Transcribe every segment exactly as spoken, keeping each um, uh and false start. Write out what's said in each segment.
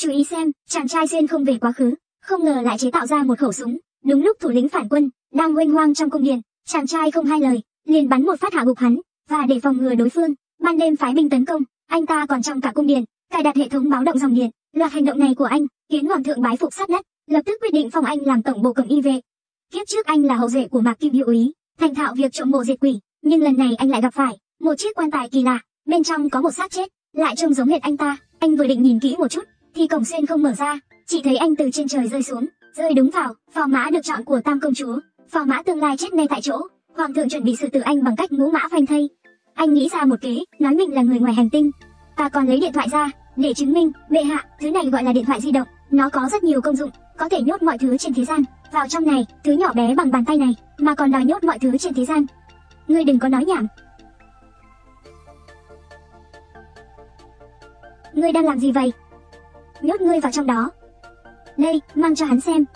Chú ý xem, chàng trai xuyên không về quá khứ, không ngờ lại chế tạo ra một khẩu súng. Đúng lúc thủ lĩnh phản quân đang huênh hoang trong cung điện, chàng trai không hai lời, liền bắn một phát hạ gục hắn, và để phòng ngừa đối phương ban đêm phái binh tấn công, anh ta còn trong cả cung điện cài đặt hệ thống báo động dòng điện. Loạt hành động này của anh khiến hoàng thượng bái phục sát đất, lập tức quyết định phong anh làm tổng bộ cẩm y vệ. Kiếp trước anh là hậu duệ của Mạc Kim Hiệu Úy, thành thạo việc trộm mộ diệt quỷ, nhưng lần này anh lại gặp phải một chiếc quan tài kỳ lạ, bên trong có một xác chết, lại trông giống hệt anh ta. Anh vừa định nhìn kỹ một chút, thì cổng xuyên không mở ra, chỉ thấy anh từ trên trời rơi xuống, rơi đúng vào phò mã được chọn của Tam công chúa. Phò mã tương lai chết ngay tại chỗ. Hoàng thượng chuẩn bị xử tử anh bằng cách ngũ mã phanh thây. Anh nghĩ ra một kế, nói mình là người ngoài hành tinh, ta còn lấy điện thoại ra để chứng minh. Bệ hạ, thứ này gọi là điện thoại di động, nó có rất nhiều công dụng, có thể nhốt mọi thứ trên thế gian vào trong này, thứ nhỏ bé bằng bàn tay này mà còn đòi nhốt mọi thứ trên thế gian. Ngươi đừng có nói nhảm. Ngươi đang làm gì vậy? Nhốt ngươi vào trong đó. Đây, mang cho hắn xem.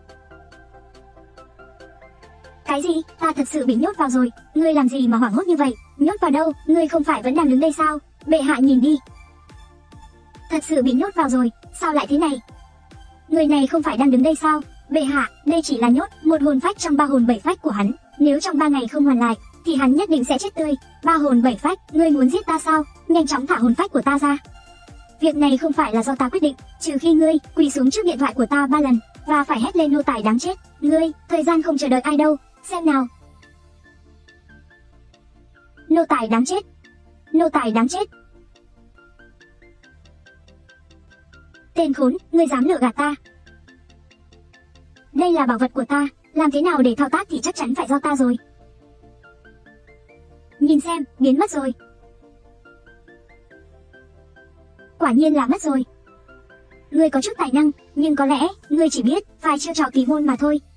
Cái gì? Ta thật sự bị nhốt vào rồi. Ngươi làm gì mà hoảng hốt như vậy? Nhốt vào đâu? Ngươi không phải vẫn đang đứng đây sao? Bệ hạ nhìn đi. Thật sự bị nhốt vào rồi. Sao lại thế này? Người này không phải đang đứng đây sao? Bệ hạ, đây chỉ là nhốt một hồn phách trong ba hồn bảy phách của hắn. Nếu trong ba ngày không hoàn lại, thì hắn nhất định sẽ chết tươi. Ba hồn bảy phách, ngươi muốn giết ta sao? Nhanh chóng thả hồn phách của ta ra. Việc này không phải là do ta quyết định, trừ khi ngươi quỳ xuống trước điện thoại của ta ba lần và phải hét lên nô tài đáng chết. Ngươi, thời gian không chờ đợi ai đâu. Xem nào. Nô tài đáng chết. Nô tài đáng chết. Tên khốn, ngươi dám lừa gạt ta. Đây là bảo vật của ta, làm thế nào để thao tác thì chắc chắn phải do ta rồi. Nhìn xem, biến mất rồi. Quả nhiên là mất rồi. Ngươi có chút tài năng, nhưng có lẽ ngươi chỉ biết vài chiêu trò kỳ môn mà thôi.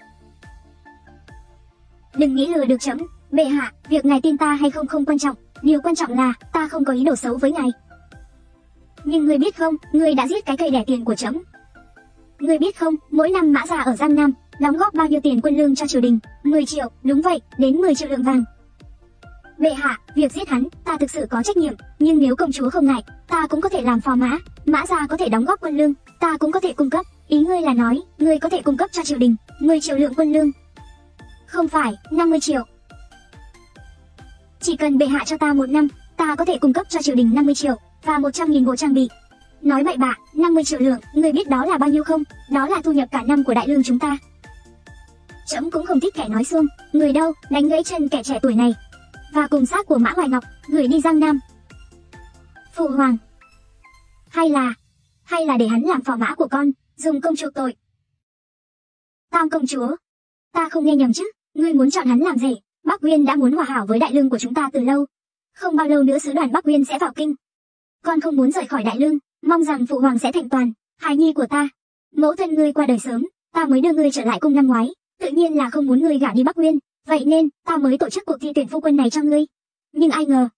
Đừng nghĩ lừa được chấm. Bệ hạ, việc ngài tin ta hay không không quan trọng, điều quan trọng là ta không có ý đồ xấu với ngài. Nhưng ngươi biết không, ngươi đã giết cái cây đẻ tiền của chấm. Ngươi biết không, mỗi năm Mã Gia ở Giang Nam đóng góp bao nhiêu tiền quân lương cho triều đình? mười triệu, đúng vậy, đến mười triệu lượng vàng. Bệ hạ, việc giết hắn, ta thực sự có trách nhiệm, nhưng nếu công chúa không ngại, ta cũng có thể làm phò mã. Mã Gia có thể đóng góp quân lương, ta cũng có thể cung cấp. Ý ngươi là nói, ngươi có thể cung cấp cho triều đình mười triệu lượng quân lương? Không phải, năm mươi triệu. Chỉ cần bệ hạ cho ta một năm, ta có thể cung cấp cho triều đình năm mươi triệu và một trăm nghìn bộ trang bị. Nói bậy bạ, năm mươi triệu lượng, ngươi biết đó là bao nhiêu không? Đó là thu nhập cả năm của đại lương chúng ta. Trẫm cũng không thích kẻ nói xuông. Người đâu, đánh gãy chân kẻ trẻ tuổi này, và cùng xác của Mã Hoài Ngọc gửi đi Giang Nam. Phụ hoàng. Hay là, hay là để hắn làm phò mã của con, dùng công chuộc tội. Tam công chúa, ta không nghe nhầm chứ? Ngươi muốn chọn hắn làm rể? Bắc Uyên đã muốn hòa hảo với đại lương của chúng ta từ lâu. Không bao lâu nữa sứ đoàn Bắc Uyên sẽ vào kinh. Con không muốn rời khỏi đại lương, mong rằng phụ hoàng sẽ thành toàn hài nhi của ta. Mẫu thân ngươi qua đời sớm, ta mới đưa ngươi trở lại cung năm ngoái, tự nhiên là không muốn ngươi gả đi Bắc Uyên, vậy nên ta mới tổ chức cuộc thi tuyển phu quân này cho ngươi. Nhưng ai ngờ.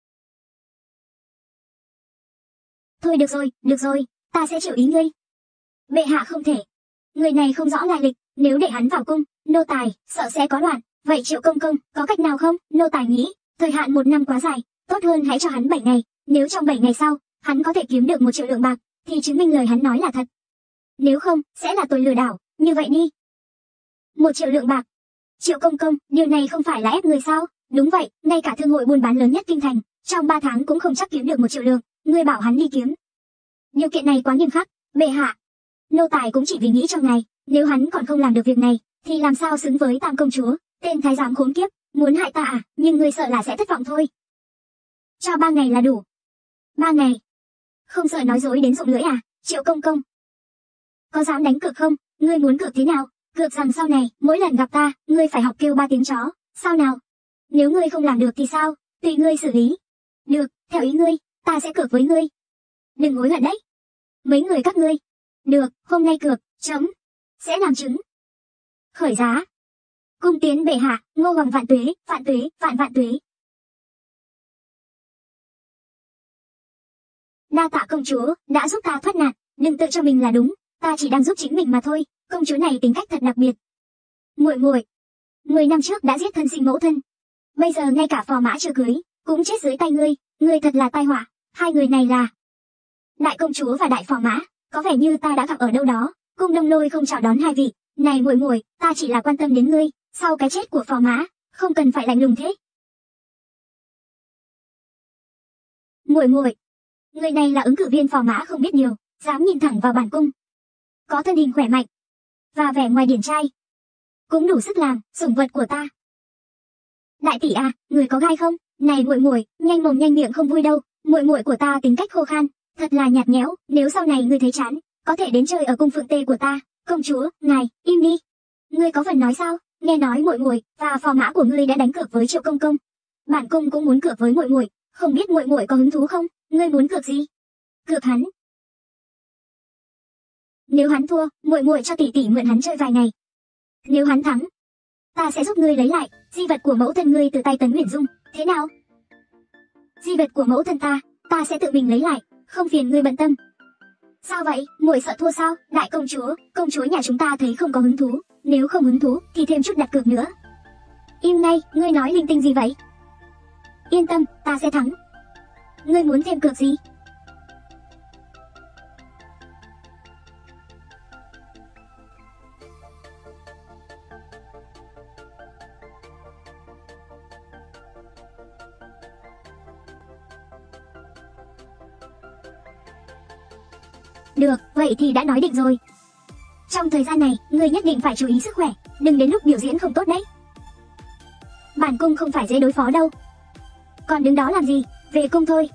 Thôi được rồi, được rồi, ta sẽ chịu ý ngươi. Bệ hạ không thể. Người này không rõ lai lịch, nếu để hắn vào cung, nô tài sợ sẽ có loạn. Vậy Triệu công công, có cách nào không? Nô tài nghĩ, thời hạn một năm quá dài, tốt hơn hãy cho hắn bảy ngày. Nếu trong bảy ngày sau, hắn có thể kiếm được một triệu lượng bạc, thì chứng minh lời hắn nói là thật. Nếu không, sẽ là tội lừa đảo. Như vậy đi. Một triệu lượng bạc. Triệu công công, điều này không phải là ép người sao? Đúng vậy, ngay cả thương hội buôn bán lớn nhất kinh thành, trong ba tháng cũng không chắc kiếm được một triệu lượng. Ngươi bảo hắn đi kiếm. Điều kiện này quá nghiêm khắc. Bệ hạ, nô tài cũng chỉ vì nghĩ cho ngài, nếu hắn còn không làm được việc này, thì làm sao xứng với Tam công chúa? Tên thái giám khốn kiếp, muốn hại ta à? Nhưng ngươi sợ là sẽ thất vọng thôi. Cho ba ngày là đủ. Ba ngày. Không sợ nói dối đến rụng lưỡi à? Triệu công công, có dám đánh cược không? Ngươi muốn cược thế nào? Cược rằng sau này, mỗi lần gặp ta, ngươi phải học kêu ba tiếng chó. Sao nào? Nếu ngươi không làm được thì sao? Tùy ngươi xử lý. Được, theo ý ngươi, ta sẽ cược với ngươi. Đừng hối hận đấy. Mấy người các ngươi. Được, hôm nay cược, chấm sẽ làm chứng. Khởi giá. Cung tiến bệ hạ, Ngô Hoàng vạn tuế, vạn tuế, vạn vạn tuế. Đa tạ công chúa, đã giúp ta thoát nạn, đừng tự cho mình là đúng, ta chỉ đang giúp chính mình mà thôi. Công chúa này tính cách thật đặc biệt. Muội muội, mười năm trước đã giết thân sinh mẫu thân, bây giờ ngay cả phò mã chưa cưới cũng chết dưới tay ngươi, ngươi thật là tai họa. Hai người này là đại công chúa và đại phò mã, có vẻ như ta đã gặp ở đâu đó. Cung Đông Lôi không chào đón hai vị. Này muội muội, ta chỉ là quan tâm đến ngươi, sau cái chết của Phò Mã, không cần phải lạnh lùng thế. Muội muội, người này là ứng cử viên Phò Mã không biết điều, dám nhìn thẳng vào bản cung. Có thân hình khỏe mạnh và vẻ ngoài điển trai, cũng đủ sức làm sủng vật của ta. Đại tỷ à, người có gai không? Này muội muội, nhanh mồm nhanh miệng không vui đâu. Muội muội của ta tính cách khô khan, thật là nhạt nhẽo. Nếu sau này ngươi thấy chán, có thể đến chơi ở cung phượng tê của ta. Công chúa, ngài, im đi. Ngươi có phần nói sao? Nghe nói muội muội và Phò Mã của ngươi đã đánh cược với Triệu công công. Bản cung cũng muốn cược với muội muội, không biết muội muội có hứng thú không? Ngươi muốn cược gì? Cược hắn. Nếu hắn thua, muội muội cho tỷ tỷ mượn hắn chơi vài ngày. Nếu hắn thắng, ta sẽ giúp ngươi lấy lại di vật của mẫu thân ngươi từ tay Tấn Uyển Dung, thế nào? Di vật của mẫu thân ta, ta sẽ tự mình lấy lại, không phiền ngươi bận tâm. Sao vậy, muội sợ thua sao? Đại công chúa, công chúa nhà chúng ta thấy không có hứng thú, nếu không hứng thú thì thêm chút đặt cược nữa. Im ngay, ngươi nói linh tinh gì vậy? Yên tâm, ta sẽ thắng. Ngươi muốn thêm cược gì? Được, vậy thì đã nói định rồi. Trong thời gian này, ngươi nhất định phải chú ý sức khỏe, đừng đến lúc biểu diễn không tốt đấy. Bản cung không phải dễ đối phó đâu. Còn đứng đó làm gì, về cung thôi.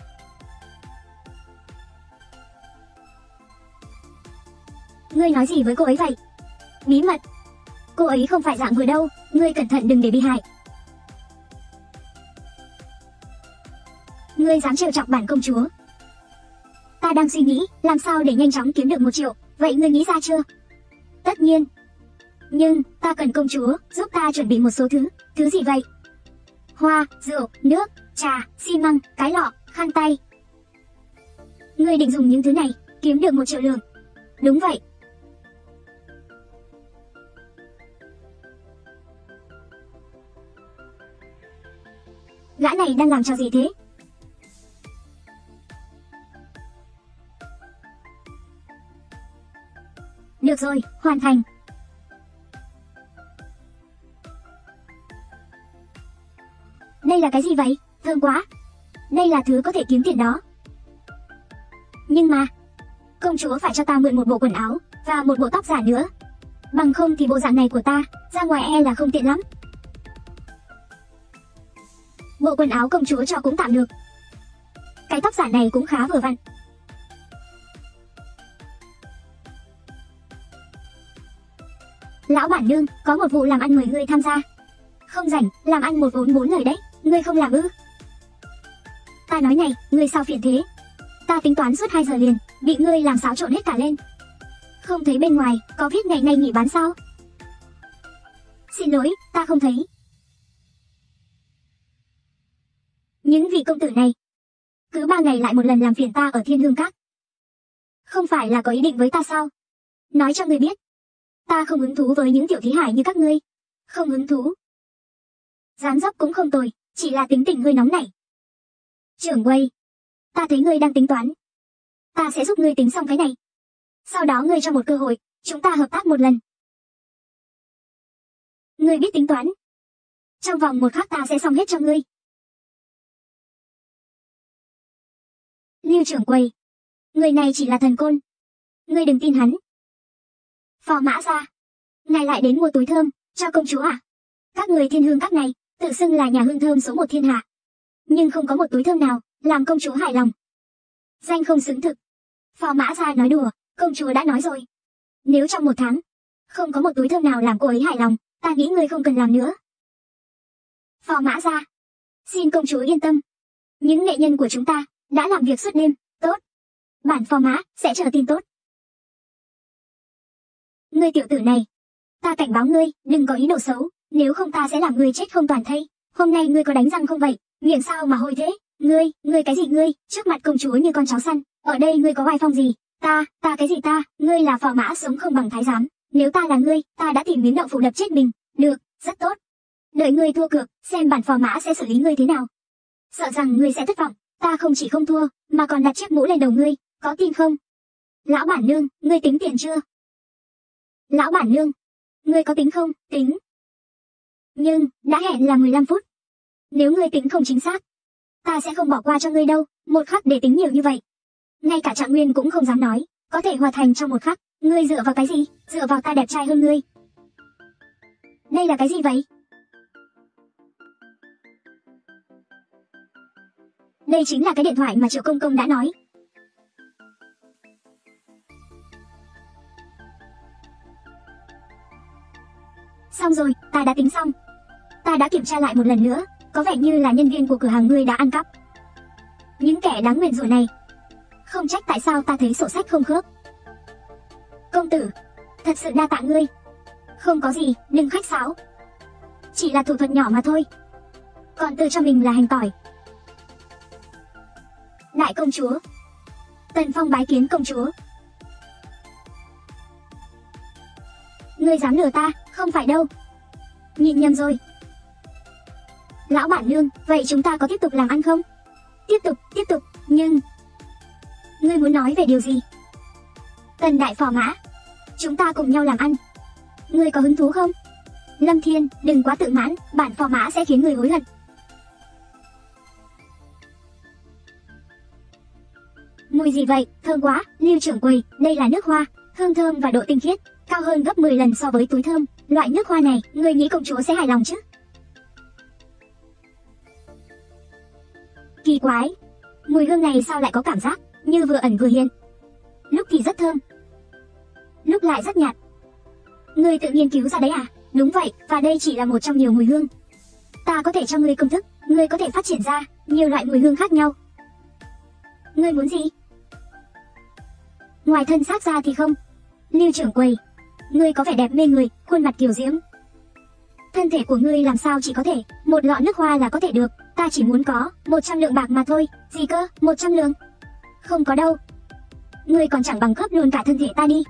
Ngươi nói gì với cô ấy vậy? Bí mật. Cô ấy không phải dạng vừa đâu, ngươi cẩn thận đừng để bị hại. Ngươi dám trêu chọc bản công chúa? Ta đang suy nghĩ, làm sao để nhanh chóng kiếm được một triệu, vậy ngươi nghĩ ra chưa? Tất nhiên. Nhưng, ta cần công chúa, giúp ta chuẩn bị một số thứ, thứ gì vậy? Hoa, rượu, nước, trà, xi măng, cái lọ, khăn tay. Ngươi định dùng những thứ này, kiếm được một triệu lượng. Đúng vậy. Gã này đang làm trò gì thế? Được rồi, hoàn thành. Đây là cái gì vậy? Thơm quá. Đây là thứ có thể kiếm tiền đó. Nhưng mà, công chúa phải cho ta mượn một bộ quần áo và một bộ tóc giả nữa. Bằng không thì bộ dạng này của ta ra ngoài e là không tiện lắm. Bộ quần áo công chúa cho cũng tạm được. Cái tóc giả này cũng khá vừa vặn. Lão bản nương, có một vụ làm ăn mời ngươi tham gia. Không rảnh, làm ăn một vốn bốn lời đấy, ngươi không làm ư? Ta nói này, ngươi sao phiền thế? Ta tính toán suốt hai giờ liền, bị ngươi làm xáo trộn hết cả lên. Không thấy bên ngoài, có viết ngày nay nghỉ bán sao? Xin lỗi, ta không thấy. Những vị công tử này, cứ ba ngày lại một lần làm phiền ta ở Thiên Hương Các. Không phải là có ý định với ta sao? Nói cho ngươi biết, ta không hứng thú với những tiểu thí hải như các ngươi. Không hứng thú. Dáng dấp cũng không tồi, chỉ là tính tình hơi nóng nảy. Trưởng quầy, ta thấy ngươi đang tính toán. Ta sẽ giúp ngươi tính xong cái này. Sau đó ngươi cho một cơ hội, chúng ta hợp tác một lần. Ngươi biết tính toán. Trong vòng một khắc ta sẽ xong hết cho ngươi. Lưu trưởng quầy, người này chỉ là thần côn. Ngươi đừng tin hắn. Phò Mã gia, ngài lại đến mua túi thơm cho công chúa à? Các người Thiên Hương Các này tự xưng là nhà hương thơm số một thiên hạ, nhưng không có một túi thơm nào làm công chúa hài lòng. Danh không xứng thực. Phò Mã gia nói đùa, công chúa đã nói rồi. Nếu trong một tháng không có một túi thơm nào làm cô ấy hài lòng, ta nghĩ ngươi không cần làm nữa. Phò Mã gia, xin công chúa yên tâm. Những nghệ nhân của chúng ta đã làm việc suốt đêm, tốt. Bản Phò Mã sẽ chờ tin tốt. Ngươi tiểu tử này, ta cảnh báo ngươi, đừng có ý đồ xấu, nếu không ta sẽ làm ngươi chết không toàn thây. Hôm nay ngươi có đánh răng không vậy? Miệng sao mà hôi thế? Ngươi, ngươi cái gì ngươi, trước mặt công chúa như con chó săn, ở đây ngươi có oai phong gì? Ta, ta cái gì ta, ngươi là Phò Mã sống không bằng thái giám, nếu ta là ngươi, ta đã tìm miếng đậu phụ đập chết mình. Được, rất tốt. Đợi ngươi thua cược, xem bản Phò Mã sẽ xử lý ngươi thế nào. Sợ rằng ngươi sẽ thất vọng, ta không chỉ không thua, mà còn đặt chiếc mũ lên đầu ngươi, có tin không? Lão bản nương, ngươi tính tiền chưa? Lão bản nương, ngươi có tính không? Tính. Nhưng, đã hẹn là mười lăm phút. Nếu ngươi tính không chính xác, ta sẽ không bỏ qua cho ngươi đâu, một khắc để tính nhiều như vậy. Ngay cả Trạng Nguyên cũng không dám nói, có thể hoàn thành trong một khắc, ngươi dựa vào cái gì? Dựa vào ta đẹp trai hơn ngươi. Đây là cái gì vậy? Đây chính là cái điện thoại mà Triệu Công Công đã nói. Xong rồi, ta đã tính xong. Ta đã kiểm tra lại một lần nữa, có vẻ như là nhân viên của cửa hàng ngươi đã ăn cắp. Những kẻ đáng nguyền rủa này. Không trách tại sao ta thấy sổ sách không khớp. Công tử, thật sự đa tạ ngươi. Không có gì, đừng khách sáo. Chỉ là thủ thuật nhỏ mà thôi. Còn tự cho mình là hành tỏi. Đại công chúa. Tần Phong bái kiến công chúa. Ngươi dám lừa ta, không phải đâu. Nhìn nhầm rồi. Lão bản nương, vậy chúng ta có tiếp tục làm ăn không? Tiếp tục, tiếp tục, nhưng... Ngươi muốn nói về điều gì? Tần đại phò mã. Chúng ta cùng nhau làm ăn. Ngươi có hứng thú không? Lâm Thiên, đừng quá tự mãn, bản phò mã sẽ khiến người hối hận. Mùi gì vậy? Thơm quá, Lưu trưởng quầy, đây là nước hoa, hương thơm và độ tinh khiết cao hơn gấp mười lần so với túi thơm. Loại nước hoa này, ngươi nghĩ công chúa sẽ hài lòng chứ? Kỳ quái, mùi hương này sao lại có cảm giác như vừa ẩn vừa hiện. Lúc thì rất thơm, lúc lại rất nhạt. Ngươi tự nghiên cứu ra đấy à? Đúng vậy, và đây chỉ là một trong nhiều mùi hương. Ta có thể cho ngươi công thức, ngươi có thể phát triển ra nhiều loại mùi hương khác nhau. Ngươi muốn gì? Ngoài thân xác ra thì không. Lưu trưởng quầy, ngươi có vẻ đẹp mê người, khuôn mặt kiều diễm. Thân thể của ngươi làm sao chỉ có thể một lọ nước hoa là có thể được. Ta chỉ muốn có một trăm lượng bạc mà thôi. Gì cơ? Một trăm lượng? Không có đâu. Ngươi còn chẳng bằng cướp luôn cả thân thể ta đi.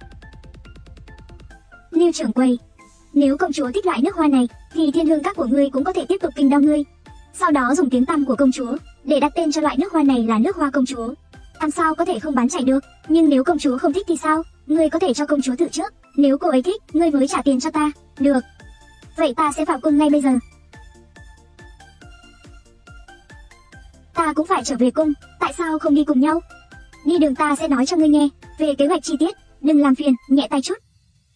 Lưu trưởng quầy, nếu công chúa thích loại nước hoa này thì thiên hương các của ngươi cũng có thể tiếp tục kinh đau ngươi. Sau đó dùng tiếng tăm của công chúa để đặt tên cho loại nước hoa này là nước hoa công chúa. Làm sao có thể không bán chạy được? Nhưng nếu công chúa không thích thì sao? Ngươi có thể cho công chúa thử trước. Nếu cô ấy thích, ngươi mới trả tiền cho ta. Được. Vậy ta sẽ vào cung ngay bây giờ. Ta cũng phải trở về cung. Tại sao không đi cùng nhau? Đi đường ta sẽ nói cho ngươi nghe về kế hoạch chi tiết. Đừng làm phiền, nhẹ tay chút.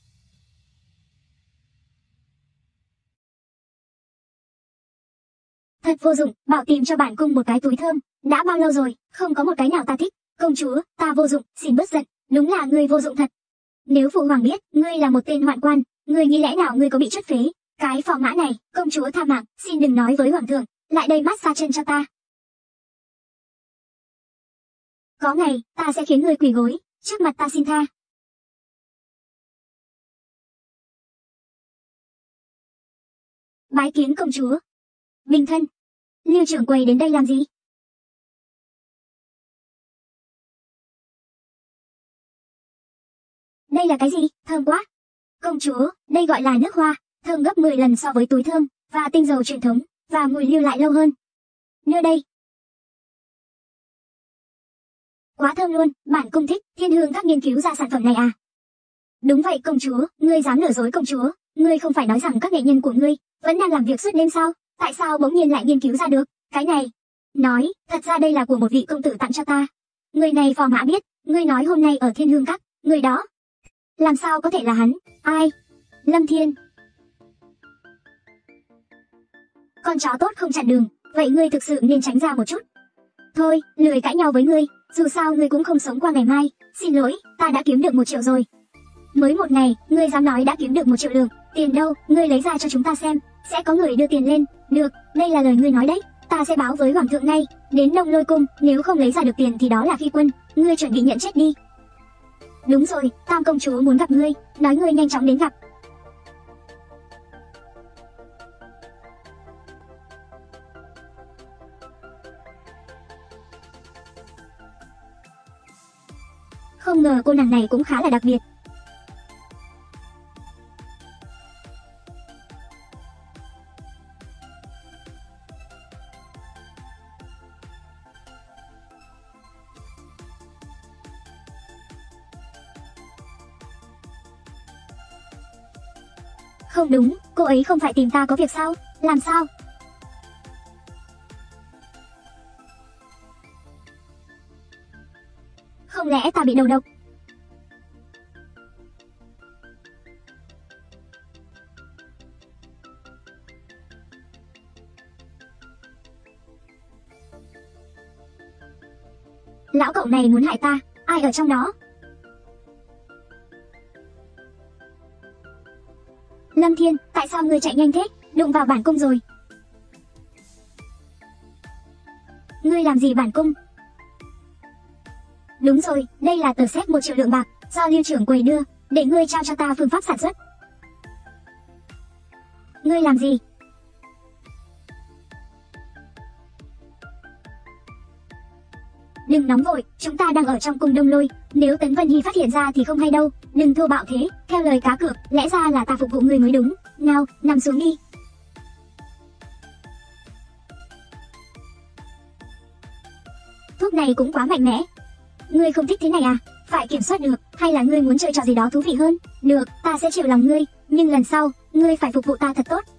Thật vô dụng, bảo tìm cho bản cung một cái túi thơm. Đã bao lâu rồi, không có một cái nào ta thích. Công chúa, ta vô dụng, xin bớt giận. Đúng là ngươi vô dụng thật. Nếu phụ hoàng biết, ngươi là một tên hoạn quan, ngươi nghĩ lẽ nào ngươi có bị chất phế? Cái phò mã này, công chúa tha mạng, xin đừng nói với hoàng thượng. Lại đây mát xa chân cho ta. Có ngày, ta sẽ khiến ngươi quỳ gối trước mặt ta xin tha. Bái kiến công chúa. Bình thân. Lưu trưởng quầy đến đây làm gì? Đây là cái gì? Thơm quá. Công chúa, đây gọi là nước hoa, thơm gấp mười lần so với túi thơm, và tinh dầu truyền thống, và mùi lưu lại lâu hơn. Nơi đây. Quá thơm luôn, bản cung thích, thiên hương các nghiên cứu ra sản phẩm này à? Đúng vậy công chúa, ngươi dám lừa dối công chúa, ngươi không phải nói rằng các nghệ nhân của ngươi vẫn đang làm việc suốt đêm sao? Tại sao bỗng nhiên lại nghiên cứu ra được cái này? Nói, thật ra đây là của một vị công tử tặng cho ta. Người này phò mã biết, ngươi nói hôm nay ở thiên hương các, người đó. Làm sao có thể là hắn? Ai? Lâm Thiên. Con chó tốt không chặn đường, vậy ngươi thực sự nên tránh ra một chút. Thôi, lười cãi nhau với ngươi, dù sao ngươi cũng không sống qua ngày mai. Xin lỗi, ta đã kiếm được một triệu rồi. Mới một ngày, ngươi dám nói đã kiếm được một triệu lượng. Tiền đâu, ngươi lấy ra cho chúng ta xem, sẽ có người đưa tiền lên. Được, đây là lời ngươi nói đấy, ta sẽ báo với hoàng thượng ngay. Đến Đông Lôi cung, nếu không lấy ra được tiền thì đó là phi quân, ngươi chuẩn bị nhận chết đi. Đúng rồi, Tam công chúa muốn gặp ngươi, nói ngươi nhanh chóng đến gặp. Không ngờ cô nàng này cũng khá là đặc biệt. Không đúng, cô ấy không phải tìm ta có việc sao? Làm sao? Không lẽ ta bị đầu độc? Lão cậu này muốn hại ta, ai ở trong đó? Lâm Thiên, tại sao ngươi chạy nhanh thế? Đụng vào bản cung rồi. Ngươi làm gì bản cung? Đúng rồi, đây là tờ séc một triệu lượng bạc, do lưu trưởng quầy đưa, để ngươi trao cho ta phương pháp sản xuất. Ngươi làm gì? Đừng nóng vội, chúng ta đang ở trong cung Đông Lôi, nếu Tấn Vân Hy phát hiện ra thì không hay đâu, đừng thô bạo thế, theo lời cá cược, lẽ ra là ta phục vụ ngươi mới đúng. Nào, nằm xuống đi. Thuốc này cũng quá mạnh mẽ. Ngươi không thích thế này à? Phải kiểm soát được, hay là ngươi muốn chơi trò gì đó thú vị hơn? Được, ta sẽ chịu lòng ngươi, nhưng lần sau, ngươi phải phục vụ ta thật tốt.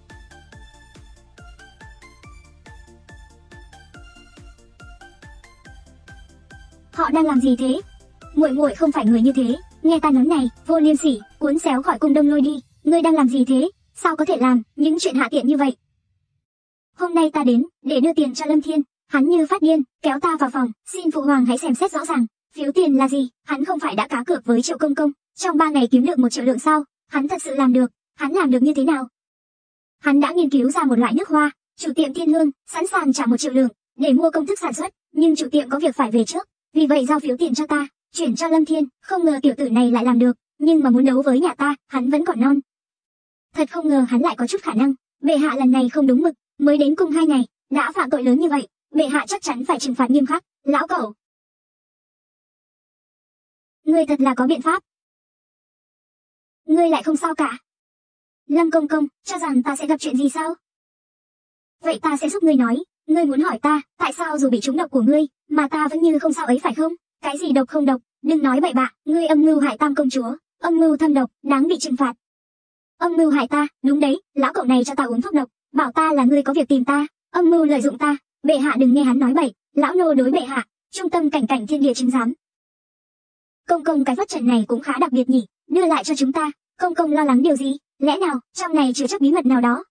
Họ đang làm gì thế? Muội muội không phải người như thế, nghe ta nói này, Vô Liêm Sỉ, cuốn xéo khỏi cung Đông Lôi đi. Ngươi đang làm gì thế? Sao có thể làm những chuyện hạ tiện như vậy? Hôm nay ta đến để đưa tiền cho Lâm Thiên, hắn như phát điên, kéo ta vào phòng, xin phụ hoàng hãy xem xét rõ ràng. Phiếu tiền là gì? Hắn không phải đã cá cược với Triệu Công Công, trong ba ngày kiếm được một triệu lượng sao? Hắn thật sự làm được, hắn làm được như thế nào? Hắn đã nghiên cứu ra một loại nước hoa, chủ tiệm Thiên Hương sẵn sàng trả một triệu lượng để mua công thức sản xuất, nhưng chủ tiệm có việc phải về trước, vì vậy giao phiếu tiền cho ta, chuyển cho Lâm Thiên. Không ngờ tiểu tử này lại làm được, nhưng mà muốn đấu với nhà ta, hắn vẫn còn non. Thật không ngờ hắn lại có chút khả năng. Bệ hạ lần này không đúng mực, mới đến cung hai ngày, đã phạm tội lớn như vậy, bệ hạ chắc chắn phải trừng phạt nghiêm khắc. Lão cẩu, ngươi thật là có biện pháp. Ngươi lại không sao cả. Lâm công công, cho rằng ta sẽ gặp chuyện gì sao? Vậy ta sẽ giúp ngươi nói. Ngươi muốn hỏi ta, tại sao dù bị trúng độc của ngươi, mà ta vẫn như không sao ấy phải không? Cái gì độc không độc, đừng nói bậy bạ, ngươi âm mưu hại Tam công chúa, âm mưu thâm độc, đáng bị trừng phạt. Âm mưu hại ta, đúng đấy, lão cậu này cho ta uống thuốc độc, bảo ta là ngươi có việc tìm ta, âm mưu lợi dụng ta, bệ hạ đừng nghe hắn nói bậy, lão nô đối bệ hạ, trung tâm cảnh cảnh thiên địa chứng giám. Công công cái phất trần này cũng khá đặc biệt nhỉ, đưa lại cho chúng ta, công công lo lắng điều gì, lẽ nào trong này chứa chấp bí mật nào đó?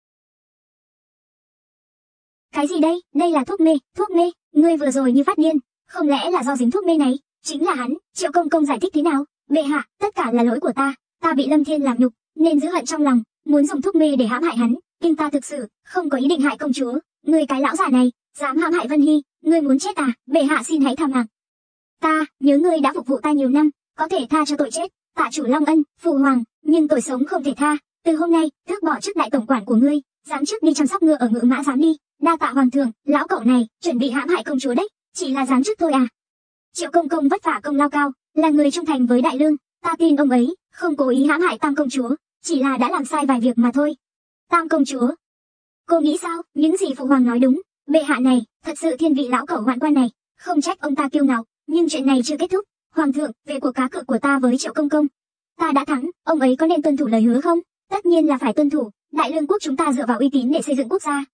Cái gì đây? Đây là thuốc mê, thuốc mê, ngươi vừa rồi như phát điên, không lẽ là do dính thuốc mê này? Chính là hắn. Triệu công công giải thích thế nào? Bệ hạ, tất cả là lỗi của ta, ta bị Lâm Thiên làm nhục, nên giữ hận trong lòng, muốn dùng thuốc mê để hãm hại hắn, nhưng ta thực sự không có ý định hại công chúa. Ngươi cái lão già này, dám hãm hại Vân Hy, ngươi muốn chết à? Bệ hạ xin hãy tha mạng. Ta nhớ ngươi đã phục vụ ta nhiều năm, có thể tha cho tội chết, tạ chủ long ân, phụ hoàng, nhưng tội sống không thể tha. Từ hôm nay, tước bỏ chức đại tổng quản của ngươi, giáng chức đi chăm sóc ngựa ở Ngự Mã Giám đi. Đa tạ hoàng thượng, lão cậu này chuẩn bị hãm hại công chúa đấy, chỉ là giáng chức thôi à? Triệu công công vất vả công lao cao, là người trung thành với đại lương, ta tin ông ấy không cố ý hãm hại Tam công chúa, chỉ là đã làm sai vài việc mà thôi. Tam công chúa, cô nghĩ sao? Những gì phụ hoàng nói đúng, bệ hạ này thật sự thiên vị lão cẩu hoạn quan này, không trách ông ta kiêu ngạo, nhưng chuyện này chưa kết thúc. Hoàng thượng, về cuộc cá cược của ta với Triệu công công, ta đã thắng, ông ấy có nên tuân thủ lời hứa không? Tất nhiên là phải tuân thủ, đại lương quốc chúng ta dựa vào uy tín để xây dựng quốc gia.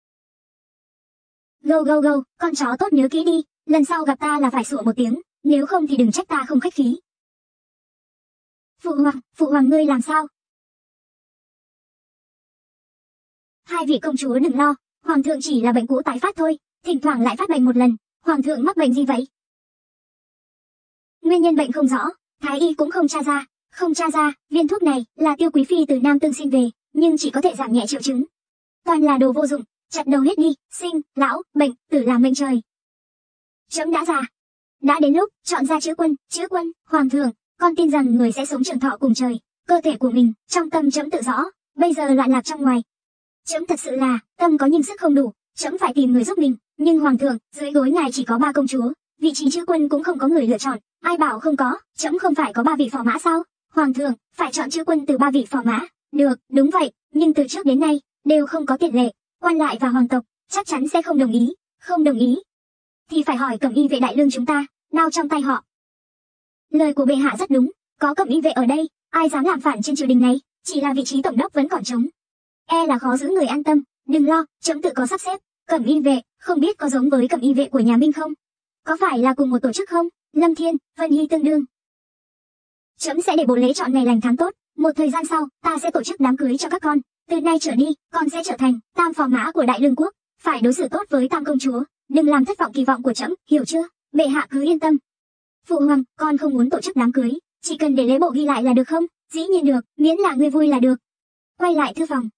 Go go go, con chó tốt nhớ kỹ đi, lần sau gặp ta là phải sủa một tiếng, nếu không thì đừng trách ta không khách khí. Phụ hoàng, phụ hoàng ngươi làm sao? Hai vị công chúa đừng lo, hoàng thượng chỉ là bệnh cũ tái phát thôi, thỉnh thoảng lại phát bệnh một lần. Hoàng thượng mắc bệnh gì vậy? Nguyên nhân bệnh không rõ, thái y cũng không tra ra, không tra ra, viên thuốc này là Tiêu Quý phi từ Nam Tương xin về, nhưng chỉ có thể giảm nhẹ triệu chứng. Toàn là đồ vô dụng, chặt đầu hết đi, sinh, lão, bệnh, tử làm mệnh trời. Chấm đã già, đã đến lúc chọn ra chữ quân. Chữ quân, hoàng thượng, con tin rằng người sẽ sống trường thọ cùng trời, cơ thể của mình, trong tâm chấm tự rõ, bây giờ loạn lạc trong ngoài. Chấm thật sự là, tâm có nhưng sức không đủ, chấm phải tìm người giúp mình, nhưng hoàng thượng, dưới gối ngài chỉ có ba công chúa, vị trí chữ quân cũng không có người lựa chọn, ai bảo không có, chấm không phải có ba vị phò mã sao? Hoàng thượng, phải chọn chữ quân từ ba vị phò mã. Được, đúng vậy, nhưng từ trước đến nay, đều không có tiền lệ, quan lại và hoàng tộc, chắc chắn sẽ không đồng ý, không đồng ý. Thì phải hỏi cẩm y vệ đại lương chúng ta, nào trong tay họ. Lời của bệ hạ rất đúng, có cẩm y vệ ở đây, ai dám làm phản trên triều đình này, chỉ là vị trí tổng đốc vẫn còn trống. E là khó giữ người an tâm, đừng lo, trẫm tự có sắp xếp. Cẩm y vệ, không biết có giống với cẩm y vệ của nhà Minh không? Có phải là cùng một tổ chức không? Lâm Thiên, Vân Hy tương đương. Trẫm sẽ để bộ lễ chọn ngày lành tháng tốt, một thời gian sau, ta sẽ tổ chức đám cưới cho các con. Từ nay trở đi, con sẽ trở thành tam phò mã của Đại Lương quốc, phải đối xử tốt với tam công chúa, đừng làm thất vọng kỳ vọng của trẫm, hiểu chưa? Bệ hạ cứ yên tâm. Phụ hoàng, con không muốn tổ chức đám cưới, chỉ cần để lễ bộ ghi lại là được không? Dĩ nhiên được, miễn là ngươi vui là được. Quay lại thư phòng.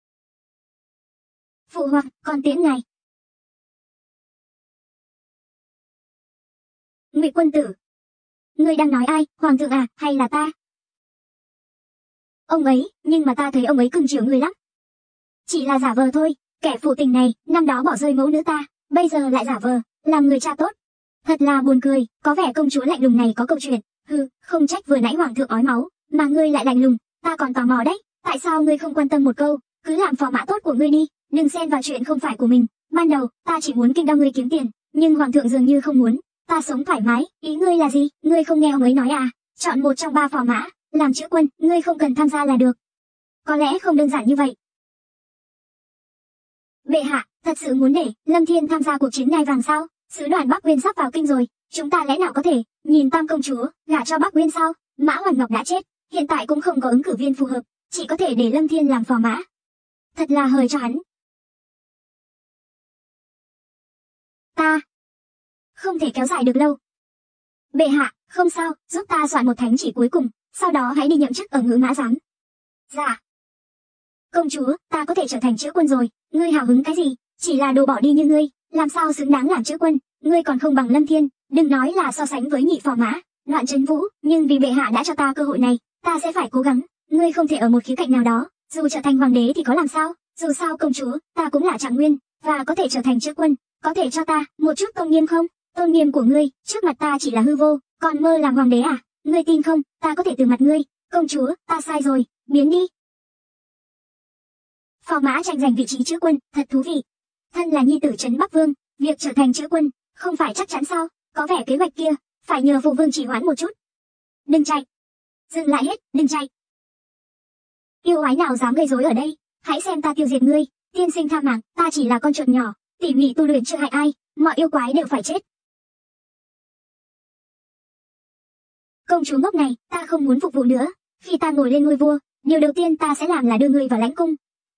Phụ hoàng, con tiễn ngài. Ngụy Quân Tử. Ngươi đang nói ai, hoàng thượng à, hay là ta? Ông ấy, nhưng mà ta thấy ông ấy cưng chiều ngươi lắm. Chỉ là giả vờ thôi, kẻ phụ tình này, năm đó bỏ rơi mẫu nữ ta, bây giờ lại giả vờ, làm người cha tốt. Thật là buồn cười, có vẻ công chúa lạnh lùng này có câu chuyện. Hừ, không trách vừa nãy hoàng thượng ói máu, mà ngươi lại lạnh lùng, ta còn tò mò đấy, tại sao ngươi không quan tâm một câu, cứ làm phò mã tốt của ngươi đi, đừng xen vào chuyện không phải của mình. Ban đầu, ta chỉ muốn kinh đau ngươi kiếm tiền, nhưng hoàng thượng dường như không muốn, ta sống thoải mái, ý ngươi là gì, ngươi không nghe ông ấy nói à, chọn một trong ba phò mã, làm chữ quân, ngươi không cần tham gia là được. Có lẽ không đơn giản như vậy. Bệ hạ, thật sự muốn để Lâm Thiên tham gia cuộc chiến ngai vàng sao? Sứ đoàn Bắc Nguyên sắp vào kinh rồi, chúng ta lẽ nào có thể nhìn tam công chúa gả cho Bắc Nguyên sao? Mã Hoàn Ngọc đã chết, hiện tại cũng không có ứng cử viên phù hợp, chỉ có thể để Lâm Thiên làm phò mã. Thật là hời cho hắn. Ta không thể kéo dài được lâu. Bệ hạ, không sao, giúp ta soạn một thánh chỉ cuối cùng, sau đó hãy đi nhậm chức ở Ngự Mã Giám. Dạ. Công chúa, ta có thể trở thành chữ quân rồi, ngươi hào hứng cái gì, chỉ là đồ bỏ đi như ngươi, làm sao xứng đáng làm chữ quân, ngươi còn không bằng Lâm Thiên, đừng nói là so sánh với nhị phò mã, Đoạn Trấn Vũ, nhưng vì bệ hạ đã cho ta cơ hội này, ta sẽ phải cố gắng, ngươi không thể ở một khía cạnh nào đó, dù trở thành hoàng đế thì có làm sao, dù sao công chúa, ta cũng là trạng nguyên, và có thể trở thành chữ quân, có thể cho ta một chút tôn nghiêm không? Tôn nghiêm của ngươi, trước mặt ta chỉ là hư vô, còn mơ làm hoàng đế à? Ngươi tin không, ta có thể từ mặt ngươi, công chúa, ta sai rồi, biến đi. Phò mã tranh giành vị trí chữ quân, thật thú vị. Thân là nhi tử trấn Bắc Vương, việc trở thành chữ quân, không phải chắc chắn sao, có vẻ kế hoạch kia, phải nhờ phụ vương chỉ hoãn một chút. Đừng chạy. Dừng lại hết, đừng chạy. Yêu ái nào dám gây rối ở đây, hãy xem ta tiêu diệt ngươi, tiên sinh tha mạng, ta chỉ là con chuột nhỏ, tỉ mỉ tu luyện chưa hại ai, mọi yêu quái đều phải chết. Công chúa ngốc này, ta không muốn phục vụ nữa, khi ta ngồi lên ngôi vua, điều đầu tiên ta sẽ làm là đưa ngươi vào lãnh cung.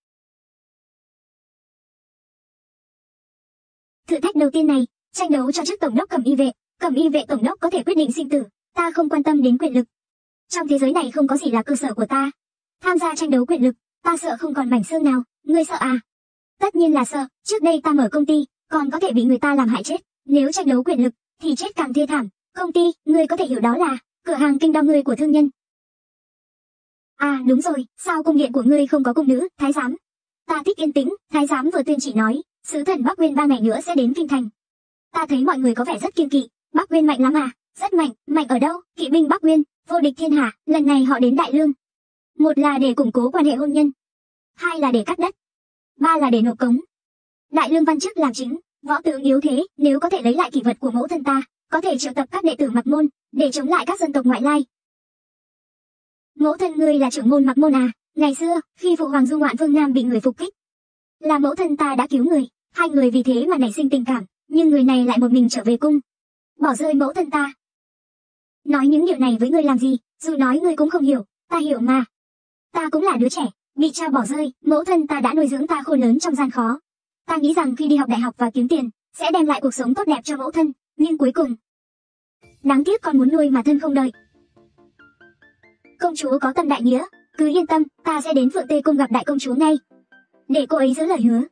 Thử thách đầu tiên này, tranh đấu cho chức tổng đốc Cẩm y vệ, Cẩm y vệ tổng đốc có thể quyết định sinh tử, ta không quan tâm đến quyền lực. Trong thế giới này không có gì là cơ sở của ta. Tham gia tranh đấu quyền lực, ta sợ không còn mảnh xương nào, ngươi sợ à? Tất nhiên là sợ, trước đây ta mở công ty, còn có thể bị người ta làm hại chết, nếu tranh đấu quyền lực, thì chết càng thê thảm. Công ty, ngươi có thể hiểu đó là cửa hàng kinh đo ngươi của thương nhân. À đúng rồi, sao cung điện của ngươi không có cung nữ, thái giám? Ta thích yên tĩnh, thái giám vừa tuyên chỉ nói, sứ thần Bắc Nguyên ba ngày nữa sẽ đến kinh thành. Ta thấy mọi người có vẻ rất kiêng kỵ, Bắc Nguyên mạnh lắm à? Rất mạnh, mạnh ở đâu? Kỵ binh Bắc Nguyên, vô địch thiên hạ, lần này họ đến Đại Lương. Một là để củng cố quan hệ hôn nhân, hai là để cắt đất, ba là để nộp cống. Đại Lương văn chức làm chính, võ tướng yếu thế, nếu có thể lấy lại kỷ vật của mẫu thân ta, có thể triệu tập các đệ tử Mặc Môn, để chống lại các dân tộc ngoại lai. Mẫu thân ngươi là trưởng môn Mặc Môn à? Ngày xưa, khi phụ hoàng Du Ngoạn Vương Nam bị người phục kích, là mẫu thân ta đã cứu người, hai người vì thế mà nảy sinh tình cảm, nhưng người này lại một mình trở về cung, bỏ rơi mẫu thân ta. Nói những điều này với ngươi làm gì, dù nói ngươi cũng không hiểu, ta hiểu mà. Ta cũng là đứa trẻ, bị cha bỏ rơi, mẫu thân ta đã nuôi dưỡng ta khôn lớn trong gian khó. Ta nghĩ rằng khi đi học đại học và kiếm tiền, sẽ đem lại cuộc sống tốt đẹp cho mẫu thân, nhưng cuối cùng, đáng tiếc con muốn nuôi mà thân không đợi. Công chúa có tâm đại nghĩa, cứ yên tâm, ta sẽ đến Phượng Tê Cung gặp đại công chúa ngay, để cô ấy giữ lời hứa.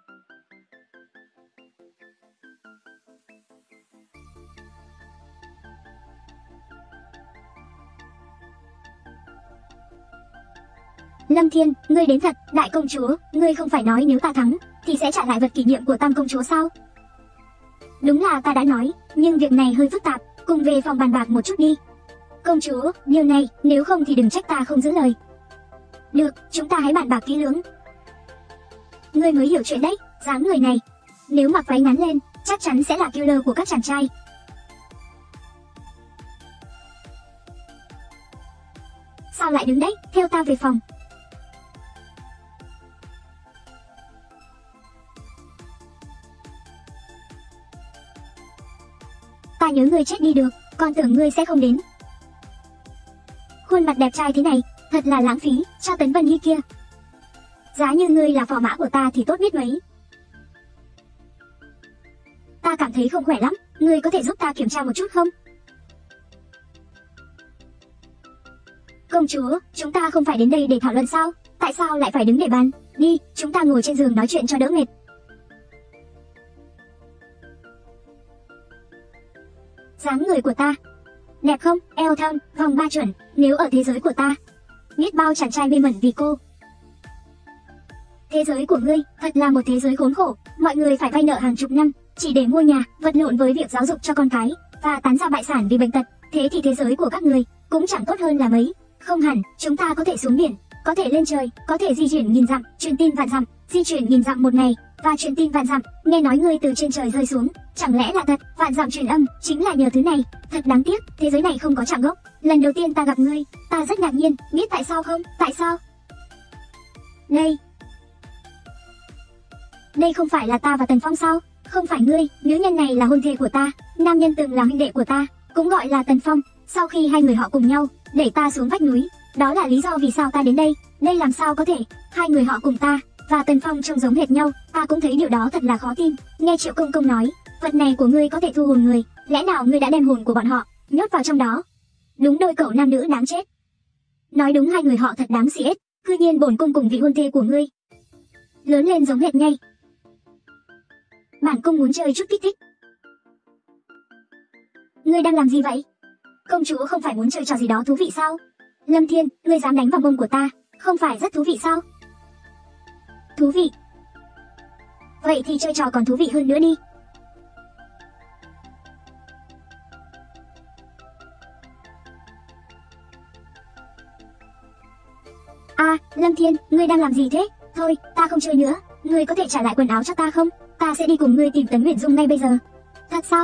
Lâm Thiên, ngươi đến thật, đại công chúa, ngươi không phải nói nếu ta thắng, thì sẽ trả lại vật kỷ niệm của tam công chúa sao? Đúng là ta đã nói, nhưng việc này hơi phức tạp, cùng về phòng bàn bạc một chút đi. Công chúa, điều này, nếu không thì đừng trách ta không giữ lời. Được, chúng ta hãy bàn bạc kỹ lưỡng. Ngươi mới hiểu chuyện đấy, dáng người này, nếu mặc váy ngắn lên, chắc chắn sẽ là killer của các chàng trai. Sao lại đứng đấy, theo ta về phòng. ta nhớ ngươi chết đi được, còn tưởng ngươi sẽ không đến. Khuôn mặt đẹp trai thế này, thật là lãng phí, cho Tấn Vân Hy kia. Giá như ngươi là phò mã của ta thì tốt biết mấy. Ta cảm thấy không khỏe lắm, ngươi có thể giúp ta kiểm tra một chút không? Công chúa, chúng ta không phải đến đây để thảo luận sao? Tại sao lại phải đứng để bàn? Đi, chúng ta ngồi trên giường nói chuyện cho đỡ mệt. Dáng người của ta đẹp không? Eo thon, vòng ba chuẩn, nếu ở thế giới của ta, biết bao chàng trai mê mẩn vì cô. Thế giới của ngươi thật là một thế giới khốn khổ, mọi người phải vay nợ hàng chục năm chỉ để mua nhà, vật lộn với việc giáo dục cho con cái và tán ra bại sản vì bệnh tật. Thế thì thế giới của các người cũng chẳng tốt hơn là mấy. Không hẳn, chúng ta có thể xuống biển, có thể lên trời, có thể di chuyển nghìn dặm, truyền tin vạn dặm, di chuyển nghìn dặm một ngày và truyền tin vạn dặm. Nghe nói ngươi từ trên trời rơi xuống, chẳng lẽ là thật? Vạn dặm truyền âm chính là nhờ thứ này. Thật đáng tiếc, thế giới này không có chạm gốc. Lần đầu tiên ta gặp ngươi, ta rất ngạc nhiên, biết tại sao không? Tại sao? Đây, đây không phải là ta và Tần Phong sao? Không phải ngươi, nữ nhân này là hôn thê của ta, nam nhân từng là huynh đệ của ta, cũng gọi là Tần Phong. Sau khi hai người họ cùng nhau đẩy ta xuống vách núi, đó là lý do vì sao ta đến đây. Đây làm sao có thể? Hai người họ cùng ta và Tần Phong trông giống hệt nhau, ta cũng thấy điều đó thật là khó tin. Nghe Triệu Công Công nói, vật này của ngươi có thể thu hồn người, lẽ nào ngươi đã đem hồn của bọn họ nhốt vào trong đó? Đúng đôi cậu nam nữ đáng chết. Nói đúng, hai người họ thật đáng xỉ ếch, cư nhiên bổn cung cùng vị hôn thê của ngươi lớn lên giống hệt ngay. Bản cung muốn chơi chút kích thích. Ngươi đang làm gì vậy? Công chúa không phải muốn chơi trò gì đó thú vị sao? Lâm Thiên, ngươi dám đánh vào mông của ta, không phải rất thú vị sao? Thú vị? Vậy thì chơi trò còn thú vị hơn nữa đi. À, Lâm Thiên, ngươi đang làm gì thế? Thôi, ta không chơi nữa, ngươi có thể trả lại quần áo cho ta không? Ta sẽ đi cùng ngươi tìm Tấn Uyển Dung ngay bây giờ. Thật sao?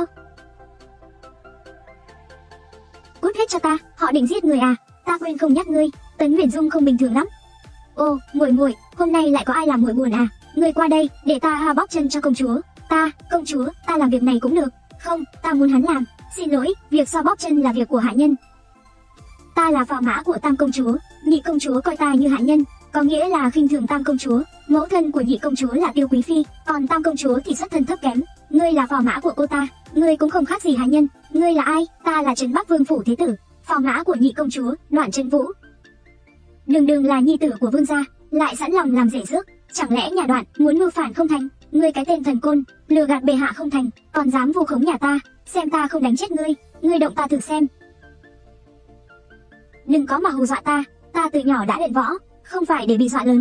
Cút hết cho ta, họ định giết người à? Ta quên không nhắc ngươi, Tấn Uyển Dung không bình thường lắm. Ô, muội muội, hôm nay lại có ai làm muội buồn à? Ngươi qua đây, để ta ha bóp chân cho công chúa. Ta, công chúa, ta làm việc này cũng được. Không, ta muốn hắn làm. Xin lỗi, việc so bóp chân là việc của hạ nhân. Ta là phò mã của Tam công chúa, nhị công chúa coi ta như hạ nhân, có nghĩa là khinh thường Tam công chúa. Mẫu thân của nhị công chúa là Tiêu Quý phi, còn Tam công chúa thì xuất thân thấp kém. Ngươi là phò mã của cô ta, ngươi cũng không khác gì hạ nhân. Ngươi là ai? Ta là Trấn Bắc Vương phủ thế tử, phò mã của nhị công chúa, Đoạn Trấn Vũ. Đường đường là nhi tử của vương gia, lại sẵn lòng làm rể rước. Chẳng lẽ nhà Đoạn muốn mưu phản không thành? Ngươi cái tên thần côn, lừa gạt bệ hạ không thành, còn dám vu khống nhà ta, xem ta không đánh chết ngươi. Ngươi động ta thử xem. Đừng có mà hù dọa ta, ta từ nhỏ đã luyện võ, không phải để bị dọa lớn.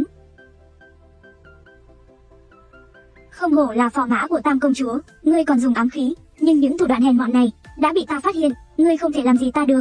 Không hổ là phò mã của Tam công chúa, ngươi còn dùng ám khí, nhưng những thủ đoạn hèn mọn này đã bị ta phát hiện, ngươi không thể làm gì ta được.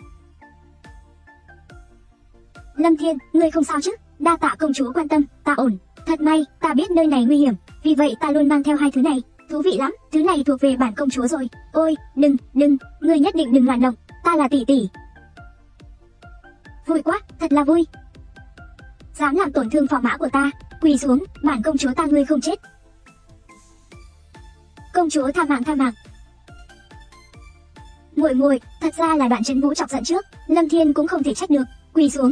Lâm Thiên, ngươi không sao chứ? Đa tạ công chúa quan tâm, ta ổn. Thật may, ta biết nơi này nguy hiểm, vì vậy ta luôn mang theo hai thứ này. Thú vị lắm, thứ này thuộc về bản công chúa rồi. Ôi, đừng, đừng, ngươi nhất định đừng loạn động, ta là tỷ tỷ. Vui quá, thật là vui. Dám làm tổn thương phò mã của ta, quỳ xuống, bản công chúa ta ngươi không chết. Công chúa tha mạng tha mạng. Muội muội, thật ra là Đoạn Trấn Vũ chọc giận trước, Lâm Thiên cũng không thể trách được, quỳ xuống.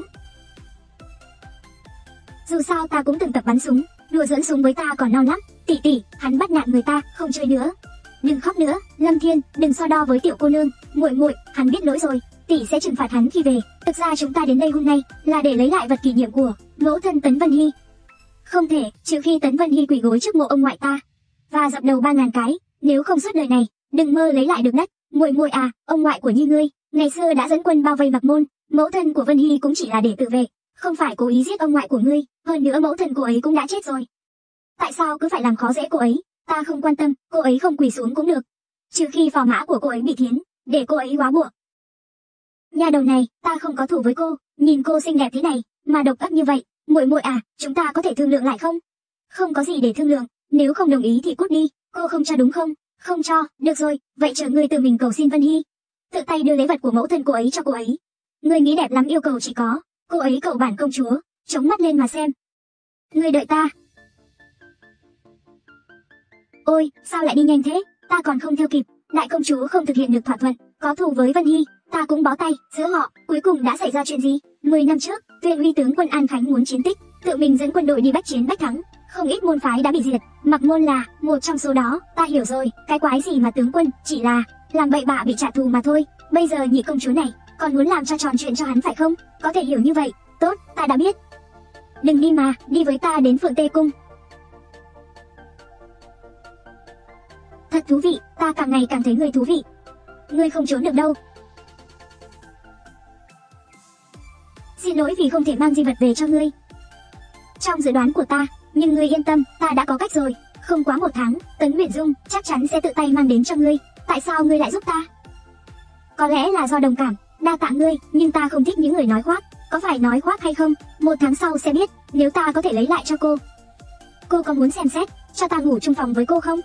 Dù sao ta cũng từng tập bắn súng, đùa giỡn súng với ta còn non lắm. Tỷ tỷ, hắn bắt nạt người ta, không chơi nữa. Đừng khóc nữa, Lâm Thiên, đừng so đo với tiểu cô nương. Muội muội, hắn biết lỗi rồi, tỷ sẽ trừng phạt hắn khi về. Thực ra chúng ta đến đây hôm nay là để lấy lại vật kỷ niệm của mẫu thân Tấn Vân Hy. Không thể, trừ khi Tấn Vân Hy quỳ gối trước mộ ông ngoại ta và dập đầu ba ngàn cái, nếu không suốt đời này đừng mơ lấy lại được đất. Muội muội à, ông ngoại của Nhi ngươi ngày xưa đã dẫn quân bao vây Mạc Môn, mẫu thân của Vân Hy cũng chỉ là để tự vệ, không phải cố ý giết ông ngoại của ngươi. Hơn nữa mẫu thân cô ấy cũng đã chết rồi, tại sao cứ phải làm khó dễ cô ấy? Ta không quan tâm, cô ấy không quỳ xuống cũng được, trừ khi phò mã của cô ấy bị thiến, để cô ấy góa buộc. Nhà đầu này, ta không có thù với cô, nhìn cô xinh đẹp thế này mà độc ác như vậy. Muội muội à, chúng ta có thể thương lượng lại không? Không có gì để thương lượng, nếu không đồng ý thì cút đi. Cô không cho đúng không? Không cho, được rồi, vậy chờ ngươi tự mình cầu xin Vân Hy, tự tay đưa lễ vật của mẫu thân cô ấy cho cô ấy. Ngươi nghĩ đẹp lắm, yêu cầu chỉ có cô ấy cầu bản công chúa, chống mắt lên mà xem. Ngươi đợi ta. Ôi, sao lại đi nhanh thế? Ta còn không theo kịp. đại công chúa không thực hiện được thỏa thuận, có thù với Vân Hy, ta cũng bó tay, giữa họ, cuối cùng đã xảy ra chuyện gì? Mười năm trước, Tuyên Uy tướng quân An Khánh muốn chiến tích, tự mình dẫn quân đội đi bách chiến bách thắng, không ít môn phái đã bị diệt, Mặc Môn là một trong số đó. Ta hiểu rồi, cái quái gì mà tướng quân, chỉ là làm bậy bạ bị trả thù mà thôi. Bây giờ nhị công chúa này còn muốn làm cho tròn chuyện cho hắn phải không? Có thể hiểu như vậy. Tốt, ta đã biết. Đừng đi mà, đi với ta đến Phượng Tê Cung. Thật thú vị, ta càng ngày càng thấy ngươi thú vị. Ngươi không trốn được đâu. Xin lỗi vì không thể mang di vật về cho ngươi. Trong dự đoán của ta, nhưng ngươi yên tâm, ta đã có cách rồi. Không quá một tháng, Tấn Uyển Dung chắc chắn sẽ tự tay mang đến cho ngươi. Tại sao ngươi lại giúp ta? Có lẽ là do đồng cảm, đa tạ ngươi, nhưng ta không thích những người nói khoác. Có phải nói khoác hay không? Một tháng sau sẽ biết, nếu ta có thể lấy lại cho cô. Cô có muốn xem xét, cho ta ngủ chung phòng với cô không?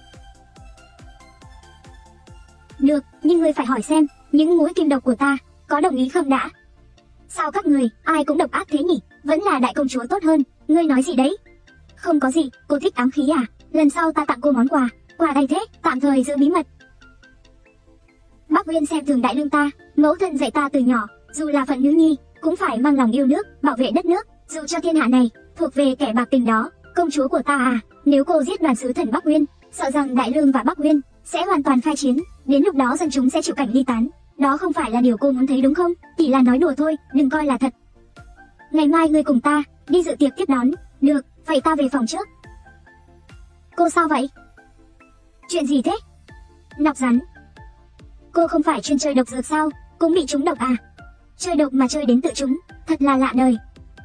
Được, nhưng ngươi phải hỏi xem, những mũi kim độc của ta, có đồng ý không đã? Sao các người, ai cũng độc ác thế nhỉ? Vẫn là đại công chúa tốt hơn, ngươi nói gì đấy? Không có gì, cô thích ám khí à? Lần sau ta tặng cô món quà, quà đầy thế, tạm thời giữ bí mật. Bắc Uyên xem thường đại lương ta, mẫu thân dạy ta từ nhỏ, dù là phận nữ nhi, cũng phải mang lòng yêu nước, bảo vệ đất nước, dù cho thiên hạ này thuộc về kẻ bạc tình đó. Công chúa của ta à, nếu cô giết đoàn sứ thần Bắc Uyên, sợ rằng đại lương và Bắc Uyên sẽ hoàn toàn khai chiến, đến lúc đó dân chúng sẽ chịu cảnh ly tán. Đó không phải là điều cô muốn thấy đúng không? Chỉ là nói đùa thôi, đừng coi là thật. Ngày mai ngươi cùng ta đi dự tiệc tiếp đón. Được, vậy ta về phòng trước. Cô sao vậy? Chuyện gì thế? Nọc rắn. Cô không phải chuyên chơi độc dược sao? Cũng bị trúng độc à? Chơi độc mà chơi đến tự trúng, thật là lạ đời.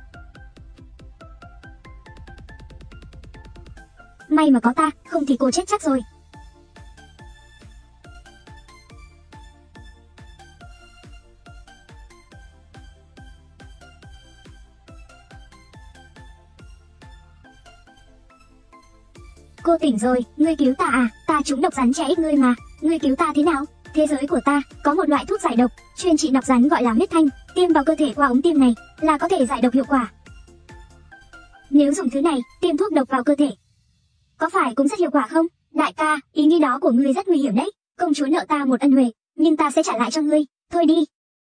May mà có ta, không thì cô chết chắc rồi. Cô tỉnh rồi, ngươi cứu ta à? Ta trúng độc rắn trẻ ngươi mà, ngươi cứu ta thế nào? Thế giới của ta có một loại thuốc giải độc chuyên trị nọc rắn gọi là huyết thanh, tiêm vào cơ thể qua ống tiêm này là có thể giải độc hiệu quả. Nếu dùng thứ này tiêm thuốc độc vào cơ thể, có phải cũng rất hiệu quả không? Đại ca, ý nghĩ đó của ngươi rất nguy hiểm đấy. Công chúa nợ ta một ân huệ, nhưng ta sẽ trả lại cho ngươi. Thôi đi.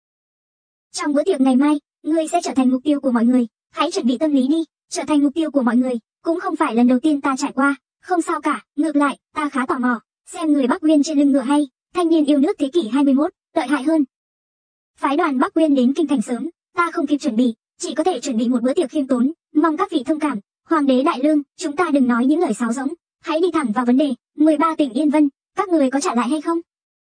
Trong bữa tiệc ngày mai, ngươi sẽ trở thành mục tiêu của mọi người. Hãy chuẩn bị tâm lý đi, trở thành mục tiêu của mọi người cũng không phải lần đầu tiên ta trải qua. Không sao cả, ngược lại, ta khá tò mò xem người Bắc Uyên trên lưng ngựa hay thanh niên yêu nước thế kỷ hai mươi mốt lợi hại hơn. Phái đoàn Bắc Uyên đến kinh thành sớm, ta không kịp chuẩn bị, chỉ có thể chuẩn bị một bữa tiệc khiêm tốn, mong các vị thông cảm. Hoàng đế đại lương, chúng ta đừng nói những lời sáo rỗng, hãy đi thẳng vào vấn đề. mười ba tỉnh Yên Vân, các người có trả lại hay không?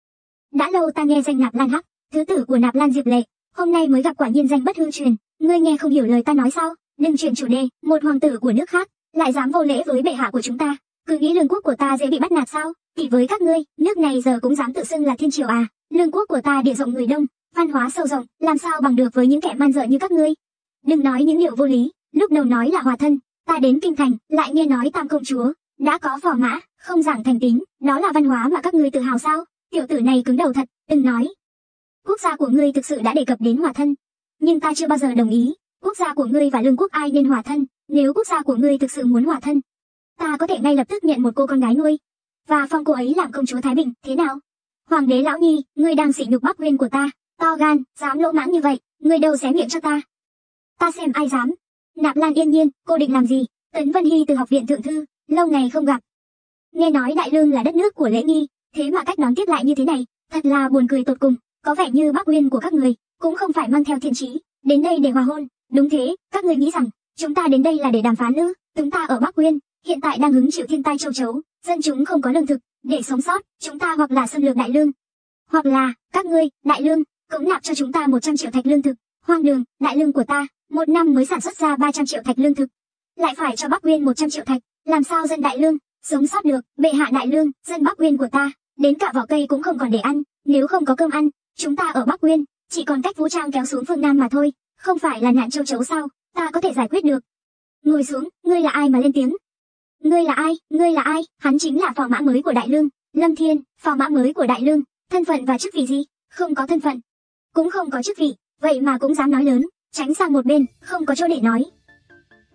Đã lâu ta nghe danh Nạp Lan Hắc, thứ tử của Nạp Lan Diệp Lệ, hôm nay mới gặp, quả nhiên danh bất hư truyền. Ngươi nghe không hiểu lời ta nói sao? Đừng chuyển chủ đề, một hoàng tử của nước khác lại dám vô lễ với bệ hạ của chúng ta, cứ nghĩ lương quốc của ta dễ bị bắt nạt sao? Tỷ với các ngươi, nước này giờ cũng dám tự xưng là thiên triều à? Lương quốc của ta địa rộng người đông, văn hóa sâu rộng, làm sao bằng được với những kẻ man dợ như các ngươi? Đừng nói những điều vô lý, lúc đầu nói là hòa thân, ta đến kinh thành lại nghe nói tam công chúa đã có phò mã, không giảng thành tín, đó là văn hóa mà các ngươi tự hào sao? Tiểu tử này cứng đầu thật. Đừng nói, quốc gia của ngươi thực sự đã đề cập đến hòa thân, nhưng ta chưa bao giờ đồng ý. Quốc gia của ngươi và lương quốc ai nên hòa thân? Nếu quốc gia của ngươi thực sự muốn hòa thân, ta có thể ngay lập tức nhận một cô con gái nuôi và phong cô ấy làm công chúa Thái Bình, thế nào? Hoàng đế lão nhi, ngươi đang sỉ nhục Bắc Uyên của ta, to gan, dám lỗ mãng như vậy, ngươi đâu xé miệng cho ta. Ta xem ai dám. Nạp Lan Yên Nhiên, cô định làm gì? Tấn Vân Hy từ học viện thượng thư, lâu ngày không gặp. Nghe nói đại lương là đất nước của lễ nghi, thế mà cách đón tiếp lại như thế này, thật là buồn cười tột cùng. Có vẻ như Bắc Uyên của các người cũng không phải mang theo thiện chí đến đây để hòa hôn. Đúng thế, các người nghĩ rằng chúng ta đến đây là để đàm phán ư? Chúng ta ở Bắc Uyên hiện tại đang hứng chịu thiên tai châu chấu, dân chúng không có lương thực để sống sót, chúng ta hoặc là xâm lược đại lương, hoặc là các ngươi, đại lương, cũng nạp cho chúng ta một trăm triệu thạch lương thực. Hoang đường, đại lương của ta một năm mới sản xuất ra ba trăm triệu thạch lương thực, lại phải cho Bắc Uyên một trăm triệu thạch, làm sao dân đại lương sống sót được? Bệ hạ đại lương, dân Bắc Uyên của ta đến cả vỏ cây cũng không còn để ăn, nếu không có cơm ăn, chúng ta ở Bắc Uyên chỉ còn cách vũ trang kéo xuống phương Nam mà thôi. Không phải là nạn châu chấu sao? Ta có thể giải quyết được. Ngồi xuống, ngươi là ai mà lên tiếng? Ngươi là ai? Ngươi là ai? Hắn chính là phò mã mới của đại lương, Lâm Thiên, phò mã mới của đại lương. Thân phận và chức vị gì? Không có thân phận, cũng không có chức vị, vậy mà cũng dám nói lớn. Tránh sang một bên, không có chỗ để nói.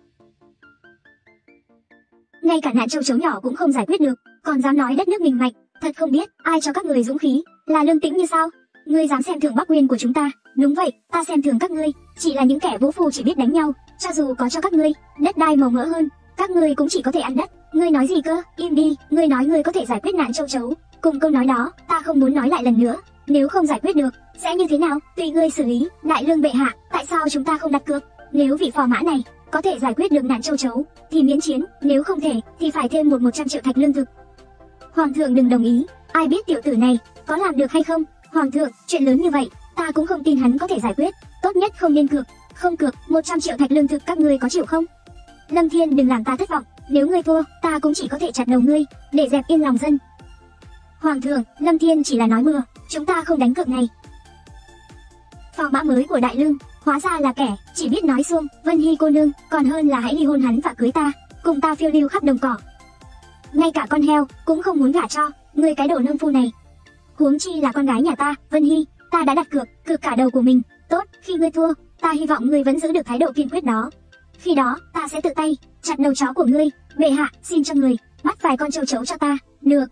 Ngay cả nạn châu chấu nhỏ cũng không giải quyết được, còn dám nói đất nước mình mạnh, Thật không biết, ai cho các người dũng khí, là Lương Tĩnh Như sao? Ngươi dám xem thường Bắc Nguyên của chúng ta? Đúng vậy, ta xem thường các ngươi, chỉ là những kẻ vũ phu chỉ biết đánh nhau, cho dù có cho các ngươi đất đai màu mỡ hơn, các ngươi cũng chỉ có thể ăn đất. Ngươi nói gì cơ? Im đi, ngươi nói ngươi có thể giải quyết nạn châu chấu. Cùng câu nói đó, ta không muốn nói lại lần nữa. Nếu không giải quyết được, sẽ như thế nào? Tùy ngươi xử lý. Đại Lương bệ hạ, tại sao chúng ta không đặt cược? Nếu vị phò mã này có thể giải quyết được nạn châu chấu, thì miễn chiến, nếu không thể, thì phải thêm một một trăm triệu thạch lương thực. Hoàng thượng đừng đồng ý, ai biết tiểu tử này có làm được hay không? Hoàng thượng, chuyện lớn như vậy, ta cũng không tin hắn có thể giải quyết, tốt nhất không nên cược. Không cược, một trăm triệu thạch lương thực các ngươi có chịu không? Lâm Thiên đừng làm ta thất vọng, nếu ngươi thua, ta cũng chỉ có thể chặt đầu ngươi, để dẹp yên lòng dân. Hoàng thượng, Lâm Thiên chỉ là nói bừa, chúng ta không đánh cược này. Phò mã mới của Đại Lương, hóa ra là kẻ chỉ biết nói suông. Vân Hy cô nương, còn hơn là hãy ly hôn hắn và cưới ta, cùng ta phiêu lưu khắp đồng cỏ. Ngay cả con heo cũng không muốn gả cho ngươi cái đồ nông phu này. Huống chi là con gái nhà ta, Vân Hy, ta đã đặt cược, cược cả đầu của mình. Tốt, khi ngươi thua, ta hy vọng ngươi vẫn giữ được thái độ kiên quyết đó. Khi đó, ta sẽ tự tay chặt đầu chó của ngươi. Bệ hạ, xin cho người bắt vài con châu chấu cho ta. Được.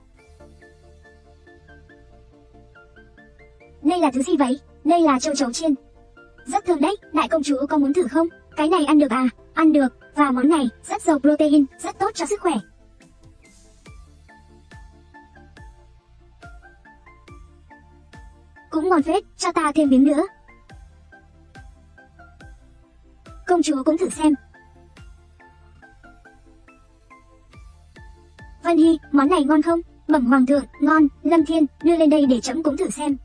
Đây là thứ gì vậy? Đây là châu chấu chiên. Rất thơm đấy, đại công chúa có muốn thử không? Cái này ăn được à? Ăn được, và món này rất giàu protein, rất tốt cho sức khỏe. Cũng ngon phết, cho ta thêm miếng nữa. Công chúa cũng thử xem. Vân Hy, món này ngon không? Bẩm hoàng thượng, ngon. Lâm Thiên, đưa lên đây để trẫm cũng thử xem.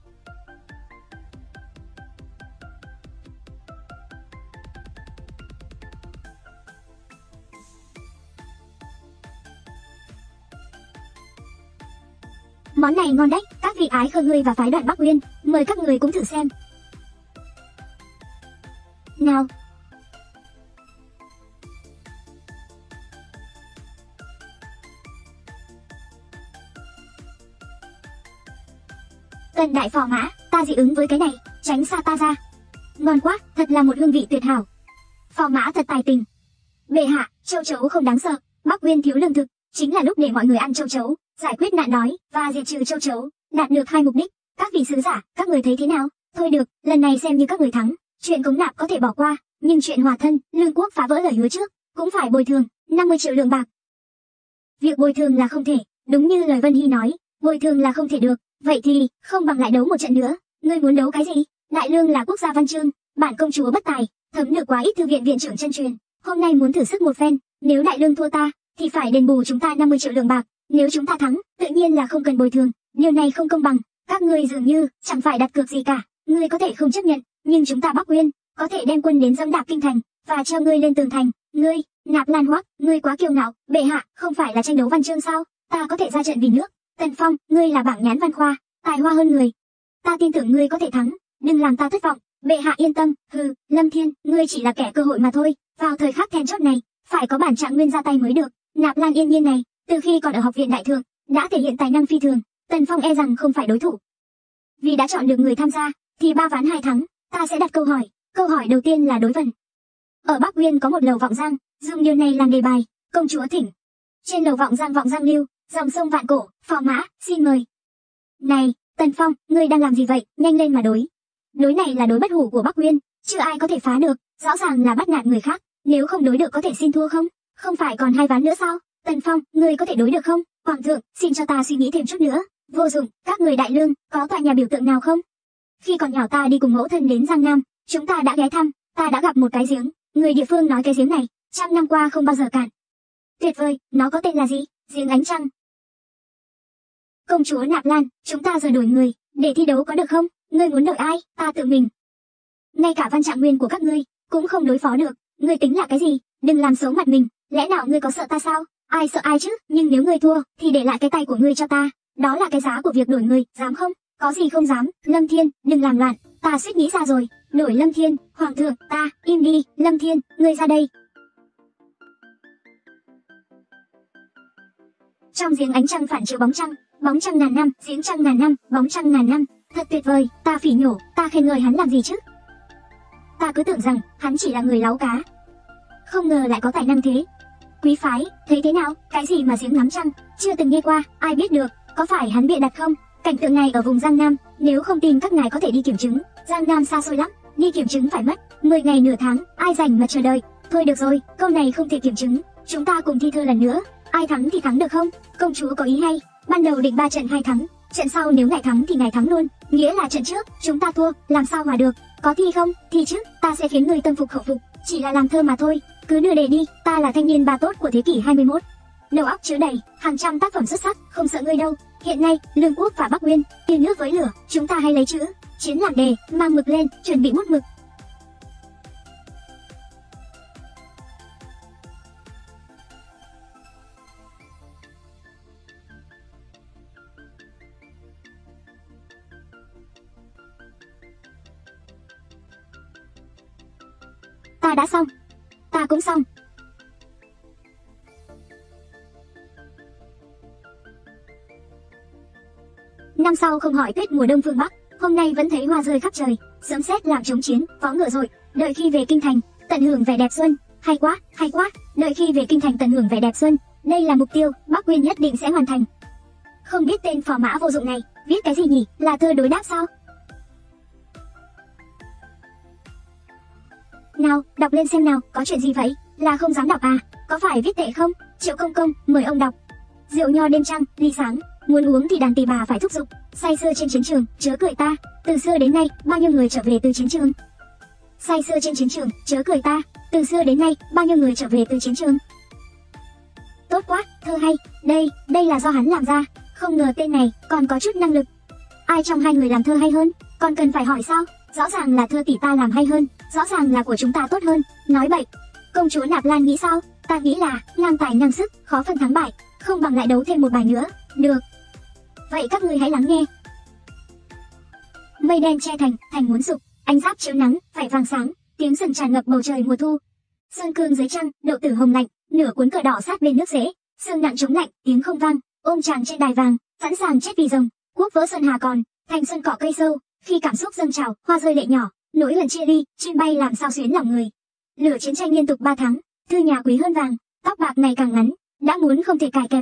Món này ngon đấy, các vị ái khơ ngươi và phái đoàn Bắc Uyên, mời các người cũng thử xem. Nào. Tần đại phò mã, ta dị ứng với cái này, tránh xa ta ra. Ngon quá, thật là một hương vị tuyệt hảo. Phò mã thật tài tình. Bệ hạ, châu chấu không đáng sợ, Bắc Uyên thiếu lương thực, chính là lúc để mọi người ăn châu chấu, giải quyết nạn đói và diệt trừ châu chấu, đạt được hai mục đích. Các vị sứ giả, các người thấy thế nào? Thôi được, lần này xem như các người thắng. Chuyện cống nạp có thể bỏ qua, nhưng chuyện hòa thân, lương quốc phá vỡ lời hứa trước, cũng phải bồi thường năm mươi triệu lượng bạc. Việc bồi thường là không thể, đúng như lời Vân Hy nói, bồi thường là không thể được. Vậy thì, không bằng lại đấu một trận nữa. Ngươi muốn đấu cái gì? Đại Lương là quốc gia văn chương, bản công chúa bất tài, thấm được quá ít thư viện viện trưởng chân truyền. Hôm nay muốn thử sức một phen, nếu Đại Lương thua ta, thì phải đền bù chúng ta năm mươi triệu lượng bạc. Nếu chúng ta thắng, tự nhiên là không cần bồi thường. Điều này không công bằng. Các ngươi dường như chẳng phải đặt cược gì cả. Ngươi có thể không chấp nhận, nhưng chúng ta Bắc Uyên có thể đem quân đến dẫm đạp kinh thành và treo ngươi lên tường thành. Ngươi, Nạp Lan Hoắc, ngươi quá kiêu ngạo. Bệ hạ, không phải là tranh đấu văn chương sao? Ta có thể ra trận vì nước. Tần Phong, ngươi là bảng nhãn văn khoa, tài hoa hơn người. Ta tin tưởng ngươi có thể thắng, đừng làm ta thất vọng. Bệ hạ yên tâm. Hừ, Lâm Thiên, ngươi chỉ là kẻ cơ hội mà thôi. Vào thời khắc then chốt này, phải có bản trạng nguyên ra tay mới được. Nạp Lan Yên Nhiên này, từ khi còn ở học viện đại thượng, đã thể hiện tài năng phi thường. Tần Phong e rằng không phải đối thủ. Vì đã chọn được người tham gia, thì ba ván hai thắng, ta sẽ đặt câu hỏi. Câu hỏi đầu tiên là đối vần. Ở Bắc Uyên có một lầu vọng giang, dùng điều này làm đề bài. Công chúa thỉnh. Trên lầu vọng giang vọng giang lưu, dòng sông vạn cổ, phò mã, xin mời. Này, Tần Phong, ngươi đang làm gì vậy? Nhanh lên mà đối. Đối này là đối bất hủ của Bắc Uyên, chưa ai có thể phá được, rõ ràng là bắt nạt người khác. Nếu không đối được có thể xin thua không? Không phải còn hai ván nữa sao? Tần Phong, ngươi có thể đối được không? Hoàng thượng, xin cho ta suy nghĩ thêm chút nữa. Vô dụng, các người Đại Lương, có tòa nhà biểu tượng nào không? Khi còn nhỏ ta đi cùng mẫu thân đến Giang Nam, chúng ta đã ghé thăm, ta đã gặp một cái giếng. Người địa phương nói cái giếng này, trăm năm qua không bao giờ cạn. Tuyệt vời, nó có tên là gì? Giếng ánh trăng. Công chúa Nạp Lan, chúng ta giờ đổi người, để thi đấu có được không? Ngươi muốn đổi ai? Ta tự mình. Ngay cả văn trạng nguyên của các ngươi, cũng không đối phó được. Ngươi tính là cái gì? Đừng làm xấu mặt mình, lẽ nào ngươi có sợ ta sao? Ai sợ ai chứ? Nhưng nếu ngươi thua, thì để lại cái tay của ngươi cho ta. Đó là cái giá của việc đổi người, dám không? Có gì không dám? Lâm Thiên, đừng làm loạn, ta suýt nghĩ ra rồi. Đổi Lâm Thiên, Hoàng thượng, ta, im đi. Lâm Thiên, ngươi ra đây. Trong giếng ánh trăng phản chiếu bóng trăng, bóng trăng ngàn năm, giếng trăng ngàn năm, bóng trăng ngàn năm. Thật tuyệt vời, ta phỉ nhổ, ta khen ngợi hắn làm gì chứ? Ta cứ tưởng rằng hắn chỉ là người láu cá, không ngờ lại có tài năng thế. Quý phái, thấy thế nào? Cái gì mà giếng ngắm trăng, chưa từng nghe qua, ai biết được, có phải hắn bịa đặt không? Cảnh tượng này ở vùng Giang Nam, nếu không tin các ngài có thể đi kiểm chứng. Giang Nam xa xôi lắm, đi kiểm chứng phải mất mười ngày nửa tháng, ai rảnh mà chờ đợi. Thôi được rồi, câu này không thể kiểm chứng, chúng ta cùng thi thơ lần nữa, ai thắng thì thắng được không? Công chúa có ý hay, ban đầu định ba trận hai thắng, trận sau nếu ngài thắng thì ngài thắng luôn, nghĩa là trận trước chúng ta thua, làm sao hòa được? Có thi không? Thi chứ, ta sẽ khiến người tâm phục khẩu phục, chỉ là làm thơ mà thôi, cứ đưa đề đi, ta là thanh niên ba tốt của thế kỷ hai mươi mốt. Đầu óc chứa đầy hàng trăm tác phẩm xuất sắc, không sợ ngươi đâu. Hiện nay, Lương Quốc và Bắc Nguyên, như nước với lửa, chúng ta hay lấy chữ chiến làm đề, mang mực lên, chuẩn bị bút mực. Ta đã xong. Ta cũng xong. Năm sau không hỏi tuyết mùa đông phương Bắc, hôm nay vẫn thấy hoa rơi khắp trời, sớm sét làm chống chiến, vó ngựa rồi, đợi khi về kinh thành, tận hưởng vẻ đẹp xuân. Hay quá, hay quá, đợi khi về kinh thành tận hưởng vẻ đẹp xuân, đây là mục tiêu, Bắc Nguyên nhất định sẽ hoàn thành. Không biết tên phò mã vô dụng này, viết cái gì nhỉ, là thơ đối đáp sao? Nào, đọc lên xem nào, có chuyện gì vậy? Là không dám đọc à? Có phải viết tệ không? Triệu công công, mời ông đọc. Rượu nho đêm trăng, ly sáng, muốn uống thì đàn tỳ bà phải thúc giục. Say sưa trên chiến trường, chớ cười ta, từ xưa đến nay, bao nhiêu người trở về từ chiến trường. Say sưa trên chiến trường, chớ cười ta, từ xưa đến nay, bao nhiêu người trở về từ chiến trường. Tốt quá, thơ hay, đây, đây là do hắn làm ra, không ngờ tên này còn có chút năng lực. Ai trong hai người làm thơ hay hơn, còn cần phải hỏi sao? Rõ ràng là thơ tỷ ta làm hay hơn, rõ ràng là của chúng ta tốt hơn, nói bậy. Công chúa Nạp Lan nghĩ sao? Ta nghĩ là ngang tài ngang sức, khó phân thắng bại, không bằng lại đấu thêm một bài nữa. Được. Vậy các ngươi hãy lắng nghe. Mây đen che thành, thành muốn sụp, ánh giáp chiếu nắng, phải vàng sáng, tiếng sừng tràn ngập bầu trời mùa thu. Sơn cương dưới trăng, đậu tử hồng lạnh, nửa cuốn cờ đỏ sát bên nước rễ, sương nặng chống lạnh, tiếng không vang, ôm chàng trên đài vàng, sẵn sàng chết vì rồng. Quốc vỡ sơn hà còn, thành xuân cỏ cây sâu, khi cảm xúc dâng trào, hoa rơi lệ nhỏ, nỗi hận chia ly, chim bay làm sao xuyến lòng người. Lửa chiến tranh liên tục ba tháng, thư nhà quý hơn vàng, tóc bạc ngày càng ngắn, đã muốn không thể cài kẹp.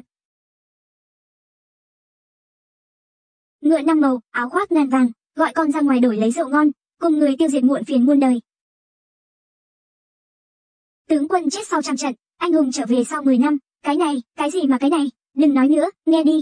Ngựa năm màu, áo khoác ngàn vàng, gọi con ra ngoài đổi lấy rượu ngon, cùng người tiêu diệt muộn phiền muôn đời. Tướng quân chết sau trăm trận, anh hùng trở về sau mười năm, cái này, cái gì mà cái này, đừng nói nữa, nghe đi.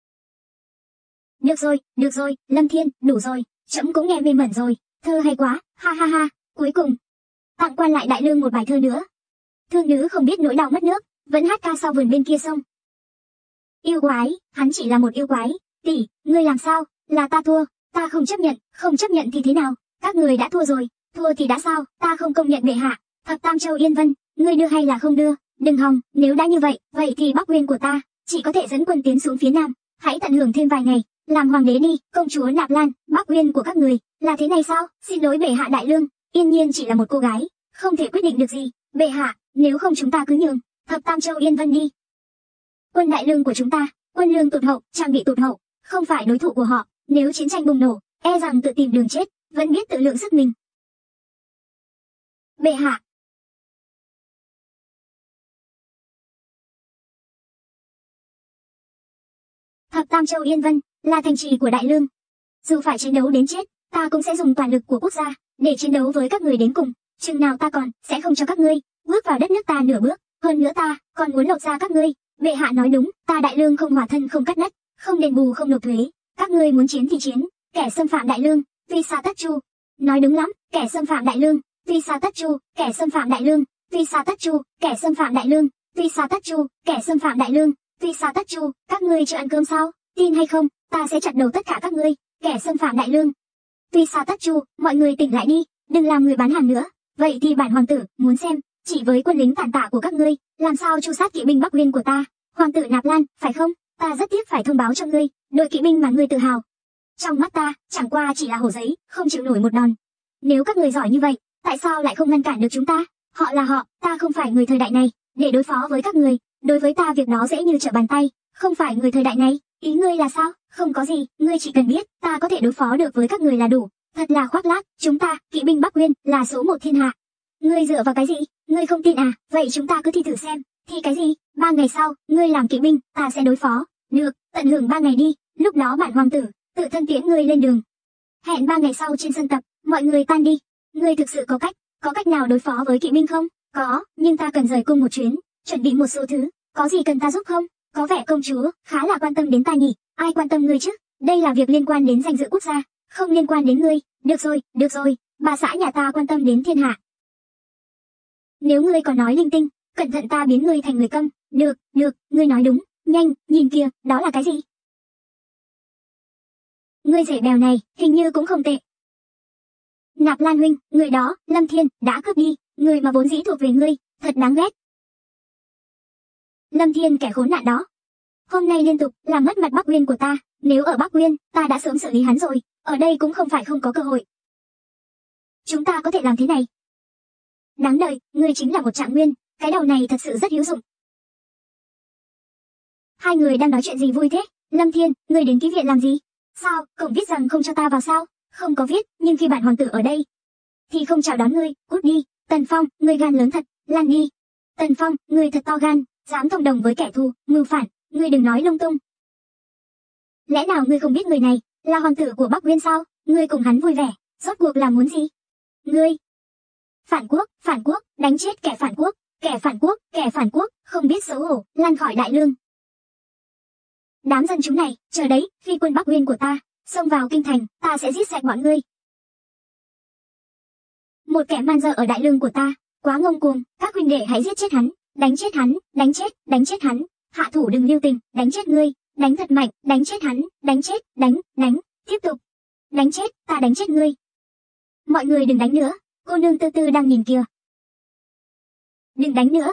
Được rồi, được rồi, Lâm Thiên, đủ rồi, trẫm cũng nghe mê mẩn rồi, thơ hay quá, ha ha ha, cuối cùng. Tặng quan lại đại lương một bài thơ nữa. Thương nữ không biết nỗi đau mất nước, vẫn hát ca sau vườn bên kia sông. Yêu quái, hắn chỉ là một yêu quái, tỷ, ngươi làm sao, là ta thua, ta không chấp nhận, không chấp nhận thì thế nào, các người đã thua rồi, thua thì đã sao, ta không công nhận bệ hạ, thập tam châu Yên Vân, ngươi đưa hay là không đưa, đừng hòng, nếu đã như vậy, vậy thì Bắc Nguyên của ta, chỉ có thể dẫn quân tiến xuống phía Nam, hãy tận hưởng thêm vài ngày, làm hoàng đế đi, công chúa Nạp Lan, Bắc Nguyên của các người, là thế này sao, xin lỗi bệ hạ đại lương, Yên Nhiên chỉ là một cô gái, không thể quyết định được gì, bệ hạ, nếu không chúng ta cứ nhường, thập tam châu Yên Vân đi. Quân đại lương của chúng ta, quân lương tụt hậu, trang bị tụt hậu, không phải đối thủ của họ, nếu chiến tranh bùng nổ, e rằng tự tìm đường chết, vẫn biết tự lượng sức mình. Bệ hạ. Thập tam châu Yên Vân là thành trì của đại lương. Dù phải chiến đấu đến chết, ta cũng sẽ dùng toàn lực của quốc gia để chiến đấu với các người đến cùng. Chừng nào ta còn sẽ không cho các ngươi bước vào đất nước ta nửa bước. Hơn nữa ta còn muốn lột ra các ngươi. Bệ hạ nói đúng, ta đại lương không hòa thân không cắt đất, không đền bù không nộp thuế. Các ngươi muốn chiến thì chiến, kẻ xâm phạm đại lương, tuy xa tất chu. Nói đúng lắm, kẻ xâm phạm đại lương, tuy xa tất chu, kẻ xâm phạm đại lương, tuy xa tất chu, kẻ xâm phạm đại lương, tuy xa tất chu, kẻ xâm phạm đại lương, tuy xa tất chu. Các ngươi chưa ăn cơm sao? Tin hay không, ta sẽ chặt đầu tất cả các ngươi, kẻ xâm phạm đại lương. Tuy xa tất chu, mọi người tỉnh lại đi, đừng làm người bán hàng nữa. Vậy thì bản hoàng tử muốn xem, chỉ với quân lính tàn tạ của các ngươi, làm sao tru sát kỵ binh Bắc Nguyên của ta. Hoàng tử Nạp Lan, phải không? Ta rất tiếc phải thông báo cho ngươi, đội kỵ binh mà ngươi tự hào, trong mắt ta chẳng qua chỉ là hổ giấy, không chịu nổi một đòn. Nếu các người giỏi như vậy, tại sao lại không ngăn cản được chúng ta? Họ là họ, ta không phải người thời đại này, để đối phó với các người, đối với ta việc đó dễ như trở bàn tay, không phải người thời đại này. Ý ngươi là sao? Không có gì, ngươi chỉ cần biết, ta có thể đối phó được với các người là đủ. Thật là khoác lác, chúng ta, kỵ binh Bắc Nguyên, là số một thiên hạ. Ngươi dựa vào cái gì? Ngươi không tin à? Vậy chúng ta cứ thi thử xem. Thì cái gì? Ba ngày sau, ngươi làm kỵ binh, ta sẽ đối phó. Được, tận hưởng ba ngày đi, lúc đó bản hoàng tử tự thân tiễn ngươi lên đường. Hẹn ba ngày sau trên sân tập, mọi người tan đi. Ngươi thực sự có cách, có cách nào đối phó với kỵ binh không? Có, nhưng ta cần rời cung một chuyến, chuẩn bị một số thứ, có gì cần ta giúp không? Có vẻ công chúa khá là quan tâm đến ta nhỉ? Ai quan tâm ngươi chứ? Đây là việc liên quan đến danh dự quốc gia, không liên quan đến ngươi. Được rồi, được rồi, bà xã nhà ta quan tâm đến thiên hạ. Nếu ngươi còn nói linh tinh, cẩn thận ta biến ngươi thành người câm. Được, được, ngươi nói đúng. Nhanh, nhìn kìa, đó là cái gì? Ngươi rể bèo này, hình như cũng không tệ. Nạp Lan huynh, người đó, Lâm Thiên, đã cướp đi, người mà vốn dĩ thuộc về ngươi, thật đáng ghét. Lâm Thiên kẻ khốn nạn đó. Hôm nay liên tục làm mất mặt Bắc Uyên của ta, nếu ở Bắc Uyên, ta đã sớm xử lý hắn rồi, ở đây cũng không phải không có cơ hội. Chúng ta có thể làm thế này. Đáng đời, ngươi chính là một Trạng Nguyên, cái đầu này thật sự rất hữu dụng. Hai người đang nói chuyện gì vui thế? Lâm Thiên, ngươi đến ký viện làm gì? Sao, cổng viết rằng không cho ta vào sao? Không có viết, nhưng khi bản hoàng tử ở đây, thì không chào đón ngươi, cút đi. Tần Phong, ngươi gan lớn thật, lan đi. Tần Phong, ngươi thật to gan, dám thông đồng với kẻ thù, mưu phản, ngươi đừng nói lung tung. Lẽ nào ngươi không biết người này là hoàng tử của Bắc Uyên sao? Ngươi cùng hắn vui vẻ, rốt cuộc là muốn gì? Ngươi phản quốc, phản quốc, đánh chết kẻ phản quốc, kẻ phản quốc, kẻ phản quốc, không biết xấu hổ, lăn khỏi đại lương. Đám dân chúng này, chờ đấy, phi quân Bắc Uyên của ta xông vào kinh thành, ta sẽ giết sạch bọn ngươi. Một kẻ man dợ ở đại lương của ta, quá ngông cuồng, các huynh đệ hãy giết chết hắn, đánh chết hắn, đánh chết, đánh chết hắn, hạ thủ đừng lưu tình, đánh chết ngươi, đánh thật mạnh, đánh chết hắn, đánh chết, đánh, đánh, tiếp tục, đánh chết, ta đánh chết ngươi. Mọi người đừng đánh nữa, cô nương Tư Tư đang nhìn kìa. Đừng đánh nữa.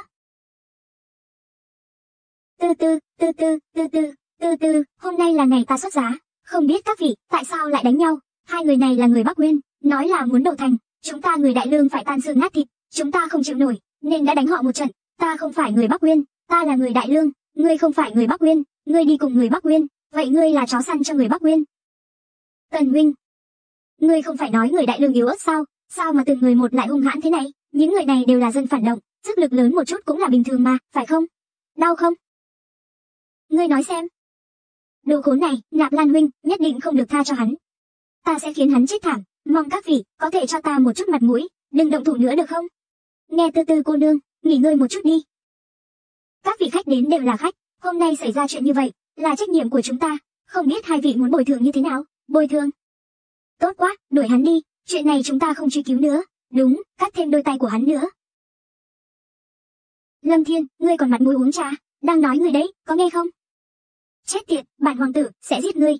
Tư Tư, Tư Tư, Tư Tư, Tư Tư, hôm nay là ngày ta xuất giá, không biết các vị tại sao lại đánh nhau. Hai người này là người Bắc Uyên, nói là muốn đổ thành, chúng ta người đại lương phải tan xương nát thịt, chúng ta không chịu nổi, nên đã đánh họ một trận. Ta không phải người Bắc Uyên, ta là người đại lương, ngươi không phải người Bắc Uyên, ngươi đi cùng người Bắc Uyên, vậy ngươi là chó săn cho người Bắc Uyên. Tần huynh, ngươi không phải nói người đại lương yếu ớt sao? Sao mà từng người một lại hung hãn thế này? Những người này đều là dân phản động, sức lực lớn một chút cũng là bình thường mà, phải không? Đau không? Ngươi nói xem. Đồ khốn này, Nạp Lan huynh, nhất định không được tha cho hắn. Ta sẽ khiến hắn chết thảm, mong các vị có thể cho ta một chút mặt mũi, đừng động thủ nữa được không? Nghe Tư Tư cô nương, nghỉ ngơi một chút đi. Các vị khách đến đều là khách, hôm nay xảy ra chuyện như vậy, là trách nhiệm của chúng ta, không biết hai vị muốn bồi thường như thế nào? Bồi thường? Tốt quá, đuổi hắn đi, chuyện này chúng ta không truy cứu nữa, đúng, cắt thêm đôi tay của hắn nữa. Lâm Thiên, ngươi còn mặt mũi uống trà, đang nói ngươi đấy, có nghe không? Chết tiệt, bản hoàng tử sẽ giết ngươi.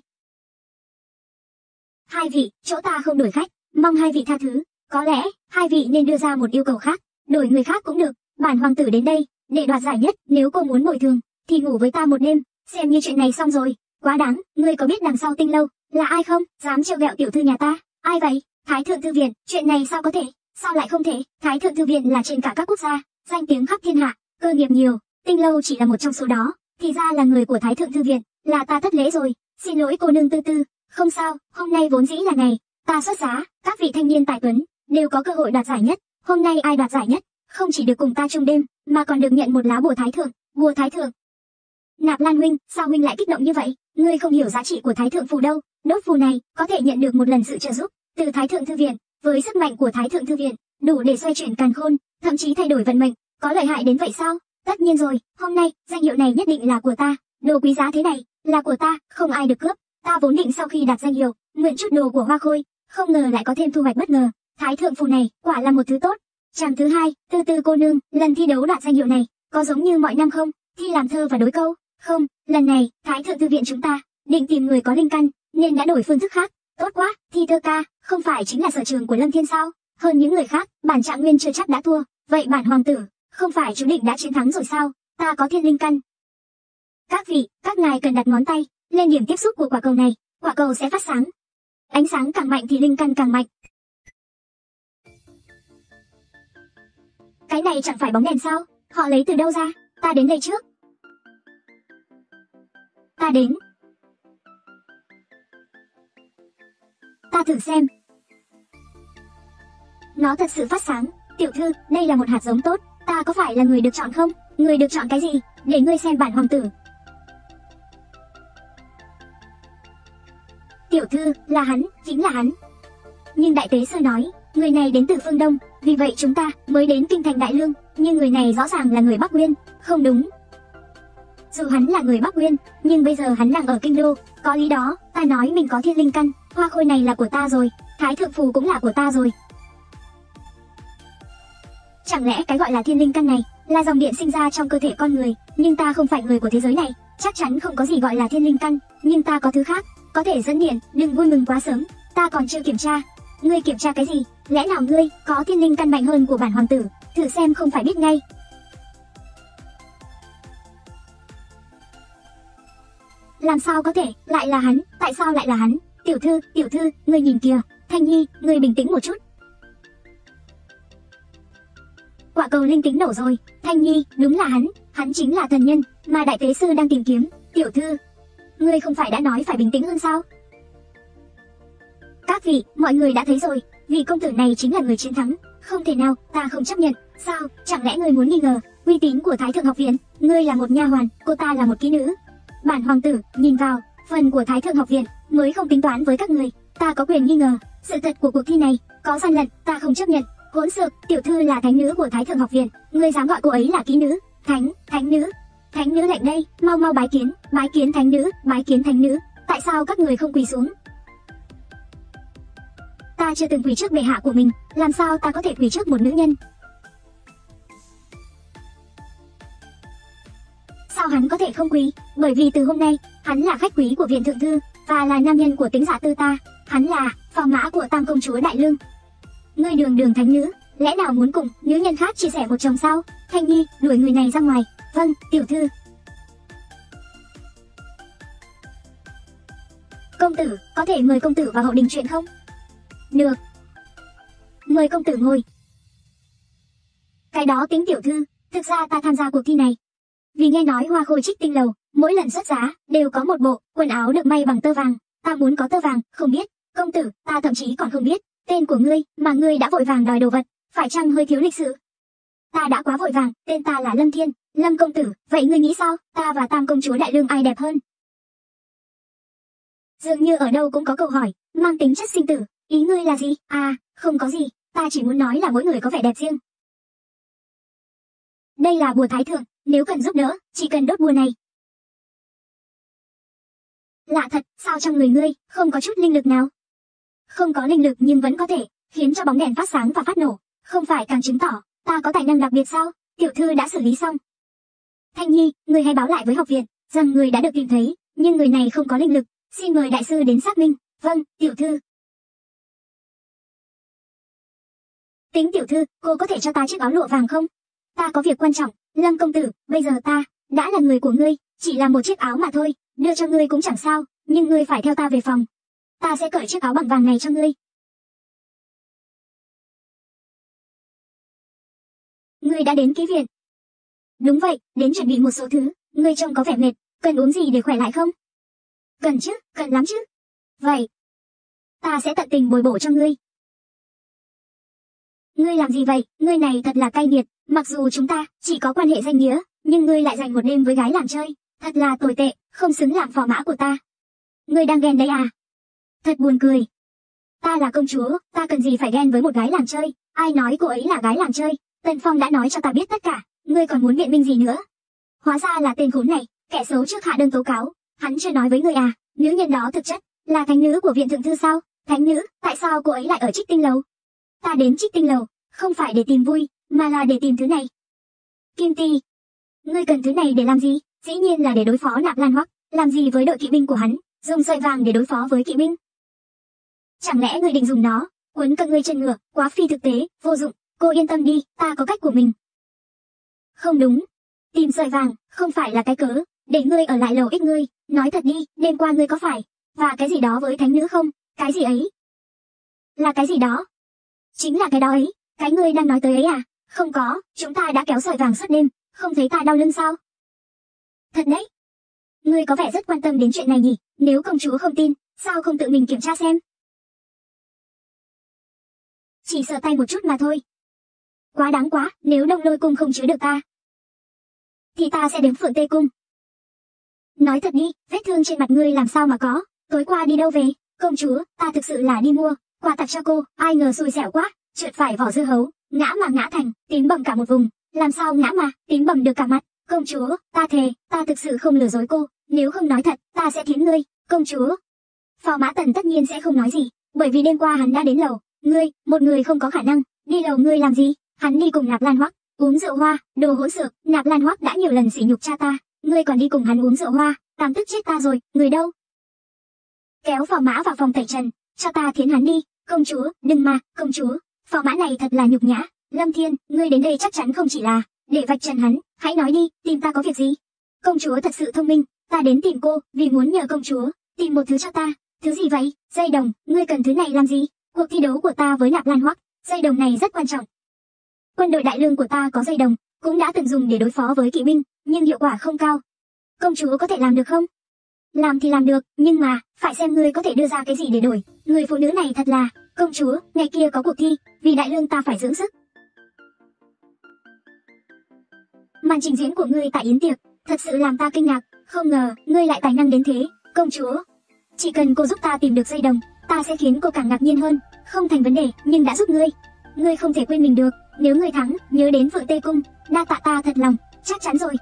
Hai vị, chỗ ta không đổi khách, mong hai vị tha thứ, có lẽ hai vị nên đưa ra một yêu cầu khác, đổi người khác cũng được. Bản hoàng tử đến đây để đoạt giải nhất, nếu cô muốn bồi thường thì ngủ với ta một đêm, xem như chuyện này xong rồi. Quá đáng, ngươi có biết đằng sau Tinh Lâu là ai không? Dám trêu ghẹo tiểu thư nhà ta, ai vậy? Thái thượng thư viện, chuyện này sao có thể? Sao lại không thể? Thái thượng thư viện là trên cả các quốc gia, danh tiếng khắp thiên hạ, cơ nghiệp nhiều, Tinh Lâu chỉ là một trong số đó. Thì ra là người của Thái thượng thư viện, là ta thất lễ rồi, xin lỗi cô nương Tư Tư. Không sao, hôm nay vốn dĩ là ngày ta xuất giá, các vị thanh niên tài tuấn đều có cơ hội đoạt giải nhất. Hôm nay ai đoạt giải nhất, không chỉ được cùng ta chung đêm, mà còn được nhận một lá bùa thái thượng. Bùa thái thượng? Nạp Lan huynh, sao huynh lại kích động như vậy? Ngươi không hiểu giá trị của thái thượng phù đâu. Đốt phù này có thể nhận được một lần sự trợ giúp từ Thái thượng thư viện, với sức mạnh của Thái thượng thư viện đủ để xoay chuyển càn khôn, thậm chí thay đổi vận mệnh. Có lợi hại đến vậy sao? Tất nhiên rồi, hôm nay danh hiệu này nhất định là của ta. Đồ quý giá thế này là của ta, không ai được cướp. Ta vốn định sau khi đạt danh hiệu mượn chút đồ của Hoa Khôi, không ngờ lại có thêm thu hoạch bất ngờ. Thái thượng phù này quả là một thứ tốt. Chàng thứ hai, Tư Tư cô nương, lần thi đấu đạt danh hiệu này có giống như mọi năm không? Thi làm thơ và đối câu? Không, lần này Thái thượng thư viện chúng ta định tìm người có linh căn, nên đã đổi phương thức khác. Tốt quá, thi thơ ca không phải chính là sở trường của Lâm Thiên sao? Hơn những người khác, bản Trạng Nguyên chưa chắc đã thua, vậy bản hoàng tử không phải chú định đã chiến thắng rồi sao? Ta có thiên linh căn. Các vị, các ngài cần đặt ngón tay lên điểm tiếp xúc của quả cầu này, quả cầu sẽ phát sáng. Ánh sáng càng mạnh thì linh căn càng mạnh. Cái này chẳng phải bóng đèn sao? Họ lấy từ đâu ra? Ta đến đây trước. Ta đến. Ta thử xem. Nó thật sự phát sáng. Tiểu thư, đây là một hạt giống tốt. Ta có phải là người được chọn không? Người được chọn cái gì? Để ngươi xem bản hoàng tử. Tiểu thư, là hắn, chính là hắn. Nhưng đại tế sư nói, người này đến từ phương Đông, vì vậy chúng ta mới đến kinh thành Đại Lương, nhưng người này rõ ràng là người Bắc Nguyên, không đúng. Dù hắn là người Bắc Nguyên, nhưng bây giờ hắn đang ở kinh đô, có lý đó, ta nói mình có thiên linh căn, hoa khôi này là của ta rồi, thái thượng phù cũng là của ta rồi. Chẳng lẽ cái gọi là thiên linh căn này là dòng điện sinh ra trong cơ thể con người, nhưng ta không phải người của thế giới này, chắc chắn không có gì gọi là thiên linh căn, nhưng ta có thứ khác, có thể dẫn điện, đừng vui mừng quá sớm, ta còn chưa kiểm tra. Ngươi kiểm tra cái gì? Lẽ nào ngươi có thiên linh căn mạnh hơn của bản hoàng tử? Thử xem không phải biết ngay. Làm sao có thể, lại là hắn, tại sao lại là hắn? Tiểu thư, tiểu thư, ngươi nhìn kìa, Thanh Nhi, ngươi bình tĩnh một chút. Quả cầu linh tính nổ rồi, Thanh Nhi, đúng là hắn, hắn chính là thần nhân mà đại tế sư đang tìm kiếm. Tiểu thư, ngươi không phải đã nói phải bình tĩnh hơn sao? Các vị, mọi người đã thấy rồi, vị công tử này chính là người chiến thắng, không thể nào, ta không chấp nhận. Sao, chẳng lẽ ngươi muốn nghi ngờ uy tín của Thái Thượng học viện? Ngươi là một nha hoàn, cô ta là một kỹ nữ. Bản hoàng tử, nhìn vào, phần của Thái Thượng học viện mới không tính toán với các người, ta có quyền nghi ngờ sự thật của cuộc thi này có gian lận, ta không chấp nhận. Hỗn xược, tiểu thư là thánh nữ của Thái Thượng học viện, ngươi dám gọi cô ấy là kỹ nữ? Thánh, thánh nữ, thánh nữ lệnh đây, mau mau bái kiến, bái kiến thánh nữ, bái kiến thánh nữ. Tại sao các người không quỳ xuống? Ta chưa từng quỳ trước bệ hạ của mình, làm sao ta có thể quỳ trước một nữ nhân? Sao hắn có thể không quỳ? Bởi vì từ hôm nay, hắn là khách quý của viện thượng thư, và là nam nhân của Tính Giả Tư ta. Hắn là phò mã của Tam công chúa Đại Lương. Ngươi đường đường thánh nữ, lẽ nào muốn cùng nữ nhân khác chia sẻ một chồng sao? Thanh Nhi, đuổi người này ra ngoài. Vâng, tiểu thư. Công tử, có thể mời công tử vào hậu đình chuyện không? Được. Mời công tử ngồi. Cái đó tính tiểu thư, thực ra ta tham gia cuộc thi này vì nghe nói hoa khôi Trích Tinh Lầu mỗi lần xuất giá đều có một bộ quần áo được may bằng tơ vàng, ta muốn có tơ vàng, không biết, công tử, ta thậm chí còn không biết tên của ngươi mà ngươi đã vội vàng đòi đồ vật, phải chăng hơi thiếu lịch sự? Ta đã quá vội vàng, tên ta là Lâm Thiên, Lâm công tử, vậy ngươi nghĩ sao, ta và Tam công chúa Đại Lương ai đẹp hơn? Dường như ở đâu cũng có câu hỏi mang tính chất sinh tử, ý ngươi là gì? À, không có gì, ta chỉ muốn nói là mỗi người có vẻ đẹp riêng. Đây là bùa thái thượng, nếu cần giúp đỡ, chỉ cần đốt bùa này. Lạ thật, sao trong người ngươi không có chút linh lực nào? Không có linh lực nhưng vẫn có thể khiến cho bóng đèn phát sáng và phát nổ, không phải càng chứng tỏ ta có tài năng đặc biệt sao? Tiểu thư đã xử lý xong. Thanh Nhi, người hãy báo lại với học viện rằng người đã được tìm thấy, nhưng người này không có linh lực, xin mời đại sư đến xác minh. Vâng, tiểu thư. Tính tiểu thư, cô có thể cho ta chiếc áo lụa vàng không? Ta có việc quan trọng, Lâm công tử, bây giờ ta đã là người của ngươi, chỉ là một chiếc áo mà thôi, đưa cho ngươi cũng chẳng sao, nhưng ngươi phải theo ta về phòng. Ta sẽ cởi chiếc áo bằng vàng này cho ngươi. Ngươi đã đến ký viện. Đúng vậy, đến chuẩn bị một số thứ, ngươi trông có vẻ mệt, cần uống gì để khỏe lại không? Cần chứ, cần lắm chứ. Vậy, ta sẽ tận tình bồi bổ cho ngươi. Ngươi làm gì vậy, ngươi này thật là cay nghiệt, mặc dù chúng ta chỉ có quan hệ danh nghĩa, nhưng ngươi lại dành một đêm với gái làm chơi, thật là tồi tệ, không xứng làm phò mã của ta. Ngươi đang ghen đấy à? Thật buồn cười. Ta là công chúa, ta cần gì phải ghen với một gái làm chơi, ai nói cô ấy là gái làm chơi, Tần Phong đã nói cho ta biết tất cả, ngươi còn muốn biện minh gì nữa? Hóa ra là tên khốn này, kẻ xấu trước hạ đơn tố cáo, hắn chưa nói với ngươi à, nữ nhân đó thực chất là thánh nữ của viện thượng thư sao? Thánh nữ, tại sao cô ấy lại ở Trích Tinh Lầu? Ta đến Trích Tinh Lầu, không phải để tìm vui, mà là để tìm thứ này. Kim Ti, ngươi cần thứ này để làm gì? Dĩ nhiên là để đối phó Nạp Lan Hoắc, làm gì với đội kỵ binh của hắn, dùng sợi vàng để đối phó với kỵ binh. Chẳng lẽ ngươi định dùng nó quấn các ngươi chân ngựa, quá phi thực tế, vô dụng, cô yên tâm đi, ta có cách của mình. Không đúng, tìm sợi vàng không phải là cái cớ để ngươi ở lại lầu ích ngươi, nói thật đi, đêm qua ngươi có phải và cái gì đó với thánh nữ không? Cái gì ấy? Là cái gì đó? Chính là cái đó ấy, cái ngươi đang nói tới ấy à? Không có, chúng ta đã kéo sợi vàng suốt đêm, không thấy ta đau lưng sao? Thật đấy. Ngươi có vẻ rất quan tâm đến chuyện này nhỉ, nếu công chúa không tin, sao không tự mình kiểm tra xem? Chỉ sờ tay một chút mà thôi. Quá đáng quá, nếu Đông Lôi cung không chứa được ta, thì ta sẽ đến Phượng Tê cung. Nói thật đi, vết thương trên mặt ngươi làm sao mà có, tối qua đi đâu về, Công chúa, ta thực sự là đi mua quà tặng cho cô, ai ngờ xui xẻo quá, trượt phải vỏ dưa hấu, ngã mà ngã thành, tím bầm cả một vùng. Làm sao ngã mà tím bầm được cả mặt? Công chúa, ta thề, ta thực sự không lừa dối cô, nếu không nói thật, ta sẽ thiến ngươi. Công chúa. Phò Mã Tần tất nhiên sẽ không nói gì, bởi vì đêm qua hắn đã đến lầu. Ngươi, một người không có khả năng, đi lầu ngươi làm gì? Hắn đi cùng Nạp Lan Hoắc, uống rượu hoa, đồ hỗn xược, Nạp Lan Hoắc đã nhiều lần sỉ nhục cha ta, ngươi còn đi cùng hắn uống rượu hoa, tam tức chết ta rồi, người đâu? Kéo Phò Mã vào phòng tẩy trần, cho ta thiến hắn đi. Công chúa, đừng mà, công chúa, Phò Mã này thật là nhục nhã. Lâm Thiên, ngươi đến đây chắc chắn không chỉ là để vạch trần hắn, hãy nói đi, tìm ta có việc gì? Công chúa thật sự thông minh, ta đến tìm cô vì muốn nhờ công chúa tìm một thứ cho ta. Thứ gì vậy? Dây đồng, ngươi cần thứ này làm gì? Cuộc thi đấu của ta với Nạp Lan Hoắc, dây đồng này rất quan trọng. Quân đội đại lương của ta có dây đồng, cũng đã từng dùng để đối phó với kỵ binh, nhưng hiệu quả không cao. Công chúa có thể làm được không? Làm thì làm được, nhưng mà phải xem ngươi có thể đưa ra cái gì để đổi. Người phụ nữ này thật là, công chúa, ngày kia có cuộc thi, vì đại lương ta phải dưỡng sức. Màn trình diễn của ngươi tại yến tiệc thật sự làm ta kinh ngạc, không ngờ ngươi lại tài năng đến thế. Công chúa, chỉ cần cô giúp ta tìm được dây đồng, ta sẽ khiến cô càng ngạc nhiên hơn. Không thành vấn đề, nhưng đã giúp ngươi, ngươi không thể quên mình được. Nếu ngươi thắng, nhớ đến Phượng Tê Cung, đa tạ ta thật lòng. Chắc chắn rồi,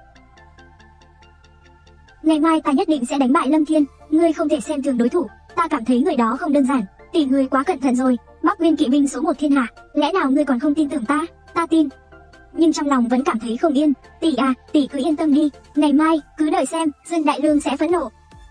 ngày mai ta nhất định sẽ đánh bại Lâm Thiên. Ngươi không thể xem thường đối thủ, ta cảm thấy người đó không đơn giản. Tỷ, ngươi quá cẩn thận rồi, Bắc Nguyên kỵ binh số một thiên hạ, lẽ nào ngươi còn không tin tưởng ta? Ta tin, nhưng trong lòng vẫn cảm thấy không yên. Tỷ à, tỷ cứ yên tâm đi, ngày mai cứ đợi xem, Dương Đại Lương sẽ phẫn nộ.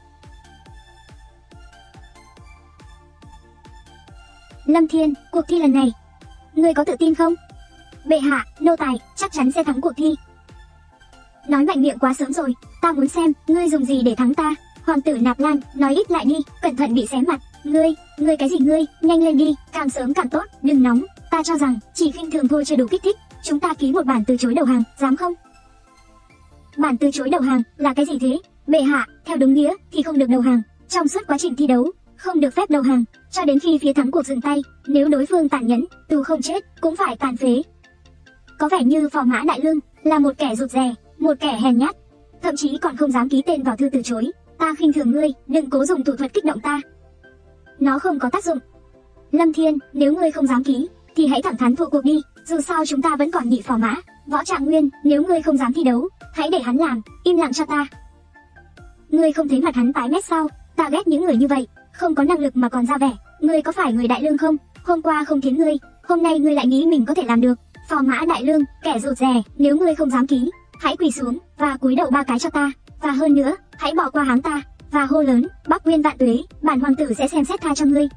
Lâm Thiên, cuộc thi lần này, ngươi có tự tin không? Bệ hạ, nô tài chắc chắn sẽ thắng cuộc thi. Nói mạnh miệng quá sớm rồi, ta muốn xem ngươi dùng gì để thắng ta. Hoàng tử Nạp Lan, nói ít lại đi, cẩn thận bị xé mặt. Ngươi, ngươi cái gì ngươi, nhanh lên đi, càng sớm càng tốt, đừng nóng. Ta cho rằng chỉ khinh thường thôi chưa đủ kích thích. Chúng ta ký một bản từ chối đầu hàng, dám không? Bản từ chối đầu hàng là cái gì thế? Bệ hạ, theo đúng nghĩa thì không được đầu hàng. Trong suốt quá trình thi đấu, không được phép đầu hàng, cho đến khi phía thắng cuộc dừng tay. Nếu đối phương tàn nhẫn, tù không chết, cũng phải tàn phế. Có vẻ như Phò Mã Đại Lương là một kẻ rụt rè, một kẻ hèn nhát, thậm chí còn không dám ký tên vào thư từ chối. Ta khinh thường ngươi, đừng cố dùng thủ thuật kích động ta, nó không có tác dụng. Lâm Thiên, nếu ngươi không dám ký, thì hãy thẳng thắn thua cuộc đi. Dù sao chúng ta vẫn còn nhị phò mã, Võ Trạng Nguyên. Nếu ngươi không dám thi đấu, hãy để hắn làm, im lặng cho ta. Ngươi không thấy mặt hắn tái mét sao? Ta ghét những người như vậy, không có năng lực mà còn ra vẻ. Ngươi có phải người Đại Lương không? Hôm qua không thiến ngươi, hôm nay ngươi lại nghĩ mình có thể làm được. Phò Mã Đại Lương, kẻ rụt rè. Nếu ngươi không dám ký, hãy quỳ xuống và cúi đầu ba cái cho ta. Và hơn nữa, hãy bỏ qua hắn ta và hô lớn, Bắc Nguyên vạn tuế, bản hoàng tử sẽ xem xét tha cho ngươi.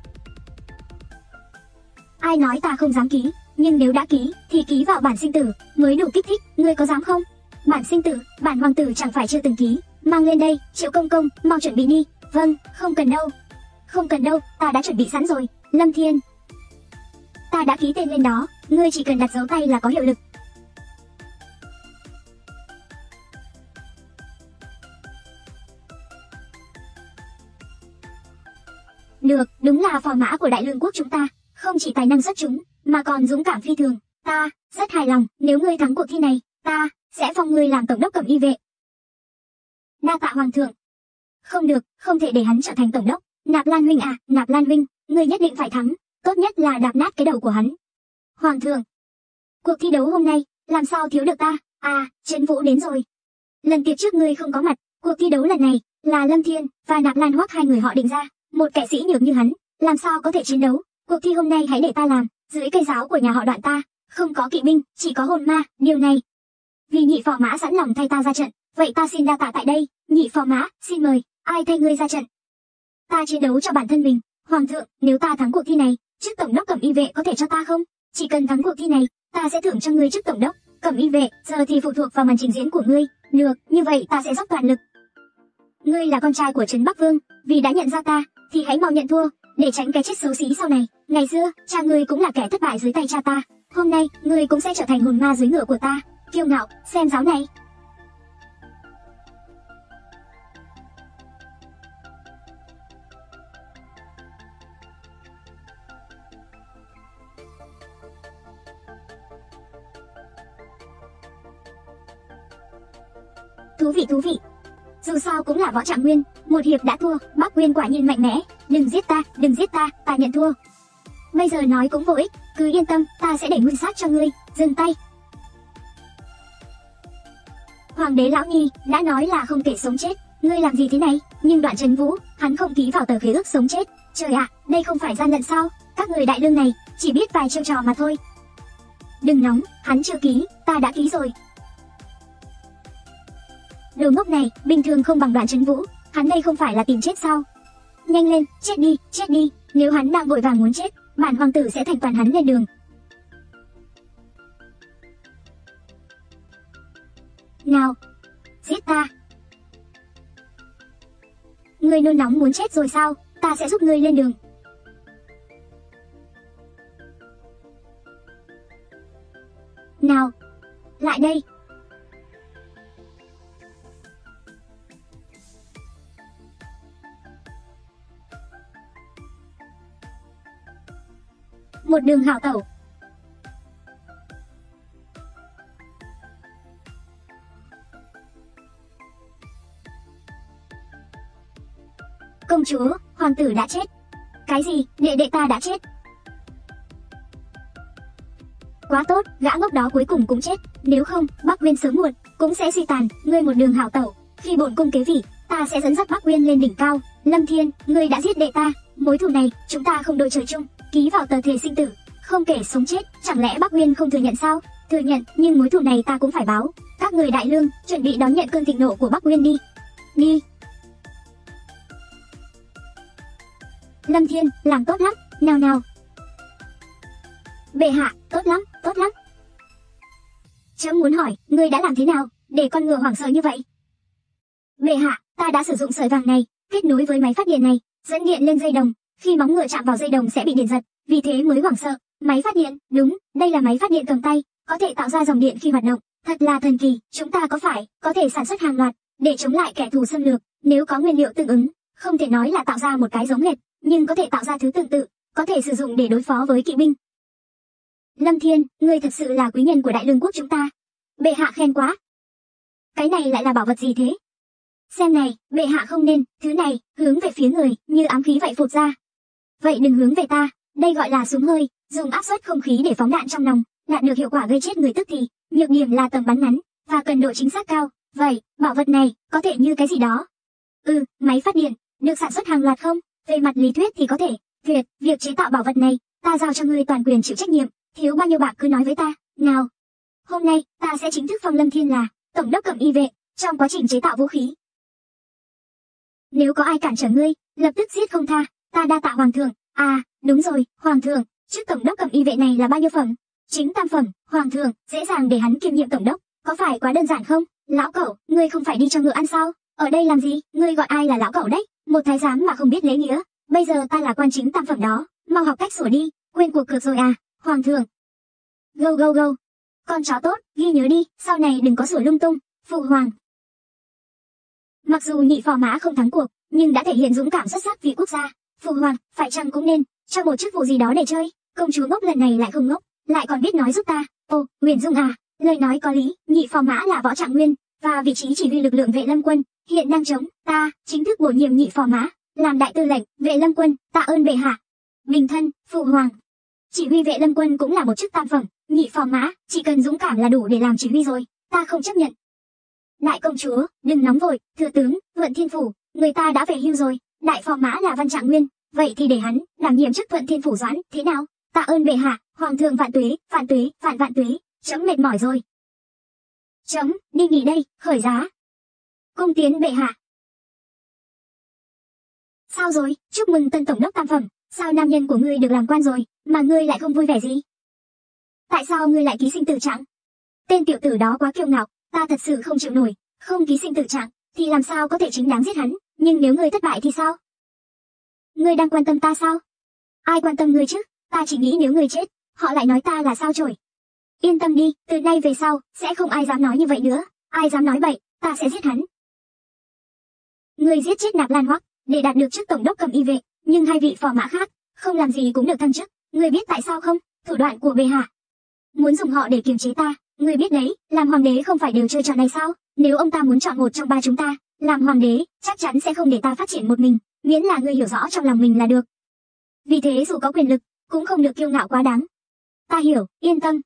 Ai nói ta không dám ký? Nhưng nếu đã ký, thì ký vào bản sinh tử mới đủ kích thích. Ngươi có dám không? Bản sinh tử, bản hoàng tử chẳng phải chưa từng ký. Mang lên đây, Triệu công công, mau chuẩn bị đi. Vâng, không cần đâu, không cần đâu, ta đã chuẩn bị sẵn rồi. Lâm Thiên, ta đã ký tên lên đó, ngươi chỉ cần đặt dấu tay là có hiệu lực. Được, đúng là phò mã của Đại Lương quốc chúng ta, không chỉ tài năng xuất chúng, mà còn dũng cảm phi thường. Ta rất hài lòng, nếu ngươi thắng cuộc thi này, ta sẽ phong ngươi làm tổng đốc cẩm y vệ. Đa tạ hoàng thượng. Không được, không thể để hắn trở thành tổng đốc. Nạp Lan huynh à, Nạp Lan huynh, ngươi nhất định phải thắng, tốt nhất là đạp nát cái đầu của hắn. Hoàng thượng, cuộc thi đấu hôm nay, làm sao thiếu được ta? À, Trấn Vũ đến rồi. Lần tiệc trước ngươi không có mặt, cuộc thi đấu lần này là Lâm Thiên và Nạp Lan Hoắc hai người họ định ra. Một kẻ sĩ nhược như hắn, làm sao có thể chiến đấu? Cuộc thi hôm nay hãy để ta làm. Dưới cây giáo của nhà họ Đoạn ta, không có kỵ binh, chỉ có hồn ma. Điều này, vì nhị phò mã sẵn lòng thay ta ra trận, vậy ta xin đa tạ tại đây. Nhị phò mã, xin mời, ai thay ngươi ra trận? Ta chiến đấu cho bản thân mình. Hoàng thượng, nếu ta thắng cuộc thi này, chức tổng đốc cẩm y vệ có thể cho ta không? Chỉ cần thắng cuộc thi này, ta sẽ thưởng cho ngươi chức tổng đốc cẩm y vệ. Giờ thì phụ thuộc vào màn trình diễn của ngươi. Được, như vậy ta sẽ dốc toàn lực. Ngươi là con trai của Trấn Bắc Vương, vì đã nhận ra ta, thì hãy mau nhận thua, để tránh cái chết xấu xí sau này. Ngày xưa, cha ngươi cũng là kẻ thất bại dưới tay cha ta, hôm nay, ngươi cũng sẽ trở thành hồn ma dưới ngựa của ta. Kiêu ngạo, xem giáo này. Thú vị thú vị. Dù sao cũng là Võ Trạng Nguyên, một hiệp đã thua, Bắc Nguyên quả nhiên mạnh mẽ. đừng giết ta, đừng giết ta, ta nhận thua. Bây giờ nói cũng vô ích, cứ yên tâm, ta sẽ đẩy nguyên sát cho ngươi, dừng tay. Hoàng đế lão nhi đã nói là không thể sống chết, ngươi làm gì thế này? Nhưng Đoạn Trấn Vũ, hắn không ký vào tờ khế ước sống chết. Trời ạ, đây không phải gian lận sao? Các người đại lương này chỉ biết vài chiêu trò mà thôi. Đừng nóng, hắn chưa ký, ta đã ký rồi. Đồ ngốc này, bình thường không bằng Đoạn Trấn Vũ, hắn đây không phải là tìm chết sao? Nhanh lên, chết đi, chết đi, nếu hắn đang vội vàng muốn chết, bản hoàng tử sẽ thành toàn hắn lên đường. Nào, giết ta. Ngươi nôn nóng muốn chết rồi sao? Ta sẽ giúp ngươi lên đường. Nào, lại đây. Một đường hảo tẩu. Công chúa, hoàng tử đã chết. Cái gì, đệ đệ ta đã chết? Quá tốt, gã ngốc đó cuối cùng cũng chết. Nếu không, Bắc Nguyên sớm muộn cũng sẽ suy tàn. Ngươi một đường hảo tẩu, khi bổn cung kế vị, ta sẽ dẫn dắt Bắc Nguyên lên đỉnh cao. Lâm Thiên, ngươi đã giết đệ ta, mối thù này chúng ta không đội trời chung. Ký vào tờ thề sinh tử, không kể sống chết. Chẳng lẽ Bắc Nguyên không thừa nhận sao? Thừa nhận, nhưng mối thù này ta cũng phải báo. Các người đại lương, chuẩn bị đón nhận cơn thịnh nộ của Bắc Nguyên đi. Đi. Lâm Thiên, làm tốt lắm, nào nào. Bệ hạ, tốt lắm, tốt lắm. Chấm muốn hỏi, ngươi đã làm thế nào để con ngựa hoảng sợ như vậy? Bệ hạ, ta đã sử dụng sợi vàng này, kết nối với máy phát điện này, dẫn điện lên dây đồng. Khi móng ngựa chạm vào dây đồng sẽ bị điện giật, vì thế mới hoảng sợ. Máy phát điện, đúng, đây là máy phát điện cầm tay, có thể tạo ra dòng điện khi hoạt động. Thật là thần kỳ, chúng ta có phải có thể sản xuất hàng loạt để chống lại kẻ thù xâm lược. Nếu có nguyên liệu tương ứng, không thể nói là tạo ra một cái giống hệt, nhưng có thể tạo ra thứ tương tự, có thể sử dụng để đối phó với kỵ binh. Lâm Thiên, ngươi thật sự là quý nhân của đại lương quốc chúng ta. Bệ hạ khen quá. Cái này lại là bảo vật gì thế? Xem này, bệ hạ không nên, thứ này, hướng về phía người, như ám khí vậy phụt ra. Vậy đừng hướng về ta, đây gọi là súng hơi, dùng áp suất không khí để phóng đạn trong nòng, đạt được hiệu quả gây chết người tức thì, nhược điểm là tầm bắn ngắn, và cần độ chính xác cao. Vậy, bảo vật này, có thể như cái gì đó? Ừ, máy phát điện, được sản xuất hàng loạt không? Về mặt lý thuyết thì có thể, việc, việc chế tạo bảo vật này, ta giao cho ngươi toàn quyền chịu trách nhiệm, thiếu bao nhiêu bạc cứ nói với ta, nào. Hôm nay, ta sẽ chính thức phong Lâm Thiên là tổng đốc cẩm y vệ, trong quá trình chế tạo vũ khí. Nếu có ai cản trở ngươi, lập tức giết không tha, ta đa tạ hoàng thượng. À, đúng rồi, hoàng thượng, chức tổng đốc cẩm y vệ này là bao nhiêu phẩm? Chính tam phẩm, hoàng thượng, dễ dàng để hắn kiêm nhiệm tổng đốc, có phải quá đơn giản không? Lão cẩu, ngươi không phải đi cho ngựa ăn sao? Ở đây làm gì? Ngươi gọi ai là lão cẩu đấy? Một thái giám mà không biết lễ nghĩa. Bây giờ ta là quan chính tam phẩm đó, mau học cách sủa đi, quên cuộc cược rồi à, hoàng thượng. Go go go. Con chó tốt, ghi nhớ đi, sau này đừng có sủa lung tung, phụ hoàng. Mặc dù nhị phò mã không thắng cuộc, nhưng đã thể hiện dũng cảm xuất sắc vì quốc gia. Phụ hoàng, phải chăng cũng nên cho một chức vụ gì đó để chơi? Công chúa ngốc lần này lại không ngốc, lại còn biết nói giúp ta. Ồ, Huyền Dung à, lời nói có lý, nhị phò mã là Võ Trạng Nguyên, và vị trí chỉ huy lực lượng vệ lâm quân hiện đang trống. Ta chính thức bổ nhiệm nhị phò mã làm đại tư lệnh vệ lâm quân, tạ ơn bệ hạ. Bình thân, phụ hoàng. Chỉ huy vệ lâm quân cũng là một chức tam phẩm, nhị phò mã chỉ cần dũng cảm là đủ để làm chỉ huy rồi, ta không chấp nhận. Đại công chúa, đừng nóng vội, thừa tướng, Thuận Thiên Phủ, người ta đã về hưu rồi, đại phò mã là Văn Trạng Nguyên, vậy thì để hắn đảm nhiệm chức Thuận Thiên Phủ Doãn, thế nào? Tạ ơn bệ hạ, hoàng thượng vạn tuế, vạn tuế, vạn vạn tuế, chấm mệt mỏi rồi. Chấm, đi nghỉ đây, khởi giá. Cung tiến bệ hạ. Sao rồi, chúc mừng tân tổng đốc tam phẩm, sao nam nhân của ngươi được làm quan rồi, mà ngươi lại không vui vẻ gì? Tại sao ngươi lại ký sinh tử trạng? Tên tiểu tử đó quá kiêu ngạo, ta thật sự không chịu nổi, không ký sinh tử trạng, thì làm sao có thể chính đáng giết hắn, nhưng nếu ngươi thất bại thì sao? Ngươi đang quan tâm ta sao? Ai quan tâm ngươi chứ, ta chỉ nghĩ nếu ngươi chết, họ lại nói ta là sao chổi. Yên tâm đi, từ nay về sau, sẽ không ai dám nói như vậy nữa, ai dám nói bậy, ta sẽ giết hắn. Ngươi giết chết Nạp Lan Hoắc, để đạt được chức tổng đốc cầm y vệ, nhưng hai vị phò mã khác, không làm gì cũng được thăng chức, ngươi biết tại sao không? Thủ đoạn của bệ hạ. Muốn dùng họ để kiềm chế ta, ngươi biết đấy, làm hoàng đế không phải đều chơi trò này sao? Nếu ông ta muốn chọn một trong ba chúng ta, làm hoàng đế, chắc chắn sẽ không để ta phát triển một mình, miễn là ngươi hiểu rõ trong lòng mình là được. Vì thế dù có quyền lực, cũng không được kiêu ngạo quá đáng. Ta hiểu, yên tâm.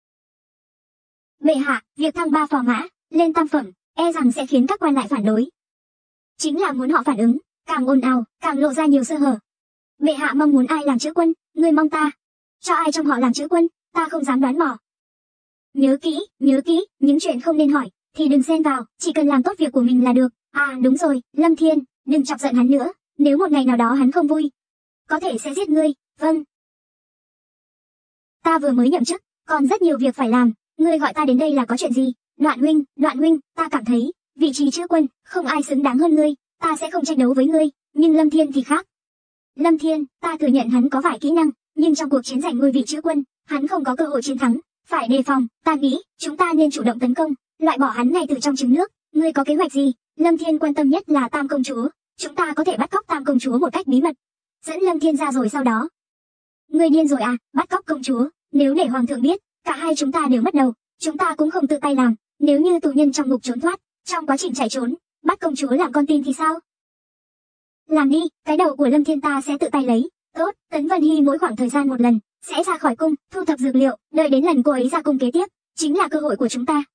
Bệ hạ, việc thăng ba phò mã lên tam phẩm, e rằng sẽ khiến các quan lại phản đối. Chính là muốn họ phản ứng, càng ồn ào, càng lộ ra nhiều sơ hở. Bệ hạ mong muốn ai làm chữ quân, ngươi mong ta. Cho ai trong họ làm chữ quân, ta không dám đoán mò. Nhớ kỹ, nhớ kỹ, những chuyện không nên hỏi, thì đừng xen vào, chỉ cần làm tốt việc của mình là được. À đúng rồi, Lâm Thiên, đừng chọc giận hắn nữa, nếu một ngày nào đó hắn không vui, có thể sẽ giết ngươi. Vâng. Ta vừa mới nhậm chức, còn rất nhiều việc phải làm, ngươi gọi ta đến đây là có chuyện gì? Đoạn huynh, Đoạn huynh, ta cảm thấy, vị trí chữ quân, không ai xứng đáng hơn ngươi, ta sẽ không tranh đấu với ngươi, nhưng Lâm Thiên thì khác. Lâm Thiên, ta thừa nhận hắn có vài kỹ năng, nhưng trong cuộc chiến giành ngôi vị chữ quân, hắn không có cơ hội chiến thắng, phải đề phòng. Ta nghĩ, chúng ta nên chủ động tấn công, loại bỏ hắn ngay từ trong trứng nước. Ngươi có kế hoạch gì? Lâm Thiên quan tâm nhất là Tam công chúa, chúng ta có thể bắt cóc Tam công chúa một cách bí mật, dẫn Lâm Thiên ra rồi sau đó. Ngươi điên rồi à? Bắt cóc công chúa? Nếu để hoàng thượng biết, cả hai chúng ta đều mất đầu. Chúng ta cũng không tự tay làm. Nếu như tù nhân trong ngục trốn thoát, trong quá trình chạy trốn, bắt công chúa làm con tin thì sao? Làm đi, cái đầu của Lâm Thiên ta sẽ tự tay lấy. Tốt, Tấn Vân Hy mỗi khoảng thời gian một lần sẽ ra khỏi cung, thu thập dược liệu, đợi đến lần cô ấy ra cung kế tiếp, chính là cơ hội của chúng ta.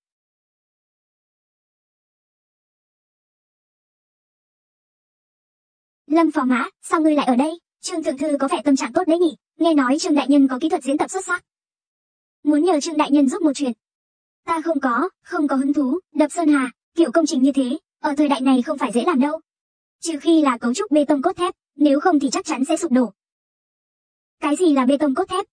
Lâm phò mã, sao ngươi lại ở đây? Trương thượng thư có vẻ tâm trạng tốt đấy nhỉ? Nghe nói Trương đại nhân có kỹ thuật diễn tập xuất sắc. Muốn nhờ Trương đại nhân giúp một chuyện. Ta không có, không có hứng thú. Đập sơn hà, kiểu công trình như thế, ở thời đại này không phải dễ làm đâu. Trừ khi là cấu trúc bê tông cốt thép, nếu không thì chắc chắn sẽ sụp đổ. Cái gì là bê tông cốt thép?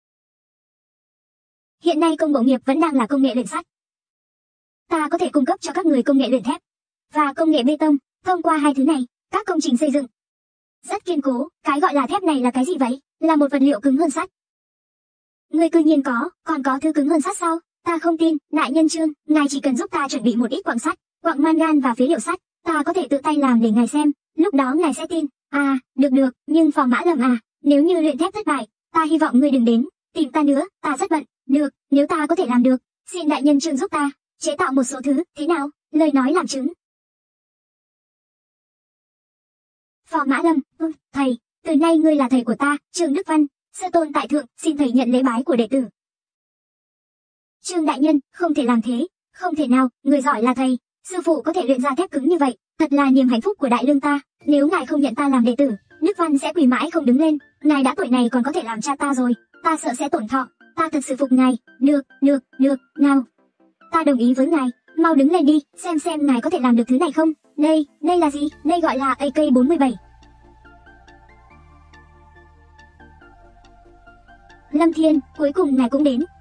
Hiện nay công bộ nghiệp vẫn đang là công nghệ luyện sắt. Ta có thể cung cấp cho các người công nghệ luyện thép và công nghệ bê tông. Thông qua hai thứ này, các công trình xây dựng rất kiên cố. Cái gọi là thép này là cái gì vậy? Là một vật liệu cứng hơn sắt. Ngươi cư nhiên có, còn có thứ cứng hơn sắt sao? Ta không tin. Đại nhân Trương, ngài chỉ cần giúp ta chuẩn bị một ít quặng sắt, quặng mangan và phế liệu sắt, ta có thể tự tay làm để ngài xem, lúc đó ngài sẽ tin. À, được được, nhưng phò mã Lâm à, nếu như luyện thép thất bại, ta hy vọng ngươi đừng đến tìm ta nữa, ta rất bận. Được, nếu ta có thể làm được, xin đại nhân Trương giúp ta chế tạo một số thứ, thế nào? Lời nói làm chứng. Phò mã Lâm, ừ, thầy, từ nay ngươi là thầy của ta, Trương Đức Văn, sư tôn tại thượng, xin thầy nhận lễ bái của đệ tử. Trương đại nhân, không thể làm thế, không thể nào, người giỏi là thầy, sư phụ có thể luyện ra thép cứng như vậy, thật là niềm hạnh phúc của đại lương ta. Nếu ngài không nhận ta làm đệ tử, Đức Văn sẽ quỳ mãi không đứng lên. Ngài đã tuổi này còn có thể làm cha ta rồi, ta sợ sẽ tổn thọ. Ta thật sự phục ngài. Được, được, được, nào, ta đồng ý với ngài. Mau đứng lên đi, xem xem ngài có thể làm được thứ này không. Đây, đây là gì? Đây gọi là A K bốn mươi bảy. Lâm Thiên, cuối cùng ngài cũng đến.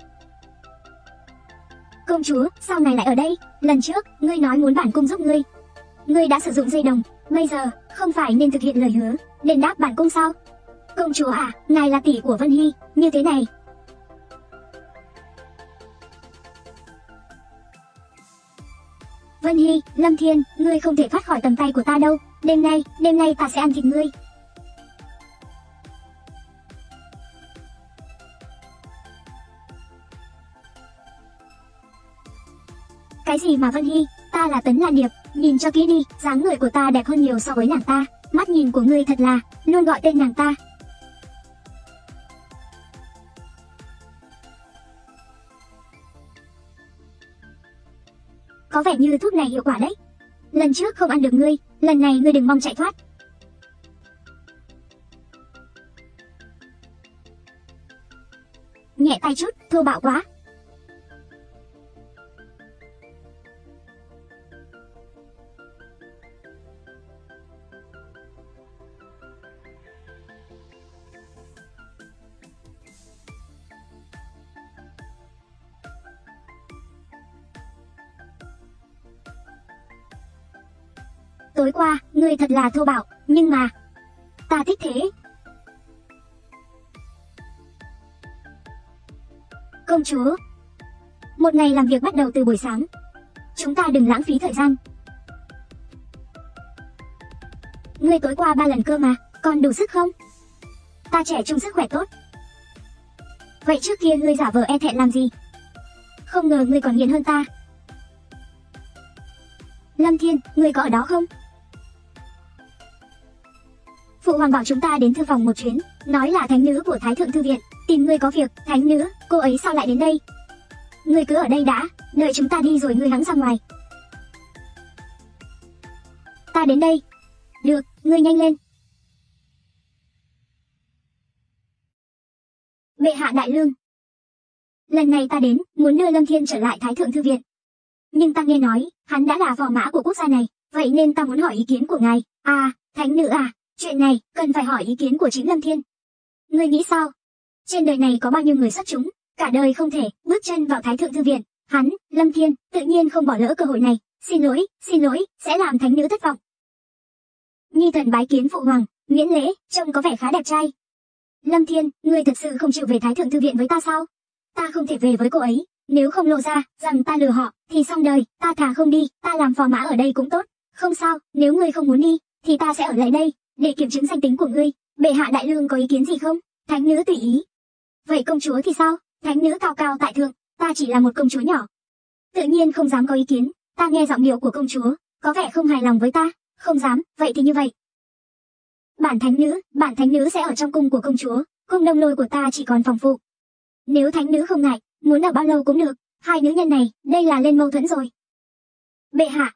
Công chúa, sao ngài lại ở đây? Lần trước, ngươi nói muốn bản cung giúp ngươi. Ngươi đã sử dụng dây đồng, bây giờ, không phải nên thực hiện lời hứa, đền đáp bản cung sao? Công chúa à, ngài là tỷ của Vân Hy, như thế này. Vân Hy, Lâm Thiên, ngươi không thể thoát khỏi tầm tay của ta đâu. Đêm nay, đêm nay ta sẽ ăn thịt ngươi. Cái gì mà Vân Hy, ta là Tấn Lan Điệp, nhìn cho kỹ đi, dáng người của ta đẹp hơn nhiều so với nàng ta. Mắt nhìn của ngươi thật là, luôn gọi tên nàng ta. Có vẻ như thuốc này hiệu quả đấy. Lần trước không ăn được ngươi, lần này ngươi đừng mong chạy thoát. Nhẹ tay chút, thô bạo quá. Tối qua, ngươi thật là thô bạo, nhưng mà ta thích thế. Công chúa, một ngày làm việc bắt đầu từ buổi sáng. Chúng ta đừng lãng phí thời gian. Ngươi tối qua ba lần cơ mà, còn đủ sức không? Ta trẻ trung sức khỏe tốt. Vậy trước kia ngươi giả vờ e thẹn làm gì? Không ngờ ngươi còn nghiện hơn ta. Lâm Thiên, ngươi có ở đó không? Phụ hoàng bảo chúng ta đến thư phòng một chuyến, nói là thánh nữ của Thái thượng thư viện, tìm ngươi có việc. Thánh nữ, cô ấy sao lại đến đây? Ngươi cứ ở đây đã, đợi chúng ta đi rồi ngươi hẵng ra ngoài. Ta đến đây. Được, ngươi nhanh lên. Bệ hạ đại lương, lần này ta đến, muốn đưa Lâm Thiên trở lại Thái thượng thư viện. Nhưng ta nghe nói, hắn đã là phò mã của quốc gia này, vậy nên ta muốn hỏi ý kiến của ngài. À, thánh nữ à, chuyện này, cần phải hỏi ý kiến của chính Lâm Thiên. Ngươi nghĩ sao? Trên đời này có bao nhiêu người xuất chúng, cả đời không thể bước chân vào Thái thượng thư viện. Hắn, Lâm Thiên, tự nhiên không bỏ lỡ cơ hội này. Xin lỗi, xin lỗi, sẽ làm thánh nữ thất vọng. Nhi thần bái kiến phụ hoàng, miễn lễ, trông có vẻ khá đẹp trai. Lâm Thiên, ngươi thật sự không chịu về Thái thượng thư viện với ta sao? Ta không thể về với cô ấy, nếu không lộ ra rằng ta lừa họ, thì xong đời. Ta thà không đi, ta làm phò mã ở đây cũng tốt. Không sao, nếu ngươi không muốn đi, thì ta sẽ ở lại đây, để kiểm chứng danh tính của ngươi. Bệ hạ đại lương có ý kiến gì không? Thánh nữ tùy ý. Vậy công chúa thì sao? Thánh nữ cao cao tại thượng, ta chỉ là một công chúa nhỏ, tự nhiên không dám có ý kiến. Ta nghe giọng điệu của công chúa, có vẻ không hài lòng với ta. Không dám, vậy thì như vậy. Bản thánh nữ, bản thánh nữ sẽ ở trong cung của công chúa, cung đông lôi của ta chỉ còn phòng phụ. Nếu thánh nữ không ngại, muốn ở bao lâu cũng được. Hai nữ nhân này, đây là lên mâu thuẫn rồi. Bệ hạ.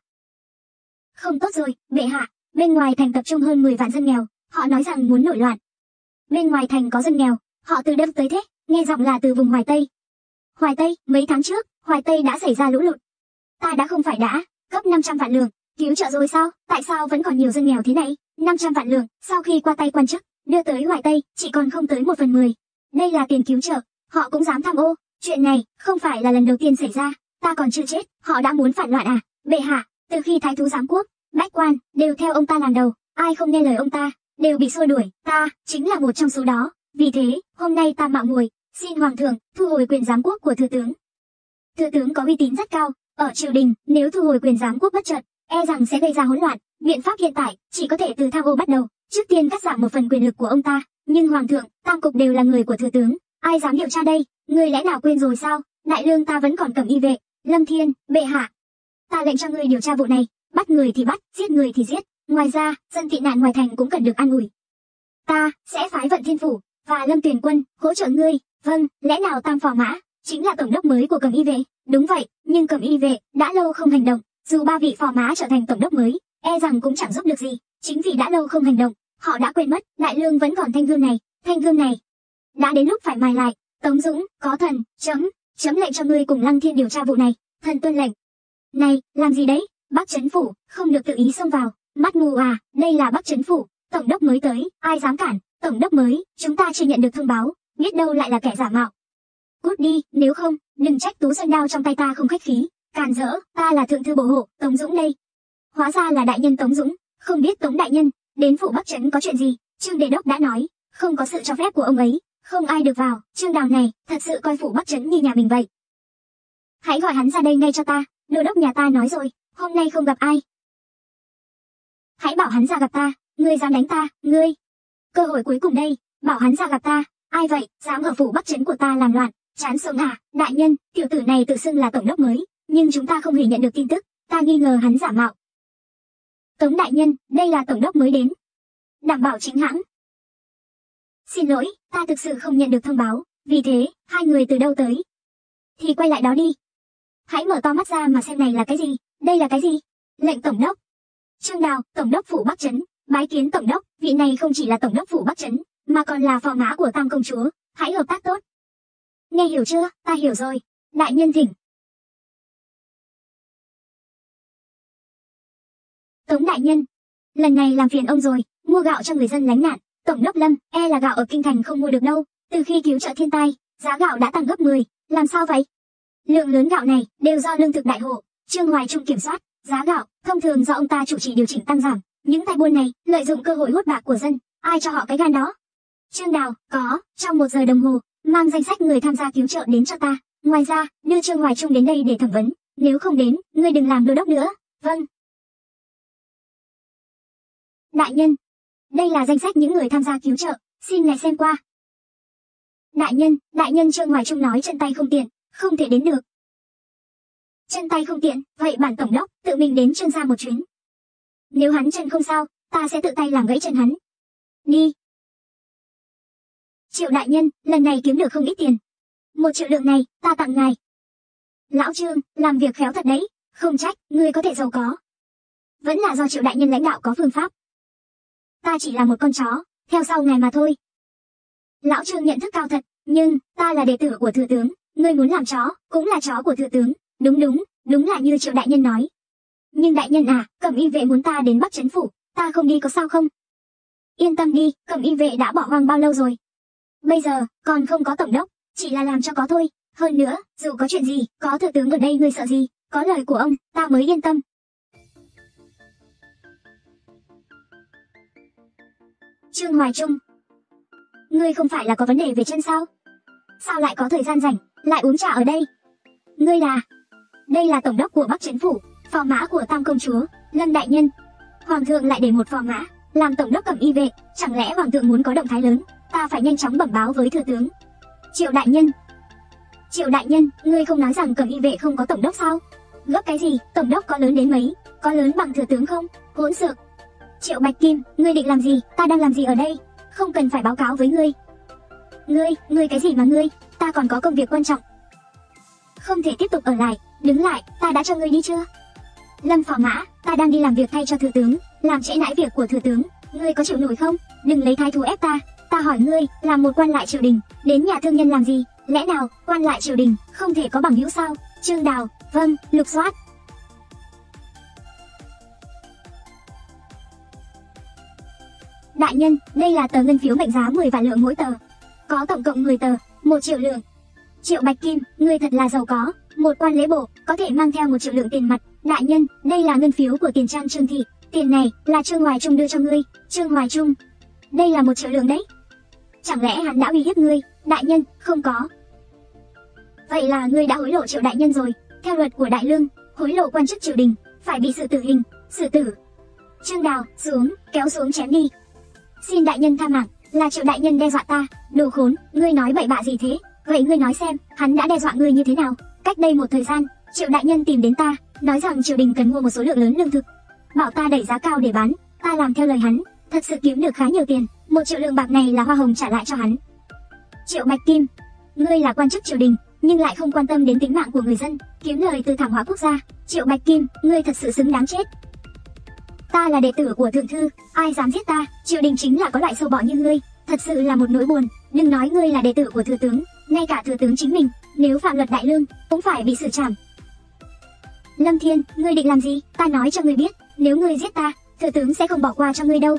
Không tốt rồi, bệ hạ, bên ngoài thành tập trung hơn mười vạn dân nghèo, họ nói rằng muốn nổi loạn. Bên ngoài thành có dân nghèo, họ từ đâu tới thế? Nghe giọng là từ vùng Hoài Tây. Hoài Tây, mấy tháng trước, Hoài Tây đã xảy ra lũ lụt. Ta đã không phải đã cấp năm trăm vạn lượng cứu trợ rồi sao? Tại sao vẫn còn nhiều dân nghèo thế này? năm trăm vạn lượng, sau khi qua tay quan chức, đưa tới Hoài Tây, chỉ còn không tới một phần mười. Đây là tiền cứu trợ, họ cũng dám tham ô. Chuyện này, không phải là lần đầu tiên xảy ra, ta còn chưa chết, họ đã muốn phản loạn à? Bệ hạ, từ khi Thái thú giám quốc, bách quan, đều theo ông ta làm đầu, ai không nghe lời ông ta, đều bị xua đuổi, ta, chính là một trong số đó. Vì thế, hôm nay ta mạo muội, xin Hoàng thượng, thu hồi quyền giám quốc của Thừa tướng. Thừa tướng có uy tín rất cao, ở triều đình, nếu thu hồi quyền giám quốc bất chợt, e rằng sẽ gây ra hỗn loạn. Biện pháp hiện tại, chỉ có thể từ tham ô bắt đầu, trước tiên cắt giảm một phần quyền lực của ông ta. Nhưng Hoàng thượng, tam cục đều là người của Thừa tướng, ai dám điều tra đây? Ngươi lẽ nào quên rồi sao? Đại lương ta vẫn còn cầm y vệ. Lâm Thiên, bệ hạ, ta lệnh cho ngươi điều tra vụ này, bắt người thì bắt, giết người thì giết. Ngoài ra, dân tị nạn ngoài thành cũng cần được an ủi. Ta sẽ phái Vận Thiên phủ và Lâm Tuyền quân hỗ trợ ngươi. Vâng, lẽ nào tam phò mã chính là tổng đốc mới của cầm y vệ? Đúng vậy, nhưng cầm y vệ đã lâu không hành động, dù ba vị phò mã trở thành tổng đốc mới, e rằng cũng chẳng giúp được gì. Chính vì đã lâu không hành động, họ đã quên mất đại lương vẫn còn thanh gươm này. Thanh gươm này đã đến lúc phải mài lại. Tống Dũng, có thần, chấm, chấm lệnh cho ngươi cùng Lăng Thiên điều tra vụ này. Thần tuân lệnh. Này, làm gì đấy? Bắc Trấn phủ, không được tự ý xông vào. Mắt mù à, đây là Bắc Trấn phủ, tổng đốc mới tới, ai dám cản? Tổng đốc mới, chúng ta chưa nhận được thông báo, biết đâu lại là kẻ giả mạo. Cút đi, nếu không, đừng trách Tú Sơn đao trong tay ta không khách khí. Càn rỡ, ta là thượng thư bộ hộ, Tống Dũng đây. Hóa ra là đại nhân Tống Dũng, không biết Tống đại nhân đến phủ Bắc Trấn có chuyện gì? Trương đề đốc đã nói, không có sự cho phép của ông ấy, không ai được vào. Trương Đào này thật sự coi phủ Bắc Trấn như nhà mình vậy. Hãy gọi hắn ra đây ngay cho ta, đô đốc nhà ta nói rồi, hôm nay không gặp ai. Hãy bảo hắn ra gặp ta. Ngươi dám đánh ta? Ngươi, cơ hội cuối cùng đây, bảo hắn ra gặp ta. Ai vậy, dám ở phủ Bắc Trấn của ta làm loạn? Chán sống à? Đại nhân, tiểu tử này tự xưng là tổng đốc mới, nhưng chúng ta không hề nhận được tin tức, ta nghi ngờ hắn giả mạo. Tống đại nhân, đây là tổng đốc mới đến, đảm bảo chính hãng. Xin lỗi, ta thực sự không nhận được thông báo, vì thế, hai người từ đâu tới? Thì quay lại đó đi. Hãy mở to mắt ra mà xem này là cái gì, đây là cái gì? Lệnh tổng đốc. Trương Đào, tổng đốc phủ Bắc Trấn, bái kiến tổng đốc, vị này không chỉ là tổng đốc phủ Bắc Trấn, mà còn là phò mã của Tam công chúa, hãy hợp tác tốt. Nghe hiểu chưa? Ta hiểu rồi. Đại nhân thỉnh. Tống đại nhân, lần này làm phiền ông rồi, mua gạo cho người dân lánh nạn. Tổng đốc Lâm, e là gạo ở kinh thành không mua được đâu, từ khi cứu trợ thiên tai, giá gạo đã tăng gấp mười, làm sao vậy? Lượng lớn gạo này đều do lương thực đại hộ Trương Hoài Trung kiểm soát, giá gạo thông thường do ông ta chủ trì điều chỉnh tăng giảm, những tay buôn này lợi dụng cơ hội hốt bạc của dân, ai cho họ cái gan đó? Trương Đào, có, trong một giờ đồng hồ, mang danh sách người tham gia cứu trợ đến cho ta, ngoài ra, đưa Trương Hoài Trung đến đây để thẩm vấn, nếu không đến, ngươi đừng làm đô đốc nữa. Vâng. Đại nhân, đây là danh sách những người tham gia cứu trợ, xin ngài xem qua. Đại nhân, đại nhân Trương Hoài Trung nói chân tay không tiện, không thể đến được. Chân tay không tiện, vậy bản tổng đốc tự mình đến Trương gia một chuyến. Nếu hắn chân không sao, ta sẽ tự tay làm gãy chân hắn. đi. Triệu đại nhân, lần này kiếm được không ít tiền. Một triệu lượng này, ta tặng ngài. Lão Trương, làm việc khéo thật đấy, không trách, ngươi có thể giàu có. Vẫn là do Triệu đại nhân lãnh đạo có phương pháp. Ta chỉ là một con chó, theo sau ngài mà thôi. Lão Trương nhận thức cao thật, nhưng, ta là đệ tử của thừa tướng, ngươi muốn làm chó, cũng là chó của thừa tướng, đúng đúng, đúng là như Triệu đại nhân nói. Nhưng đại nhân à, Cẩm Y vệ muốn ta đến Bắc Trấn phủ, ta không đi có sao không? Yên tâm đi, Cẩm Y vệ đã bỏ hoang bao lâu rồi. Bây giờ, còn không có tổng đốc, chỉ là làm cho có thôi. Hơn nữa, dù có chuyện gì, có thừa tướng ở đây ngươi sợ gì, có lời của ông, ta mới yên tâm. Trương Hoài Trung, ngươi không phải là có vấn đề về chân sao? Sao lại có thời gian rảnh, lại uống trà ở đây? Ngươi là... Đây là tổng đốc của Bắc Trấn phủ, phò mã của Tam công chúa, Lâm đại nhân. Hoàng thượng lại để một phò mã làm tổng đốc Cẩm Y vệ, chẳng lẽ hoàng thượng muốn có động thái lớn, ta phải nhanh chóng bẩm báo với thừa tướng. Triệu đại nhân. Triệu đại nhân, ngươi không nói rằng Cẩm Y vệ không có tổng đốc sao? Gấp cái gì, tổng đốc có lớn đến mấy, có lớn bằng thừa tướng không? Hỗn xược. Triệu Bạch Kim, ngươi định làm gì, ta đang làm gì ở đây? Không cần phải báo cáo với ngươi. Ngươi, ngươi cái gì mà ngươi, ta còn có công việc quan trọng. Không thể tiếp tục ở lại, đứng lại, ta đã cho ngươi đi chưa? Lâm phò mã, ta đang đi làm việc thay cho thừa tướng, làm trễ nải việc của thừa tướng, ngươi có chịu nổi không? Đừng lấy thái thú ép ta, ta hỏi ngươi, làm một quan lại triều đình, đến nhà thương nhân làm gì? Lẽ nào, quan lại triều đình, không thể có bằng hữu sao? Trương Đào, vâng, lục soát. Đại nhân, đây là tờ ngân phiếu mệnh giá mười vạn lượng mỗi tờ. Có tổng cộng mười tờ, một triệu lượng. Triệu Bạch Kim, ngươi thật là giàu có, một quan lễ bộ, có thể mang theo một triệu lượng tiền mặt. Đại nhân, đây là ngân phiếu của tiền trang Trương thị, tiền này là Trương Hoài Trung đưa cho ngươi. Trương Hoài Trung, đây là một triệu lượng đấy. Chẳng lẽ hắn đã uy hiếp ngươi? Đại nhân, không có. Vậy là ngươi đã hối lộ Triệu đại nhân rồi. Theo luật của Đại Lương, hối lộ quan chức triều đình phải bị xử tử hình, xử tử. Trương Đào, xuống, kéo xuống chém đi. Xin đại nhân tha mạng, là Triệu đại nhân đe dọa ta. Đồ khốn, ngươi nói bậy bạ gì thế? Vậy ngươi nói xem, hắn đã đe dọa ngươi như thế nào? Cách đây một thời gian, Triệu đại nhân tìm đến ta, nói rằng triều đình cần mua một số lượng lớn lương thực, bảo ta đẩy giá cao để bán. Ta làm theo lời hắn, thật sự kiếm được khá nhiều tiền. Một triệu lượng bạc này là hoa hồng trả lại cho hắn. Triệu Bạch Kim, ngươi là quan chức triều đình, nhưng lại không quan tâm đến tính mạng của người dân, kiếm lời từ thảm họa quốc gia. Triệu Bạch Kim, ngươi thật sự xứng đáng chết. Ta là đệ tử của thượng thư, ai dám giết ta? Triều đình chính là có loại sâu bọ như ngươi, thật sự là một nỗi buồn. Đừng nói ngươi là đệ tử của thừa tướng, ngay cả thừa tướng chính mình, nếu phạm luật Đại Lương, cũng phải bị xử trảm. Lâm Thiên, ngươi định làm gì? Ta nói cho ngươi biết, nếu ngươi giết ta, thừa tướng sẽ không bỏ qua cho ngươi đâu.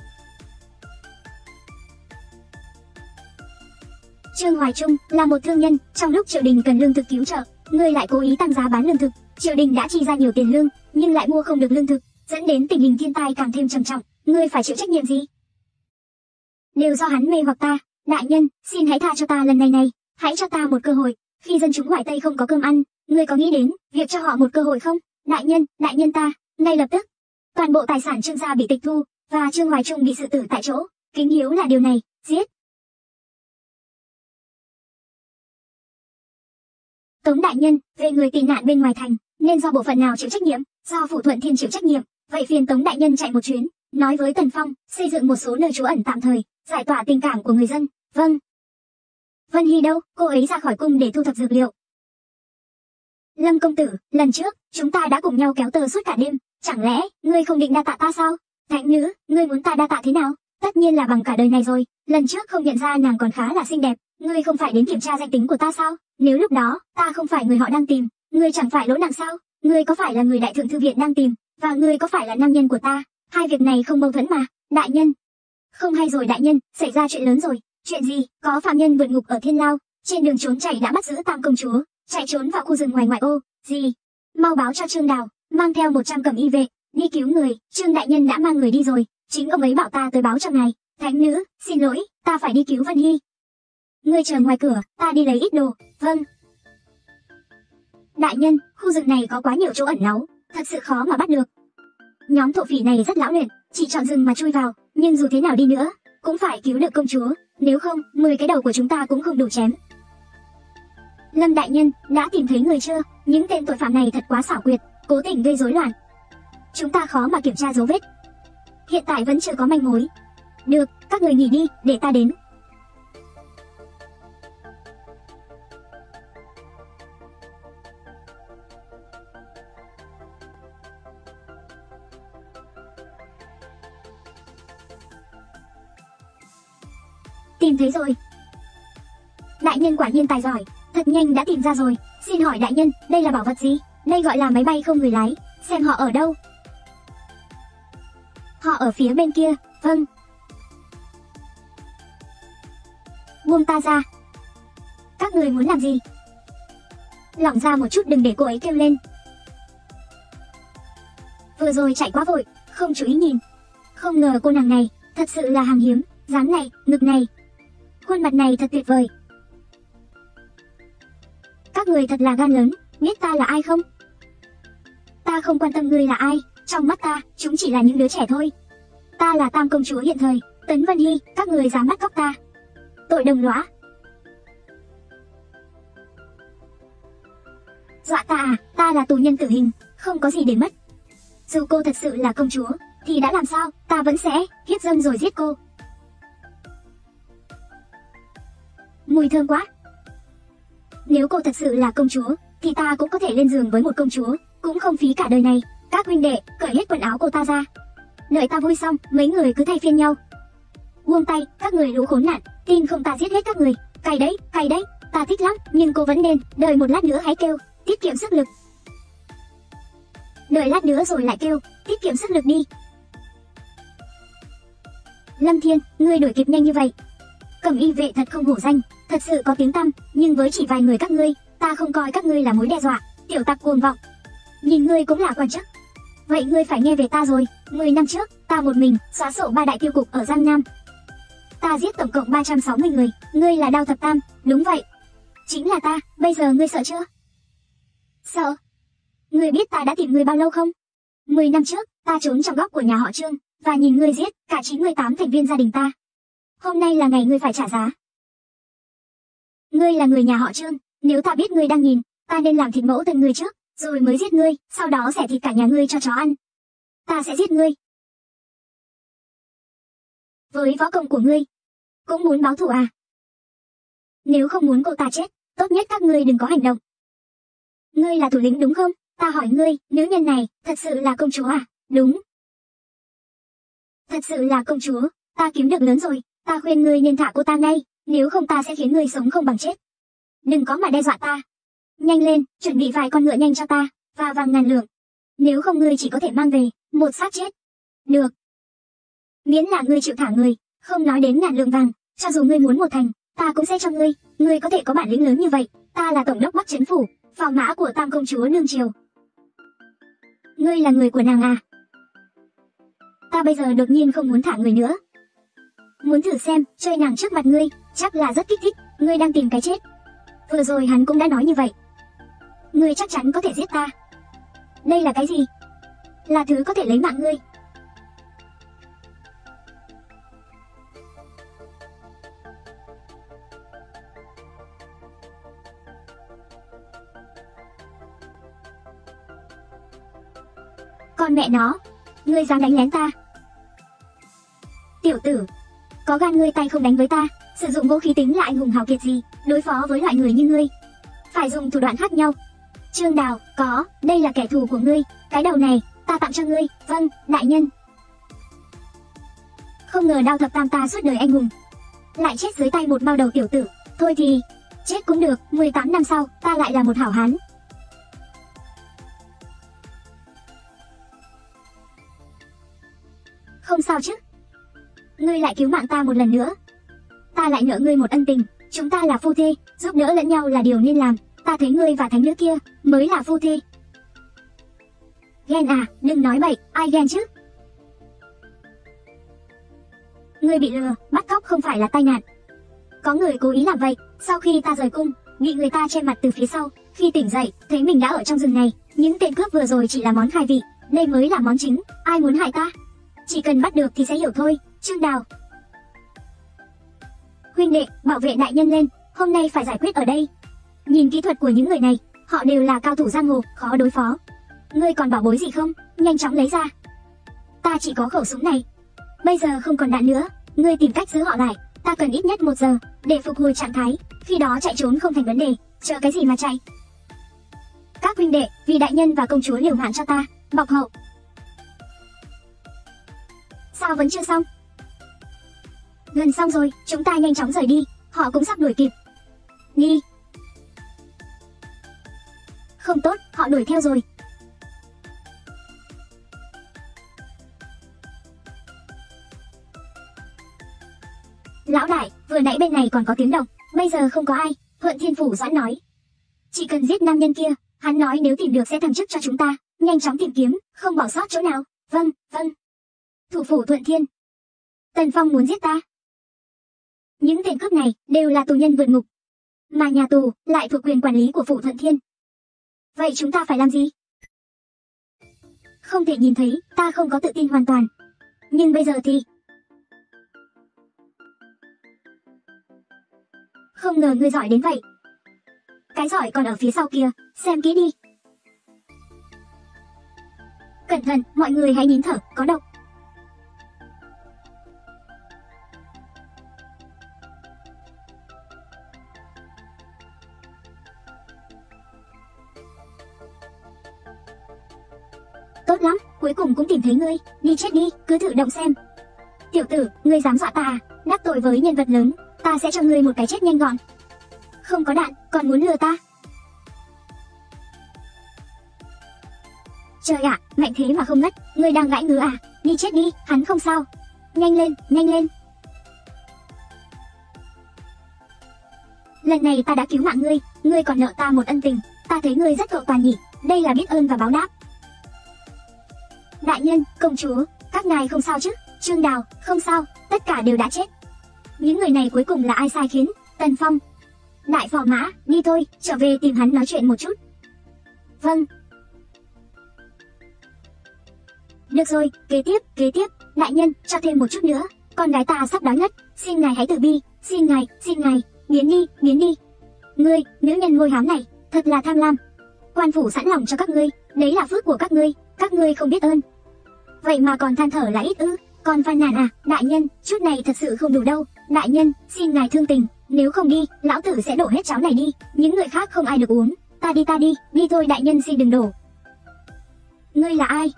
Trương Hoài Trung là một thương nhân, trong lúc triều đình cần lương thực cứu trợ, ngươi lại cố ý tăng giá bán lương thực. Triều đình đã chi ra nhiều tiền lương, nhưng lại mua không được lương thực, dẫn đến tình hình thiên tai càng thêm trầm trọng. Ngươi phải chịu trách nhiệm gì? Đều do hắn mê hoặc ta. Đại nhân, xin hãy tha cho ta lần này này, hãy cho ta một cơ hội. Khi dân chúng Hoài Tây không có cơm ăn, ngươi có nghĩ đến việc cho họ một cơ hội không? Đại nhân, đại nhân ta, ngay lập tức, toàn bộ tài sản Trương gia bị tịch thu, và Trương Hoài Trung bị xử tử tại chỗ. Kính hiếu là điều này, giết. Tống đại nhân, về người tị nạn bên ngoài thành, nên do bộ phận nào chịu trách nhiệm? Do Phủ Thuận Thiên chịu trách nhiệm. Vậy phiền Tống đại nhân chạy một chuyến, nói với Tần Phong, xây dựng một số nơi trú ẩn tạm thời, giải tỏa tình cảm của người dân. Vâng. Vân Hy đâu? Cô ấy ra khỏi cung để thu thập dược liệu. Lâm công tử, lần trước, chúng ta đã cùng nhau kéo tơ suốt cả đêm, chẳng lẽ, ngươi không định đa tạ ta sao? Thánh nữ, ngươi muốn ta đa tạ thế nào? Tất nhiên là bằng cả đời này rồi, lần trước không nhận ra nàng còn khá là xinh đẹp, ngươi không phải đến kiểm tra danh tính của ta sao? Nếu lúc đó, ta không phải người họ đang tìm, ngươi chẳng phải lỗ nặng sao? Ngươi có phải là người đại thượng thư viện đang tìm, và ngươi có phải là nam nhân của ta? Hai việc này không mâu thuẫn mà, đại nhân. Không hay rồi đại nhân, xảy ra chuyện lớn rồi. Chuyện gì? Có phạm nhân vượt ngục ở Thiên Lao, trên đường trốn chạy đã bắt giữ Tam công chúa, chạy trốn vào khu rừng ngoài ngoại ô. Gì? Mau báo cho Trương Đào, mang theo một trăm cẩm y vệ, đi cứu người. Trương đại nhân đã mang người đi rồi, chính ông ấy bảo ta tới báo cho ngài. Thánh nữ, xin lỗi, ta phải đi cứu Vân Hy. Ngươi chờ ngoài cửa, ta đi lấy ít đồ. Vâng. Đại nhân, khu rừng này có quá nhiều chỗ ẩn náu, thật sự khó mà bắt được. Nhóm thổ phỉ này rất lão luyện, chỉ chọn rừng mà chui vào, nhưng dù thế nào đi nữa, cũng phải cứu được công chúa, nếu không, mười cái đầu của chúng ta cũng không đủ chém. Lâm đại nhân, đã tìm thấy người chưa? Những tên tội phạm này thật quá xảo quyệt, cố tình gây rối loạn. Chúng ta khó mà kiểm tra dấu vết. Hiện tại vẫn chưa có manh mối. Được, các người nghỉ đi, để ta đến. Tìm thấy rồi. Đại nhân quả nhiên tài giỏi, thật nhanh đã tìm ra rồi. Xin hỏi đại nhân, đây là bảo vật gì? Đây gọi là máy bay không người lái. Xem họ ở đâu? Họ ở phía bên kia. Vâng. Buông ta ra. Các người muốn làm gì? Lỏng ra một chút, đừng để cô ấy kêu lên. Vừa rồi chạy quá vội, không chú ý nhìn. Không ngờ cô nàng này thật sự là hàng hiếm. Dáng này, ngực này, khuôn mặt này thật tuyệt vời. Các người thật là gan lớn. Biết ta là ai không? Ta không quan tâm ngươi là ai. Trong mắt ta, chúng chỉ là những đứa trẻ thôi. Ta là Tam công chúa hiện thời, Tấn Vân Hy. Các người dám bắt cóc ta, tội đồng lõa. Dọa ta à? Ta là tù nhân tử hình, không có gì để mất. Dù cô thật sự là công chúa thì đã làm sao, ta vẫn sẽ hiếp dâm rồi giết cô. Mùi thơm quá. Nếu cô thật sự là công chúa thì ta cũng có thể lên giường với một công chúa, cũng không phí cả đời này. Các huynh đệ, cởi hết quần áo cô ta ra. Đợi ta vui xong, mấy người cứ thay phiên nhau. Buông tay, các người lũ khốn nạn. Tin không ta giết hết các người. Cay đấy, cay đấy. Ta thích lắm, nhưng cô vẫn nên đợi một lát nữa hãy kêu, tiết kiệm sức lực. Đợi lát nữa rồi lại kêu, tiết kiệm sức lực đi. Lâm Thiên, ngươi đuổi kịp nhanh như vậy. Cẩm y vệ thật không hổ danh, thật sự có tiếng tăm, nhưng với chỉ vài người các ngươi, ta không coi các ngươi là mối đe dọa. Tiểu tặc cuồng vọng. Nhìn ngươi cũng là quan chức. Vậy ngươi phải nghe về ta rồi. Mười năm trước, ta một mình xóa sổ ba đại tiêu cục ở Giang Nam. Ta giết tổng cộng ba trăm sáu mươi người. Ngươi là Đao Thập Tam. Đúng vậy, chính là ta. Bây giờ ngươi sợ chưa? Sợ. Ngươi biết ta đã tìm ngươi bao lâu không? Mười năm trước, ta trốn trong góc của nhà họ Trương và nhìn ngươi giết cả chín mươi tám thành viên gia đình ta. Hôm nay là ngày ngươi phải trả giá. Ngươi là người nhà họ Trương, nếu ta biết ngươi đang nhìn, ta nên làm thịt mẫu thân ngươi trước, rồi mới giết ngươi, sau đó xẻ thịt cả nhà ngươi cho chó ăn. Ta sẽ giết ngươi. Với võ công của ngươi, cũng muốn báo thù à? Nếu không muốn cô ta chết, tốt nhất các ngươi đừng có hành động. Ngươi là thủ lĩnh đúng không? Ta hỏi ngươi, nữ nhân này thật sự là công chúa à? Đúng. Thật sự là công chúa, ta kiếm được lớn rồi, ta khuyên ngươi nên thả cô ta ngay, nếu không ta sẽ khiến ngươi sống không bằng chết. Đừng có mà đe dọa ta. Nhanh lên, chuẩn bị vài con ngựa nhanh cho ta, và vàng ngàn lượng. Nếu không ngươi chỉ có thể mang về một xác chết. Được. Miễn là ngươi chịu thả người, không nói đến ngàn lượng vàng, cho dù ngươi muốn một thành, ta cũng sẽ cho ngươi. Ngươi có thể có bản lĩnh lớn như vậy, ta là tổng đốc Bắc Trấn phủ, phò mã của Tam công chúa nương triều. Ngươi là người của nàng à? Ta bây giờ đột nhiên không muốn thả người nữa. Muốn thử xem, chơi nàng trước mặt ngươi, chắc là rất kích thích. Ngươi đang tìm cái chết. Vừa rồi hắn cũng đã nói như vậy. Ngươi chắc chắn có thể giết ta. Đây là cái gì? Là thứ có thể lấy mạng ngươi. Con mẹ nó, ngươi dám đánh lén ta? Tiểu tử, có gan ngươi tay không đánh với ta, sử dụng vũ khí tính là anh hùng hào kiệt gì, đối phó với loại người như ngươi, phải dùng thủ đoạn khác nhau. Trương Đào, có, đây là kẻ thù của ngươi, cái đầu này, ta tặng cho ngươi. Vâng, đại nhân. Không ngờ Đao Thập Tam ta suốt đời anh hùng, lại chết dưới tay một bao đầu tiểu tử. Thôi thì, chết cũng được, mười tám năm sau, ta lại là một hảo hán. Không sao chứ? Ngươi lại cứu mạng ta một lần nữa. Ta lại nợ ngươi một ân tình, chúng ta là phu thê, giúp đỡ lẫn nhau là điều nên làm. Ta thấy ngươi và thánh nữ kia mới là phu thê. Ghen à? Đừng nói bậy, ai ghen chứ? Ngươi bị lừa, bắt cóc không phải là tai nạn. Có người cố ý làm vậy. Sau khi ta rời cung, bị người ta che mặt từ phía sau. Khi tỉnh dậy, thấy mình đã ở trong rừng này. Những tên cướp vừa rồi chỉ là món khai vị, đây mới là món chính. Ai muốn hại ta? Chỉ cần bắt được thì sẽ hiểu thôi. Trương Đào, huynh đệ, bảo vệ đại nhân lên, hôm nay phải giải quyết ở đây. Nhìn kỹ thuật của những người này, họ đều là cao thủ giang hồ, khó đối phó. Ngươi còn bảo bối gì không? Nhanh chóng lấy ra. Ta chỉ có khẩu súng này, bây giờ không còn đạn nữa, ngươi tìm cách giữ họ lại. Ta cần ít nhất một giờ để phục hồi trạng thái, khi đó chạy trốn không thành vấn đề. Chờ cái gì mà chạy? Các huynh đệ, vì đại nhân và công chúa liều mạng cho ta, bọc hậu. Sao vẫn chưa xong? Gần xong rồi, chúng ta nhanh chóng rời đi, họ cũng sắp đuổi kịp. Đi. Không tốt, họ đuổi theo rồi. Lão đại, vừa nãy bên này còn có tiếng động, bây giờ không có ai. Thuận Thiên Phủ Doãn nói. Chỉ cần giết nam nhân kia, hắn nói nếu tìm được sẽ thăng chức cho chúng ta, nhanh chóng tìm kiếm, không bỏ sót chỗ nào. Vâng, vâng. Thủ phủ Thuận Thiên. Tần Phong muốn giết ta. Những tên cướp này đều là tù nhân vượt ngục, mà nhà tù lại thuộc quyền quản lý của phủ Thuận Thiên. Vậy chúng ta phải làm gì? Không thể nhìn thấy, ta không có tự tin hoàn toàn. Nhưng bây giờ thì... Không ngờ ngươi giỏi đến vậy. Cái giỏi còn ở phía sau kia, xem kỹ đi. Cẩn thận, mọi người hãy nín thở, có độc. Tốt lắm, cuối cùng cũng tìm thấy ngươi, đi chết đi, cứ thử động xem. Tiểu tử, ngươi dám dọa ta à? Đắc tội với nhân vật lớn, ta sẽ cho ngươi một cái chết nhanh gọn. Không có đạn, còn muốn lừa ta? Trời ạ, mạnh thế mà không ngất, ngươi đang gãi ngứa à? Đi chết đi, hắn không sao. Nhanh lên, nhanh lên. Lần này ta đã cứu mạng ngươi, ngươi còn nợ ta một ân tình, ta thấy ngươi rất cầu toàn nhỉ, đây là biết ơn và báo đáp. Đại nhân, công chúa, các ngài không sao chứ? Trương Đào, không sao, tất cả đều đã chết. Những người này cuối cùng là ai sai khiến? Tần Phong. Đại phò mã, đi thôi, trở về tìm hắn nói chuyện một chút. Vâng. Được rồi, kế tiếp, kế tiếp, đại nhân, cho thêm một chút nữa, con gái ta sắp đói ngất, xin ngài hãy từ bi, xin ngài, xin ngài, biến đi, biến đi. Ngươi, nữ nhân ngôi hám này, thật là tham lam. Quan phủ sẵn lòng cho các ngươi, đấy là phước của các ngươi, các ngươi không biết ơn. Vậy mà còn than thở là ít ư? Còn phàn nàn à? Đại nhân, chút này thật sự không đủ đâu. Đại nhân, xin ngài thương tình, nếu không đi, lão tử sẽ đổ hết cháo này đi, những người khác không ai được uống. Ta đi ta đi, đi thôi đại nhân xin đừng đổ. Ngươi là ai?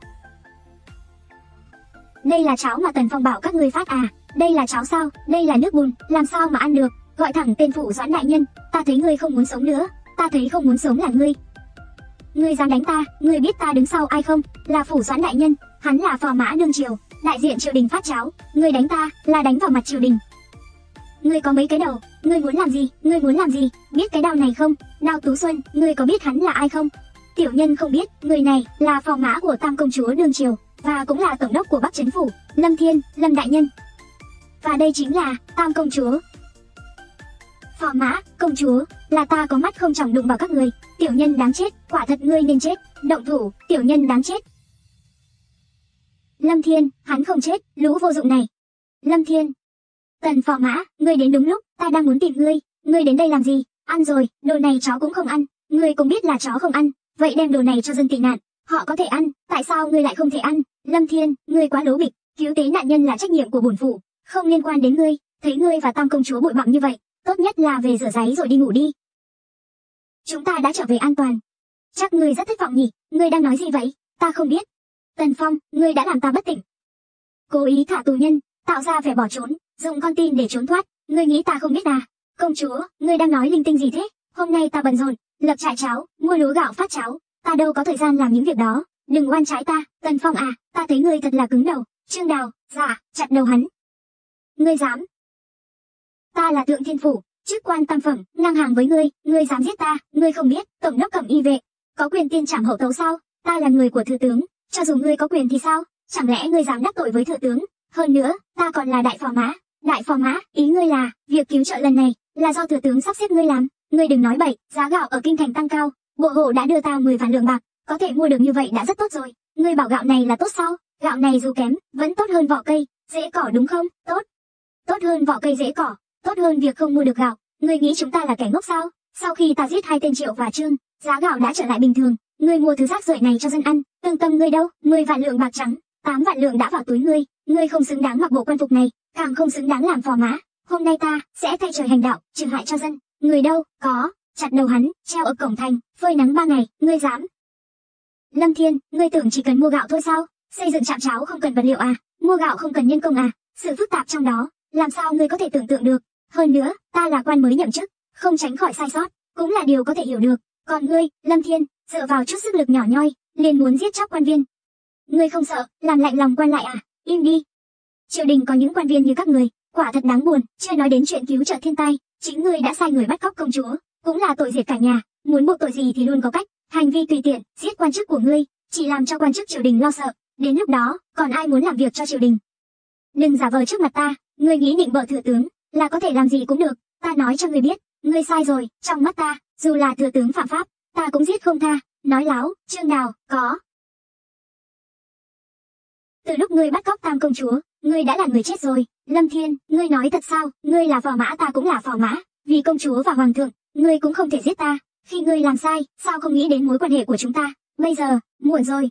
Đây là cháo mà Tần Phong bảo các ngươi phát à? Đây là cháo sao? Đây là nước bùn, làm sao mà ăn được? Gọi thẳng tên Phủ Doãn đại nhân, ta thấy ngươi không muốn sống nữa, ta thấy không muốn sống là ngươi. Ngươi dám đánh ta, ngươi biết ta đứng sau ai không? Là Phủ Doãn đại nhân, hắn là phò mã đương triều, đại diện triều đình phát cháo, ngươi đánh ta là đánh vào mặt triều đình. Ngươi có mấy cái đầu, ngươi muốn làm gì? Ngươi muốn làm gì? Biết cái đao này không? Đao Tú Xuân, ngươi có biết hắn là ai không? Tiểu nhân không biết, người này là phò mã của Tam công chúa đương triều và cũng là tổng đốc của Bắc Trấn phủ, Lâm Thiên, Lâm đại nhân. Và đây chính là Tam công chúa. Phò mã, công chúa, là ta có mắt không tròng đụng vào các người, tiểu nhân đáng chết, quả thật ngươi nên chết, động thủ, tiểu nhân đáng chết. Lâm Thiên, hắn không chết, lũ vô dụng này. Lâm Thiên. Tần phò mã, ngươi đến đúng lúc, ta đang muốn tìm ngươi, ngươi đến đây làm gì? Ăn rồi, đồ này chó cũng không ăn, ngươi cũng biết là chó không ăn, vậy đem đồ này cho dân tị nạn, họ có thể ăn, tại sao ngươi lại không thể ăn? Lâm Thiên, ngươi quá lố bịch, cứu tế nạn nhân là trách nhiệm của bổn phủ, không liên quan đến ngươi, thấy ngươi và Tam công chúa bụi bặm như vậy, tốt nhất là về rửa ráy rồi đi ngủ đi. Chúng ta đã trở về an toàn. Chắc ngươi rất thất vọng nhỉ, ngươi đang nói gì vậy? Ta không biết. Tần Phong, ngươi đã làm ta bất tỉnh. Cố ý thả tù nhân, tạo ra vẻ bỏ trốn, dùng con tin để trốn thoát, ngươi nghĩ ta không biết à? Công chúa, ngươi đang nói linh tinh gì thế? Hôm nay ta bận rộn, lập trại cháo, mua lúa gạo phát cháo, ta đâu có thời gian làm những việc đó, đừng oan trái ta. Tần Phong à, ta thấy ngươi thật là cứng đầu. Trương Đào, dạ, chặt đầu hắn. Ngươi dám? Ta là Thượng Thiên phủ, chức quan tam phẩm, ngang hàng với ngươi, ngươi dám giết ta? Ngươi không biết, tổng đốc Cẩm Y vệ có quyền tiên trảm hậu tấu sao? Ta là người của thừa tướng, cho dù ngươi có quyền thì sao? Chẳng lẽ ngươi dám đắc tội với thừa tướng? Hơn nữa, ta còn là đại phò mã. Đại phò mã, ý ngươi là việc cứu trợ lần này là do thừa tướng sắp xếp ngươi làm? Ngươi đừng nói bậy, giá gạo ở kinh thành tăng cao, bộ hộ đã đưa ta mười vạn lượng bạc, có thể mua được như vậy đã rất tốt rồi. Ngươi bảo gạo này là tốt sao? Gạo này dù kém, vẫn tốt hơn vỏ cây rễ cỏ đúng không? Tốt. Tốt hơn vỏ cây rễ cỏ, tốt hơn việc không mua được gạo. Ngươi nghĩ chúng ta là kẻ ngốc sao? Sau khi ta giết hai tên Triệu và Trương, giá gạo đã trở lại bình thường. Ngươi mua thứ rác rưởi này cho dân ăn, tương tâm ngươi đâu? Mười vạn lượng bạc trắng, Tám vạn lượng đã vào túi ngươi, ngươi không xứng đáng mặc bộ quan phục này, càng không xứng đáng làm phò mã. Hôm nay ta sẽ thay trời hành đạo, trừ hại cho dân. Người đâu, có, chặt đầu hắn, treo ở cổng thành, phơi nắng ba ngày, ngươi dám? Lâm Thiên, ngươi tưởng chỉ cần mua gạo thôi sao? Xây dựng trạm cháo không cần vật liệu à? Mua gạo không cần nhân công à? Sự phức tạp trong đó, làm sao ngươi có thể tưởng tượng được? Hơn nữa, ta là quan mới nhậm chức, không tránh khỏi sai sót, cũng là điều có thể hiểu được. Còn ngươi, Lâm Thiên, dựa vào chút sức lực nhỏ nhoi, liền muốn giết chóc quan viên. Ngươi không sợ, làm lạnh lòng quan lại à? Im đi. Triều đình có những quan viên như các người, quả thật đáng buồn, chưa nói đến chuyện cứu trợ thiên tai, chính ngươi đã sai người bắt cóc công chúa, cũng là tội diệt cả nhà, muốn buộc tội gì thì luôn có cách, hành vi tùy tiện, giết quan chức của ngươi, chỉ làm cho quan chức triều đình lo sợ, đến lúc đó, còn ai muốn làm việc cho triều đình? Đừng giả vờ trước mặt ta, ngươi nghĩ định bợ thừa tướng, là có thể làm gì cũng được, ta nói cho ngươi biết, ngươi sai rồi, trong mắt ta, dù là thừa tướng phạm pháp, ta cũng giết không tha, nói láo, chương nào, có. Từ lúc ngươi bắt cóc Tam công chúa, ngươi đã là người chết rồi. Lâm Thiên, ngươi nói thật sao? Ngươi là phò mã, ta cũng là phò mã, vì công chúa và hoàng thượng, ngươi cũng không thể giết ta. Khi ngươi làm sai, sao không nghĩ đến mối quan hệ của chúng ta? Bây giờ, muộn rồi.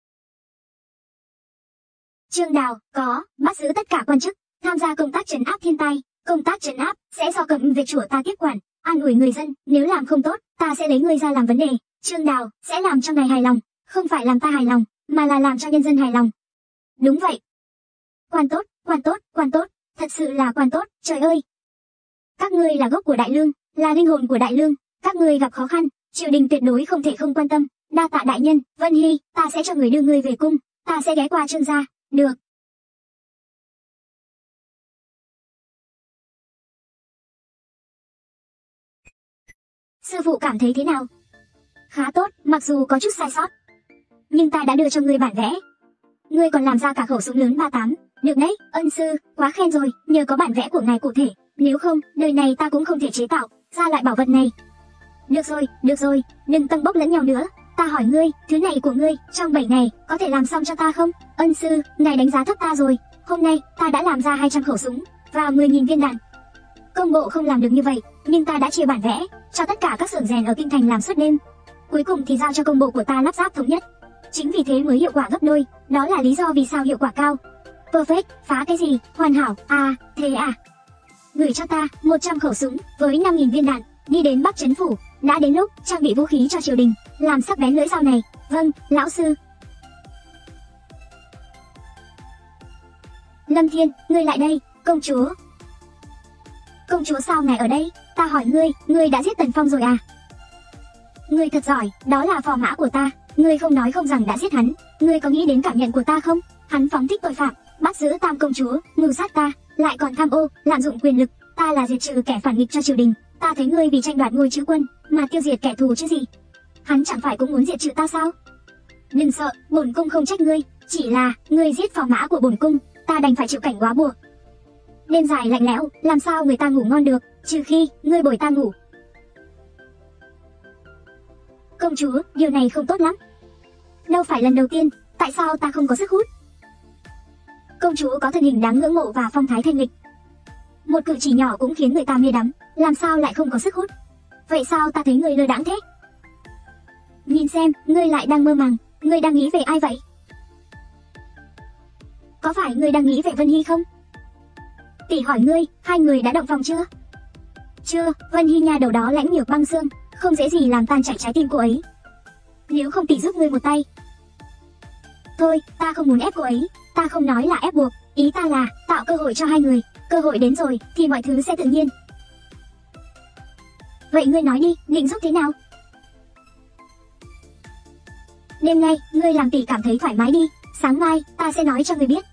Trương Đào, có, bắt giữ tất cả quan chức, tham gia công tác trấn áp thiên tai. Công tác trấn áp sẽ do cấm vệ chùa ta tiếp quản, an ủi người dân, nếu làm không tốt, ta sẽ lấy ngươi ra làm vấn đề. Trương Đào sẽ làm cho ngài hài lòng, không phải làm ta hài lòng, mà là làm cho nhân dân hài lòng. Đúng vậy. Quan tốt, quan tốt, quan tốt, thật sự là quan tốt, trời ơi. Các ngươi là gốc của Đại Lương, là linh hồn của Đại Lương, các ngươi gặp khó khăn, triều đình tuyệt đối không thể không quan tâm. Đa tạ đại nhân, Vân Hy, ta sẽ cho người đưa ngươi về cung, ta sẽ ghé qua Trương gia, được. Sư phụ cảm thấy thế nào? Khá tốt, mặc dù có chút sai sót, nhưng ta đã đưa cho ngươi bản vẽ. Ngươi còn làm ra cả khẩu súng lớn ba tám, được đấy, ân sư, quá khen rồi, nhờ có bản vẽ của ngài cụ thể, nếu không, đời này ta cũng không thể chế tạo ra loại bảo vật này. Được rồi, được rồi, đừng tăng bốc lẫn nhau nữa, ta hỏi ngươi, thứ này của ngươi, trong bảy ngày, có thể làm xong cho ta không? Ân sư, ngài đánh giá thấp ta rồi, hôm nay, ta đã làm ra hai trăm khẩu súng, và mười nghìn viên đạn. Công bộ không làm được như vậy, nhưng ta đã chia bản vẽ, cho tất cả các xưởng rèn ở kinh thành làm suốt đêm. Cuối cùng thì giao cho công bộ của ta lắp ráp thống nhất. Chính vì thế mới hiệu quả gấp đôi, đó là lý do vì sao hiệu quả cao. Perfect, phá cái gì, hoàn hảo, à, thế à. Gửi cho ta, một trăm khẩu súng, với năm nghìn viên đạn, đi đến Bắc Trấn Phủ, đã đến lúc trang bị vũ khí cho triều đình, làm sắc bén lưỡi dao này, vâng, lão sư. Lâm Thiên, ngươi lại đây, công chúa. Công chúa sao ngài ở đây, ta hỏi ngươi, ngươi đã giết Tần Phong rồi à? Ngươi thật giỏi, đó là phò mã của ta. Ngươi không nói không rằng đã giết hắn, ngươi có nghĩ đến cảm nhận của ta không? Hắn phóng thích tội phạm, bắt giữ Tam công chúa, mưu sát ta, lại còn tham ô, lạm dụng quyền lực, ta là diệt trừ kẻ phản nghịch cho triều đình, ta thấy ngươi vì tranh đoạt ngôi chữ quân mà tiêu diệt kẻ thù chứ gì. Hắn chẳng phải cũng muốn diệt trừ ta sao? Đừng sợ, bổn cung không trách ngươi, chỉ là ngươi giết phò mã của bổn cung, ta đành phải chịu cảnh góa buộc. Đêm dài lạnh lẽo, làm sao người ta ngủ ngon được, trừ khi ngươi bồi ta ngủ. Công chúa, điều này không tốt lắm. Đâu phải lần đầu tiên, tại sao ta không có sức hút? Công chúa có thân hình đáng ngưỡng mộ và phong thái thanh lịch. Một cử chỉ nhỏ cũng khiến người ta mê đắm, làm sao lại không có sức hút? Vậy sao ta thấy người lơ đãng thế? Nhìn xem, ngươi lại đang mơ màng, ngươi đang nghĩ về ai vậy? Có phải ngươi đang nghĩ về Vân Hy không? Tỷ hỏi ngươi, hai người đã động phòng chưa? Chưa, Vân Hy nhà đầu đó lãnh nhược băng xương, không dễ gì làm tan chảy trái tim cô ấy. Nếu không tỷ giúp ngươi một tay. Thôi, ta không muốn ép cô ấy, ta không nói là ép buộc, ý ta là tạo cơ hội cho hai người, cơ hội đến rồi thì mọi thứ sẽ tự nhiên. Vậy ngươi nói đi, định giúp thế nào? Đêm nay, ngươi làm tỷ cảm thấy thoải mái đi, sáng mai, ta sẽ nói cho ngươi biết.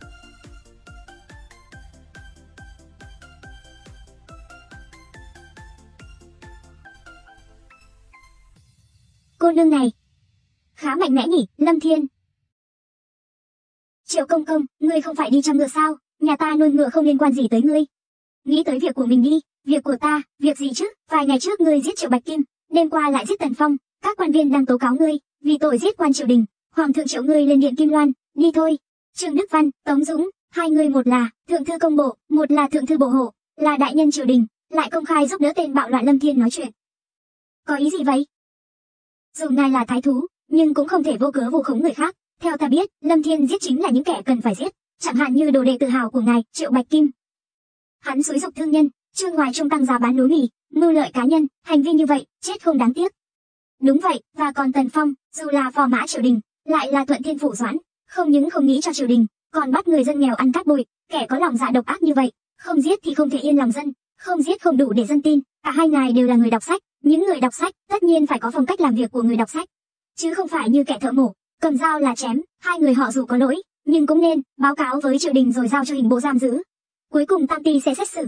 Cô nương này khá mạnh mẽ nhỉ, Lâm Thiên. Triệu công công, ngươi không phải đi chăm ngựa sao? Nhà ta nuôi ngựa không liên quan gì tới ngươi. Nghĩ tới việc của mình đi, việc của ta, việc gì chứ? Vài ngày trước ngươi giết Triệu Bạch Kim, đêm qua lại giết Tần Phong, các quan viên đang tố cáo ngươi vì tội giết quan triều đình. Hoàng thượng triệu ngươi lên điện Kim Loan, đi thôi. Trương Đức Văn, Tống Dũng, hai người một là thượng thư công bộ, một là thượng thư bộ hộ, là đại nhân triều đình, lại công khai giúp đỡ tên bạo loạn Lâm Thiên nói chuyện. Có ý gì vậy? Dù ngài là thái thú, nhưng cũng không thể vô cớ vu khống người khác, Theo ta biết, Lâm Thiên giết chính là những kẻ cần phải giết, chẳng hạn như đồ đệ tự hào của ngài, Triệu Bạch Kim. Hắn xúi giục thương nhân, trương ngoài trung tăng giá bán lúa mì, mưu lợi cá nhân, hành vi như vậy, chết không đáng tiếc. Đúng vậy, và còn Tần Phong, dù là phò mã triều đình, lại là Thuận Thiên Phủ Doãn, không những không nghĩ cho triều đình, còn bắt người dân nghèo ăn cát bụi, kẻ có lòng dạ độc ác như vậy, không giết thì không thể yên lòng dân, không giết không đủ để dân tin. Cả hai ngài đều là người đọc sách, những người đọc sách tất nhiên phải có phong cách làm việc của người đọc sách, chứ không phải như kẻ thợ mổ, cầm dao là chém. Hai người họ dù có lỗi, nhưng cũng nên báo cáo với triều đình rồi giao cho hình bộ giam giữ. Cuối cùng Tam Ty sẽ xét xử.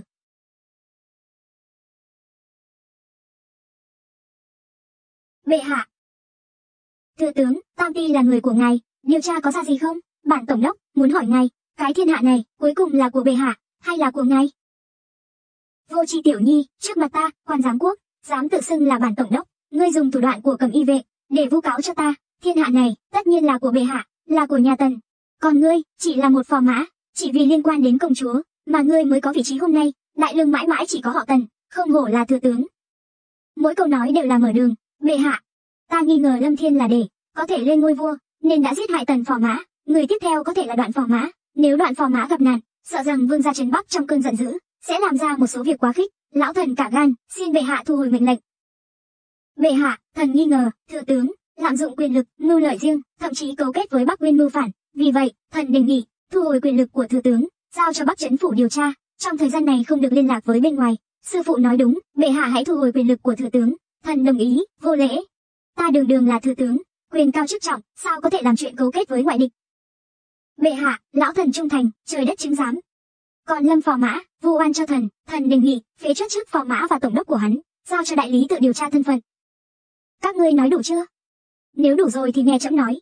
Bệ hạ. Thưa tướng, Tam Ty là người của ngài, điều tra có ra gì không? Bản tổng đốc muốn hỏi ngài, cái thiên hạ này cuối cùng là của bệ hạ hay là của ngài? Vô tri tiểu nhi, trước mặt ta, quan giám quốc, dám tự xưng là bản tổng đốc, ngươi dùng thủ đoạn của Cẩm Y vệ để vu cáo cho ta, thiên hạ này tất nhiên là của bệ hạ, là của nhà Tần. Còn ngươi chỉ là một phò mã, chỉ vì liên quan đến công chúa mà ngươi mới có vị trí hôm nay. Đại lương mãi mãi chỉ có họ Tần, không hổ là thừa tướng. Mỗi câu nói đều là mở đường. Bệ hạ, ta nghi ngờ Lâm Thiên là để có thể lên ngôi vua, nên đã giết hại Tần phò mã. Người tiếp theo có thể là Đoạn phò mã. Nếu Đoạn phò mã gặp nạn, sợ rằng vương gia trấn Bắc trong cơn giận dữ sẽ làm ra một số việc quá khích. Lão thần cả gan, xin bệ hạ thu hồi mệnh lệnh. Bệ hạ, thần nghi ngờ thừa tướng lạm dụng quyền lực, mưu lợi riêng, thậm chí cấu kết với Bắc Nguyên mưu phản. Vì vậy, thần đề nghị thu hồi quyền lực của thừa tướng, giao cho Bắc Trấn phủ điều tra. Trong thời gian này không được liên lạc với bên ngoài. Sư phụ nói đúng, bệ hạ hãy thu hồi quyền lực của thừa tướng. Thần đồng ý. Vô lễ. Ta đường đường là thừa tướng, quyền cao chức trọng, sao có thể làm chuyện cấu kết với ngoại địch? Bệ hạ, lão thần trung thành, trời đất chứng giám. Còn Lâm phò mã, vu oan cho thần, thần đề nghị phế truất chức phò mã và tổng đốc của hắn, giao cho đại lý tự điều tra thân phận. Các ngươi nói đủ chưa? Nếu đủ rồi thì nghe trẫm nói.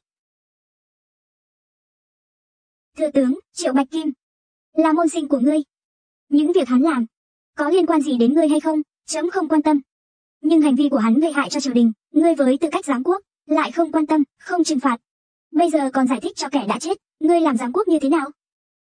Thừa tướng, Triệu Bạch Kim là môn sinh của ngươi. Những việc hắn làm có liên quan gì đến ngươi hay không, trẫm không quan tâm. Nhưng hành vi của hắn gây hại cho triều đình, ngươi với tư cách giám quốc lại không quan tâm, không trừng phạt. Bây giờ còn giải thích cho kẻ đã chết, ngươi làm giám quốc như thế nào?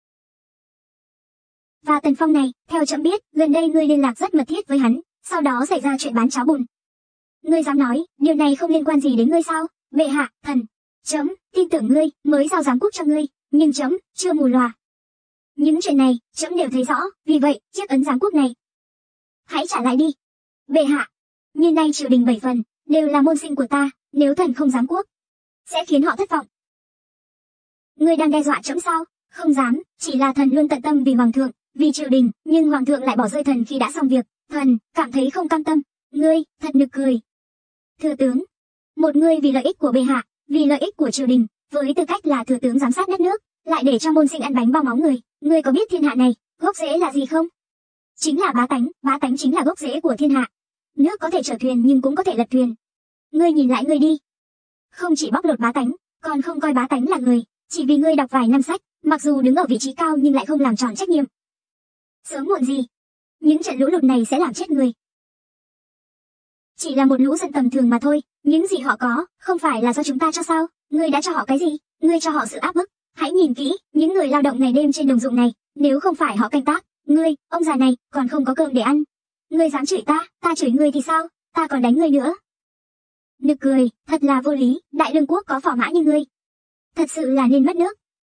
Và Tần Phong này, theo trẫm biết, gần đây ngươi liên lạc rất mật thiết với hắn, sau đó xảy ra chuyện bán cháo bùn. Ngươi dám nói, điều này không liên quan gì đến ngươi sao? Bệ hạ, thần, trẫm tin tưởng ngươi, mới giao giám quốc cho ngươi, nhưng trẫm chưa mù lòa. Những chuyện này, trẫm đều thấy rõ, vì vậy, chiếc ấn giám quốc này hãy trả lại đi. Bệ hạ, như nay triều đình bảy phần đều là môn sinh của ta, nếu thần không giám quốc, sẽ khiến họ thất vọng. Ngươi đang đe dọa trẫm sao? Không dám, chỉ là thần luôn tận tâm vì hoàng thượng, vì triều đình, nhưng hoàng thượng lại bỏ rơi thần khi đã xong việc, thần cảm thấy không cam tâm. Ngươi, thật nực cười. Thừa tướng, một ngươi vì lợi ích của bệ hạ, vì lợi ích của triều đình, với tư cách là thừa tướng giám sát đất nước, lại để cho môn sinh ăn bánh bao máu người. Ngươi có biết thiên hạ này gốc rễ là gì không? Chính là bá tánh, bá tánh chính là gốc rễ của thiên hạ. Nước có thể chở thuyền nhưng cũng có thể lật thuyền. Ngươi nhìn lại ngươi đi, không chỉ bóc lột bá tánh, còn không coi bá tánh là người, chỉ vì ngươi đọc vài năm sách, mặc dù đứng ở vị trí cao nhưng lại không làm tròn trách nhiệm. Sớm muộn gì, những trận lũ lụt này sẽ làm chết người. Chỉ là một lũ dân tầm thường mà thôi, những gì họ có, không phải là do chúng ta cho sao? Ngươi đã cho họ cái gì? Ngươi cho họ sự áp bức. Hãy nhìn kỹ, những người lao động ngày đêm trên đồng ruộng này, nếu không phải họ canh tác, ngươi, ông già này, còn không có cơm để ăn. Ngươi dám chửi ta, ta chửi ngươi thì sao? Ta còn đánh ngươi nữa. Nực cười, thật là vô lý, đại lương quốc có phò mã như ngươi, thật sự là nên mất nước.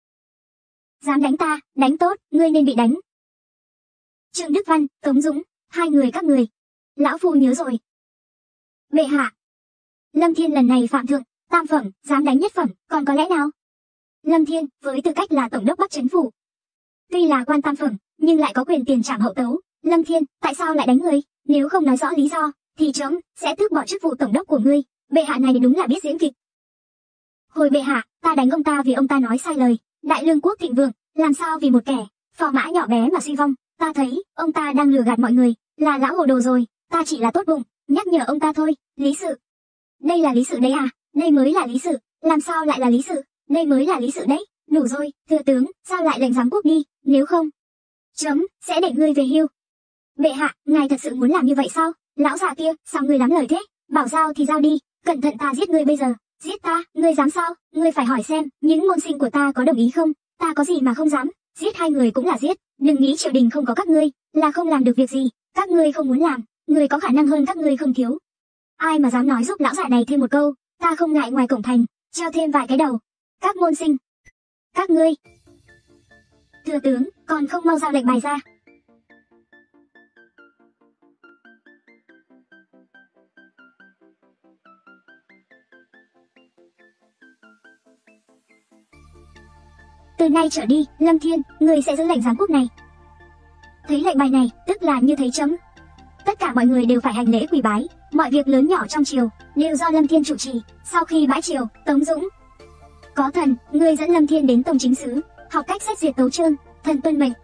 Dám đánh ta, đánh tốt, ngươi nên bị đánh. Trương Đức Văn, Tống Dũng, hai người các người, lão phu nhớ rồi. Bệ hạ, Lâm Thiên lần này phạm thượng, tam phẩm, dám đánh nhất phẩm, còn có lẽ nào? Lâm Thiên, với tư cách là tổng đốc Bắc Trấn phủ, tuy là quan tam phẩm, nhưng lại có quyền tiền trảm hậu tấu. Lâm Thiên, tại sao lại đánh ngươi? Nếu không nói rõ lý do, thì trẫm sẽ tước bỏ chức vụ tổng đốc của ngươi. Bệ hạ này đúng là biết diễn kịch. Hồi bệ hạ, ta đánh ông ta vì ông ta nói sai lời. Đại lương quốc thịnh vượng, làm sao vì một kẻ phò mã nhỏ bé mà suy vong? Ta thấy ông ta đang lừa gạt mọi người, là lão hồ đồ rồi. Ta chỉ là tốt bụng nhắc nhở ông ta thôi. Lý sự, đây là lý sự đấy à? Đây mới là lý sự. Làm sao lại là lý sự? Đây mới là lý sự đấy. Đủ rồi, thừa tướng, giao lại lệnh giám quốc đi, nếu không, trẫm sẽ để ngươi về hưu. Bệ hạ, ngài thật sự muốn làm như vậy sao? Lão già kia, sao ngươi lắm lời thế? Bảo giao thì giao đi, cẩn thận ta giết ngươi bây giờ. Giết ta, ngươi dám sao? Ngươi phải hỏi xem, những môn sinh của ta có đồng ý không? Ta có gì mà không dám? Giết hai người cũng là giết, đừng nghĩ triều đình không có các ngươi, là không làm được việc gì. Các ngươi không muốn làm, người có khả năng hơn các ngươi không thiếu. Ai mà dám nói giúp lão già này thêm một câu, ta không ngại ngoài cổng thành treo thêm vài cái đầu. Các môn sinh. Các ngươi. Thừa tướng, còn không mau giao lệnh bài ra. Từ nay trở đi, Lâm Thiên, người sẽ giữ lệnh giám quốc này. Thấy lệnh bài này, tức là như thấy chấm. Tất cả mọi người đều phải hành lễ quỳ bái, mọi việc lớn nhỏ trong triều đều do Lâm Thiên chủ trì. Sau khi bãi triều, Tống Dũng: có thần, người dẫn Lâm Thiên đến Tông Chính Sứ, học cách xét duyệt tấu chương, thần tuân mệnh.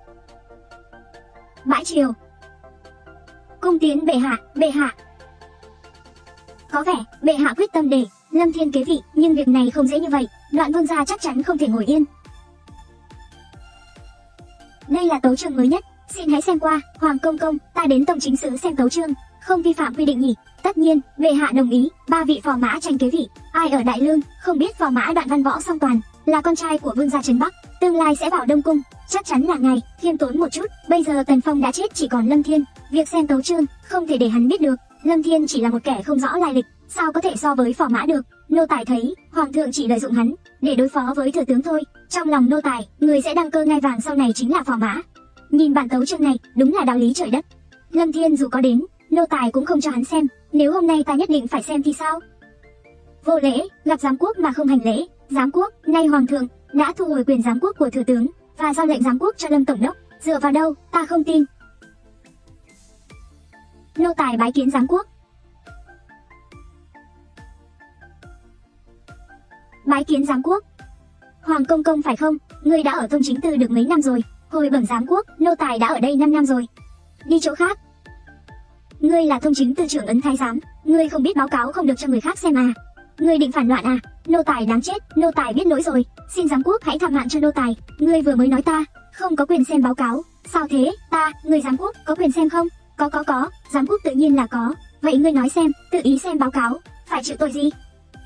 Bãi triều. Cung tiến bệ hạ, bệ hạ. Có vẻ bệ hạ quyết tâm để Lâm Thiên kế vị, nhưng việc này không dễ như vậy, Đoạn vương gia chắc chắn không thể ngồi yên. Đây là tấu chương mới nhất, xin hãy xem qua. Hoàng công công, ta đến Tông Chính Sứ xem tấu chương, không vi phạm quy định nhỉ? Tất nhiên, bệ hạ đồng ý. Ba vị phò mã tranh kế vị, ai ở Đại Lương, không biết phò mã Đoạn Văn Võ Song Toàn là con trai của vương gia Trấn Bắc, tương lai sẽ vào Đông Cung, chắc chắn là ngài. Khiêm tốn một chút, bây giờ Tần Phong đã chết, chỉ còn Lâm Thiên, việc xem tấu chương không thể để hắn biết được. Lâm Thiên chỉ là một kẻ không rõ lai lịch, sao có thể so với phò mã được? Nô tài thấy hoàng thượng chỉ lợi dụng hắn để đối phó với thừa tướng thôi. Trong lòng nô tài, người sẽ đăng cơ ngai vàng sau này chính là phò mã. Nhìn bản tấu chương này, đúng là đạo lý trời đất. Lâm Thiên dù có đến, nô tài cũng không cho hắn xem. Nếu hôm nay ta nhất định phải xem thì sao? Vô lễ, gặp giám quốc mà không hành lễ. Giám quốc, nay hoàng thượng đã thu hồi quyền giám quốc của thừa tướng và giao lệnh giám quốc cho Lâm tổng đốc. Dựa vào đâu? Ta không tin. Nô tài bái kiến giám quốc. Bái kiến giám quốc. Hoàng công công phải không? Ngươi đã ở Tông Chính Tư được mấy năm rồi? Hồi bẩm giám quốc, nô tài đã ở đây năm năm rồi. Đi chỗ khác. Ngươi là Tông Chính Tư trưởng ấn thái giám, ngươi không biết báo cáo không được cho người khác xem à? Ngươi định phản loạn à? Nô tài đáng chết, nô tài biết lỗi rồi, xin giám quốc hãy tha mạng cho nô tài. Ngươi vừa mới nói ta không có quyền xem báo cáo, sao thế? Ta, người giám quốc có quyền xem không? Có có có, giám quốc tự nhiên là có. Vậy ngươi nói xem, tự ý xem báo cáo, phải chịu tội gì?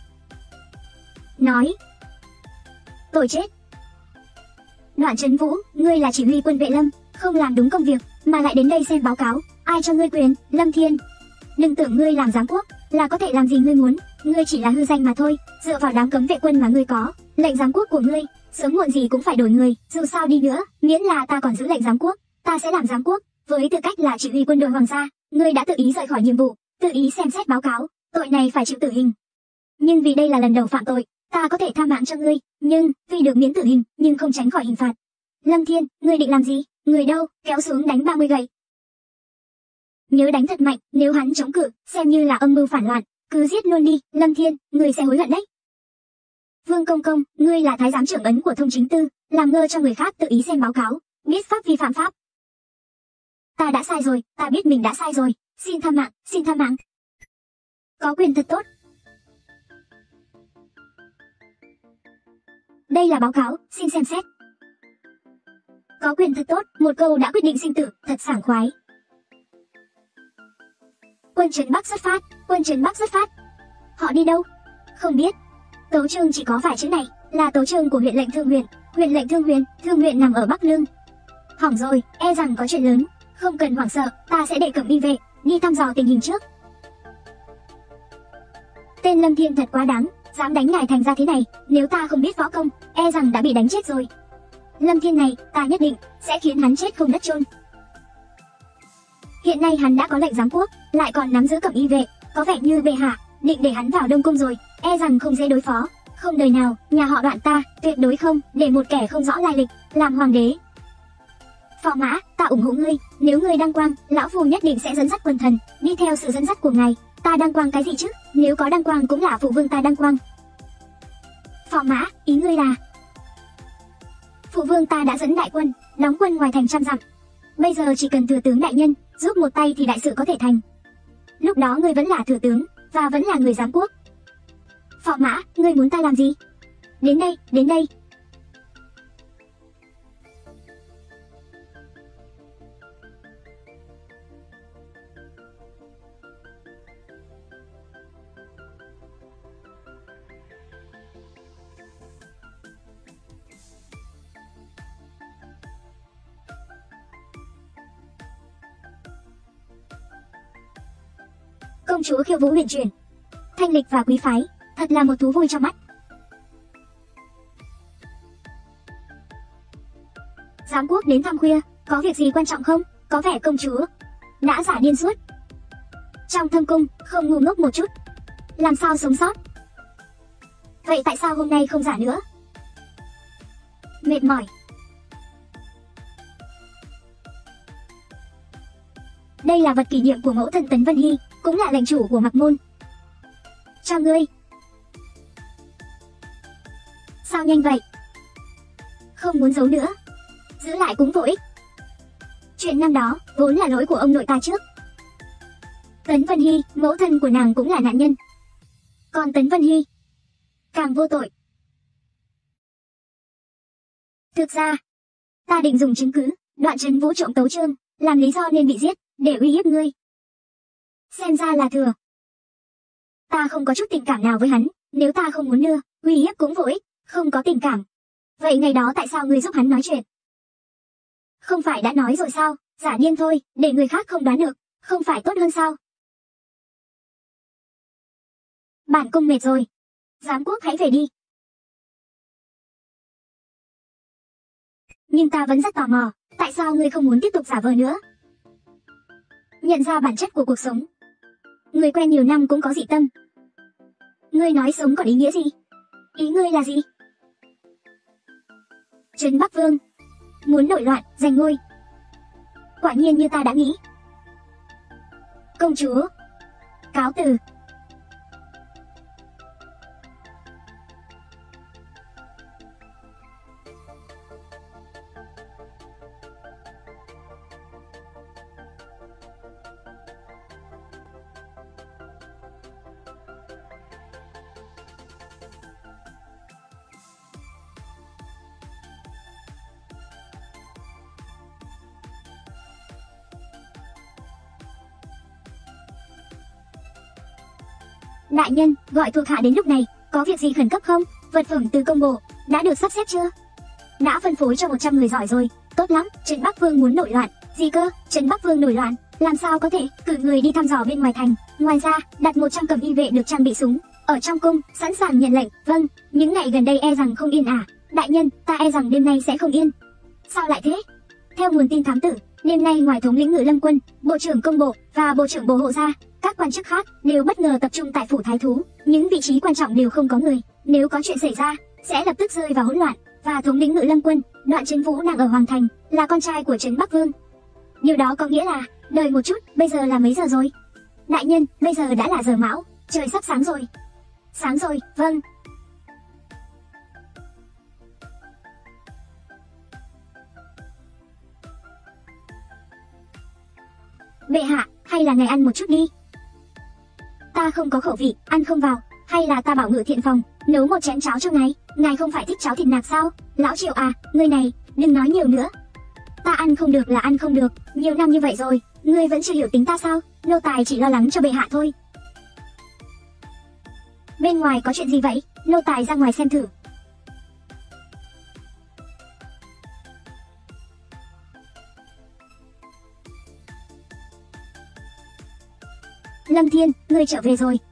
Nói. Tội chết. Đoạn Trấn Vũ, ngươi là chỉ huy quân Vệ Lâm, không làm đúng công việc mà lại đến đây xem báo cáo, ai cho ngươi quyền? Lâm Thiên, đừng tưởng ngươi làm giám quốc là có thể làm gì ngươi muốn, ngươi chỉ là hư danh mà thôi. Dựa vào đám cấm vệ quân mà ngươi có, lệnh giám quốc của ngươi sớm muộn gì cũng phải đổi người. Dù sao đi nữa, miễn là ta còn giữ lệnh giám quốc, ta sẽ làm giám quốc. Với tư cách là chỉ huy quân đội hoàng gia, ngươi đã tự ý rời khỏi nhiệm vụ, tự ý xem xét báo cáo, tội này phải chịu tử hình. Nhưng vì đây là lần đầu phạm tội, ta có thể tha mạng cho ngươi, nhưng tuy được miễn tử hình, nhưng không tránh khỏi hình phạt. Lâm Thiên, ngươi định làm gì? Người đâu? Kéo xuống đánh ba mươi gậy. Nhớ đánh thật mạnh, nếu hắn chống cự, xem như là âm mưu phản loạn, cứ giết luôn đi. Lâm Thiên, ngươi sẽ hối hận đấy. Vương công công, ngươi là thái giám trưởng ấn của Tông Chính Tư, làm ngơ cho người khác tự ý xem báo cáo, biết pháp vi phạm pháp. Ta đã sai rồi, ta biết mình đã sai rồi, xin tha mạng, xin tha mạng. Có quyền thật tốt. Đây là báo cáo, xin xem xét. Có quyền thật tốt, một câu đã quyết định sinh tử, thật sảng khoái. Quân Trấn Bắc xuất phát, quân Trấn Bắc xuất phát. Họ đi đâu? Không biết. Tấu chương chỉ có vài chữ này, là tấu chương của huyện lệnh Thương huyện. Huyện lệnh Thương huyện, Thương huyện nằm ở Bắc Lương. Hỏng rồi, e rằng có chuyện lớn. Không cần hoảng sợ, ta sẽ để Cẩm Y vệ đi thăm dò tình hình trước. Tên Lâm Thiên thật quá đáng, dám đánh ngài thành ra thế này, nếu ta không biết võ công, e rằng đã bị đánh chết rồi. Lâm Thiên này, ta nhất định sẽ khiến hắn chết không đất chôn. Hiện nay hắn đã có lệnh giám quốc, lại còn nắm giữ Cẩm Y vệ, có vẻ như bệ hạ định để hắn vào Đông Cung rồi, e rằng không dễ đối phó. Không đời nào, nhà họ Đoạn ta tuyệt đối không để một kẻ không rõ lai lịch làm hoàng đế. Phò mã, ta ủng hộ ngươi, nếu ngươi đăng quang, lão phu nhất định sẽ dẫn dắt quần thần đi theo sự dẫn dắt của ngài. Ta đăng quang cái gì chứ? Nếu có đăng quang cũng là phụ vương ta đăng quang. Phò mã, ý ngươi là? Phụ vương ta đã dẫn đại quân đóng quân ngoài thành trăm dặm, bây giờ chỉ cần thừa tướng đại nhân giúp một tay thì đại sự có thể thành. Lúc đó ngươi vẫn là thừa tướng và vẫn là người giám quốc. Phò mã, ngươi muốn ta làm gì? Đến đây, đến đây. Công chúa khiêu vũ huyền chuyển, thanh lịch và quý phái, thật là một thú vui cho mắt. Giám quốc đến thăm khuya, có việc gì quan trọng không? Có vẻ công chúa đã giả điên suốt trong thâm cung, không ngu ngốc một chút. Làm sao sống sót? Vậy tại sao hôm nay không giả nữa? Mệt mỏi. Đây là vật kỷ niệm của mẫu thân Tấn Vân Hy, cũng là lệnh chủ của Mặc Môn. Cho ngươi. Sao nhanh vậy? Không muốn giấu nữa. Giữ lại cũng vô ích. Chuyện năm đó vốn là lỗi của ông nội ta trước. Tấn Vân Hy, mẫu thân của nàng cũng là nạn nhân. Còn Tấn Vân Hy càng vô tội. Thực ra, ta định dùng chứng cứ Đoạn Trấn Vũ trộm tấu chương làm lý do nên bị giết, để uy hiếp ngươi. Xem ra là thừa. Ta không có chút tình cảm nào với hắn, nếu ta không muốn đưa, uy hiếp cũng vô ích, không có tình cảm. Vậy ngày đó tại sao ngươi giúp hắn nói chuyện? Không phải đã nói rồi sao, giả điên thôi, để người khác không đoán được, không phải tốt hơn sao? Bản cung mệt rồi. Giám quốc hãy về đi. Nhưng ta vẫn rất tò mò, tại sao ngươi không muốn tiếp tục giả vờ nữa? Nhận ra bản chất của cuộc sống. Người quen nhiều năm cũng có dị tâm. Ngươi nói sống còn ý nghĩa gì? Ý ngươi là gì? Trấn Bắc Vương muốn nổi loạn, giành ngôi. Quả nhiên như ta đã nghĩ. Công chúa, cáo từ. Đại nhân, gọi thuộc hạ đến lúc này, có việc gì khẩn cấp không? Vật phẩm từ công bộ đã được sắp xếp chưa? Đã phân phối cho một trăm người giỏi rồi. Tốt lắm, Trấn Bắc Vương muốn nổi loạn. Gì cơ? Trấn Bắc Vương nổi loạn? Làm sao có thể? Cử người đi thăm dò bên ngoài thành. Ngoài ra, đặt một trăm cầm y vệ được trang bị súng ở trong cung, sẵn sàng nhận lệnh. Vâng, những ngày gần đây e rằng không yên à? Đại nhân, ta e rằng đêm nay sẽ không yên. Sao lại thế? Theo nguồn tin thám tử, đêm nay ngoài thống lĩnh Ngự Lâm quân, bộ trưởng công bộ và bộ trưởng bộ hộ ra, các quan chức khác đều bất ngờ tập trung tại phủ thái thú, những vị trí quan trọng đều không có người. Nếu có chuyện xảy ra, sẽ lập tức rơi vào hỗn loạn. Và thống lĩnh Ngự Lâm quân, Đoạn Trấn Vũ đang ở Hoàng thành, là con trai của Trấn Bắc Vương. Điều đó có nghĩa là, đợi một chút, bây giờ là mấy giờ rồi? Đại nhân, bây giờ đã là giờ mão, trời sắp sáng rồi. Sáng rồi, vâng. Bệ hạ, hay là ngài ăn một chút đi? Ta không có khẩu vị, ăn không vào. Hay là ta bảo Ngự Thiện phòng nấu một chén cháo cho ngài? Ngài không phải thích cháo thịt nạc sao? Lão Triệu à, ngươi này, đừng nói nhiều nữa. Ta ăn không được là ăn không được, nhiều năm như vậy rồi, ngươi vẫn chưa hiểu tính ta sao? Nô tài chỉ lo lắng cho bệ hạ thôi. Bên ngoài có chuyện gì vậy? Nô tài ra ngoài xem thử. Lâm Thiên, ngươi trở về rồi.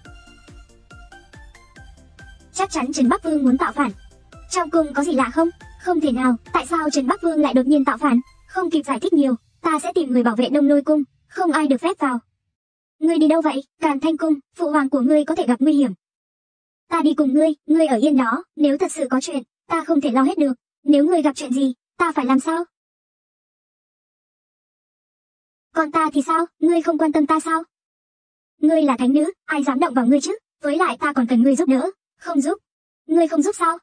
Chắc chắn Trấn Bắc Vương muốn tạo phản. Trong cung có gì lạ không? Không thể nào, tại sao Trấn Bắc Vương lại đột nhiên tạo phản? Không kịp giải thích nhiều, ta sẽ tìm người bảo vệ Đông Lôi cung, không ai được phép vào. Ngươi đi đâu vậy? Càn Thanh cung, phụ hoàng của ngươi có thể gặp nguy hiểm. Ta đi cùng ngươi, ngươi ở yên đó, nếu thật sự có chuyện, ta không thể lo hết được. Nếu ngươi gặp chuyện gì, ta phải làm sao? Còn ta thì sao? Ngươi không quan tâm ta sao? Ngươi là thánh nữ, ai dám động vào ngươi chứ? Với lại ta còn cần ngươi giúp đỡ. Không giúp? Ngươi không giúp sao?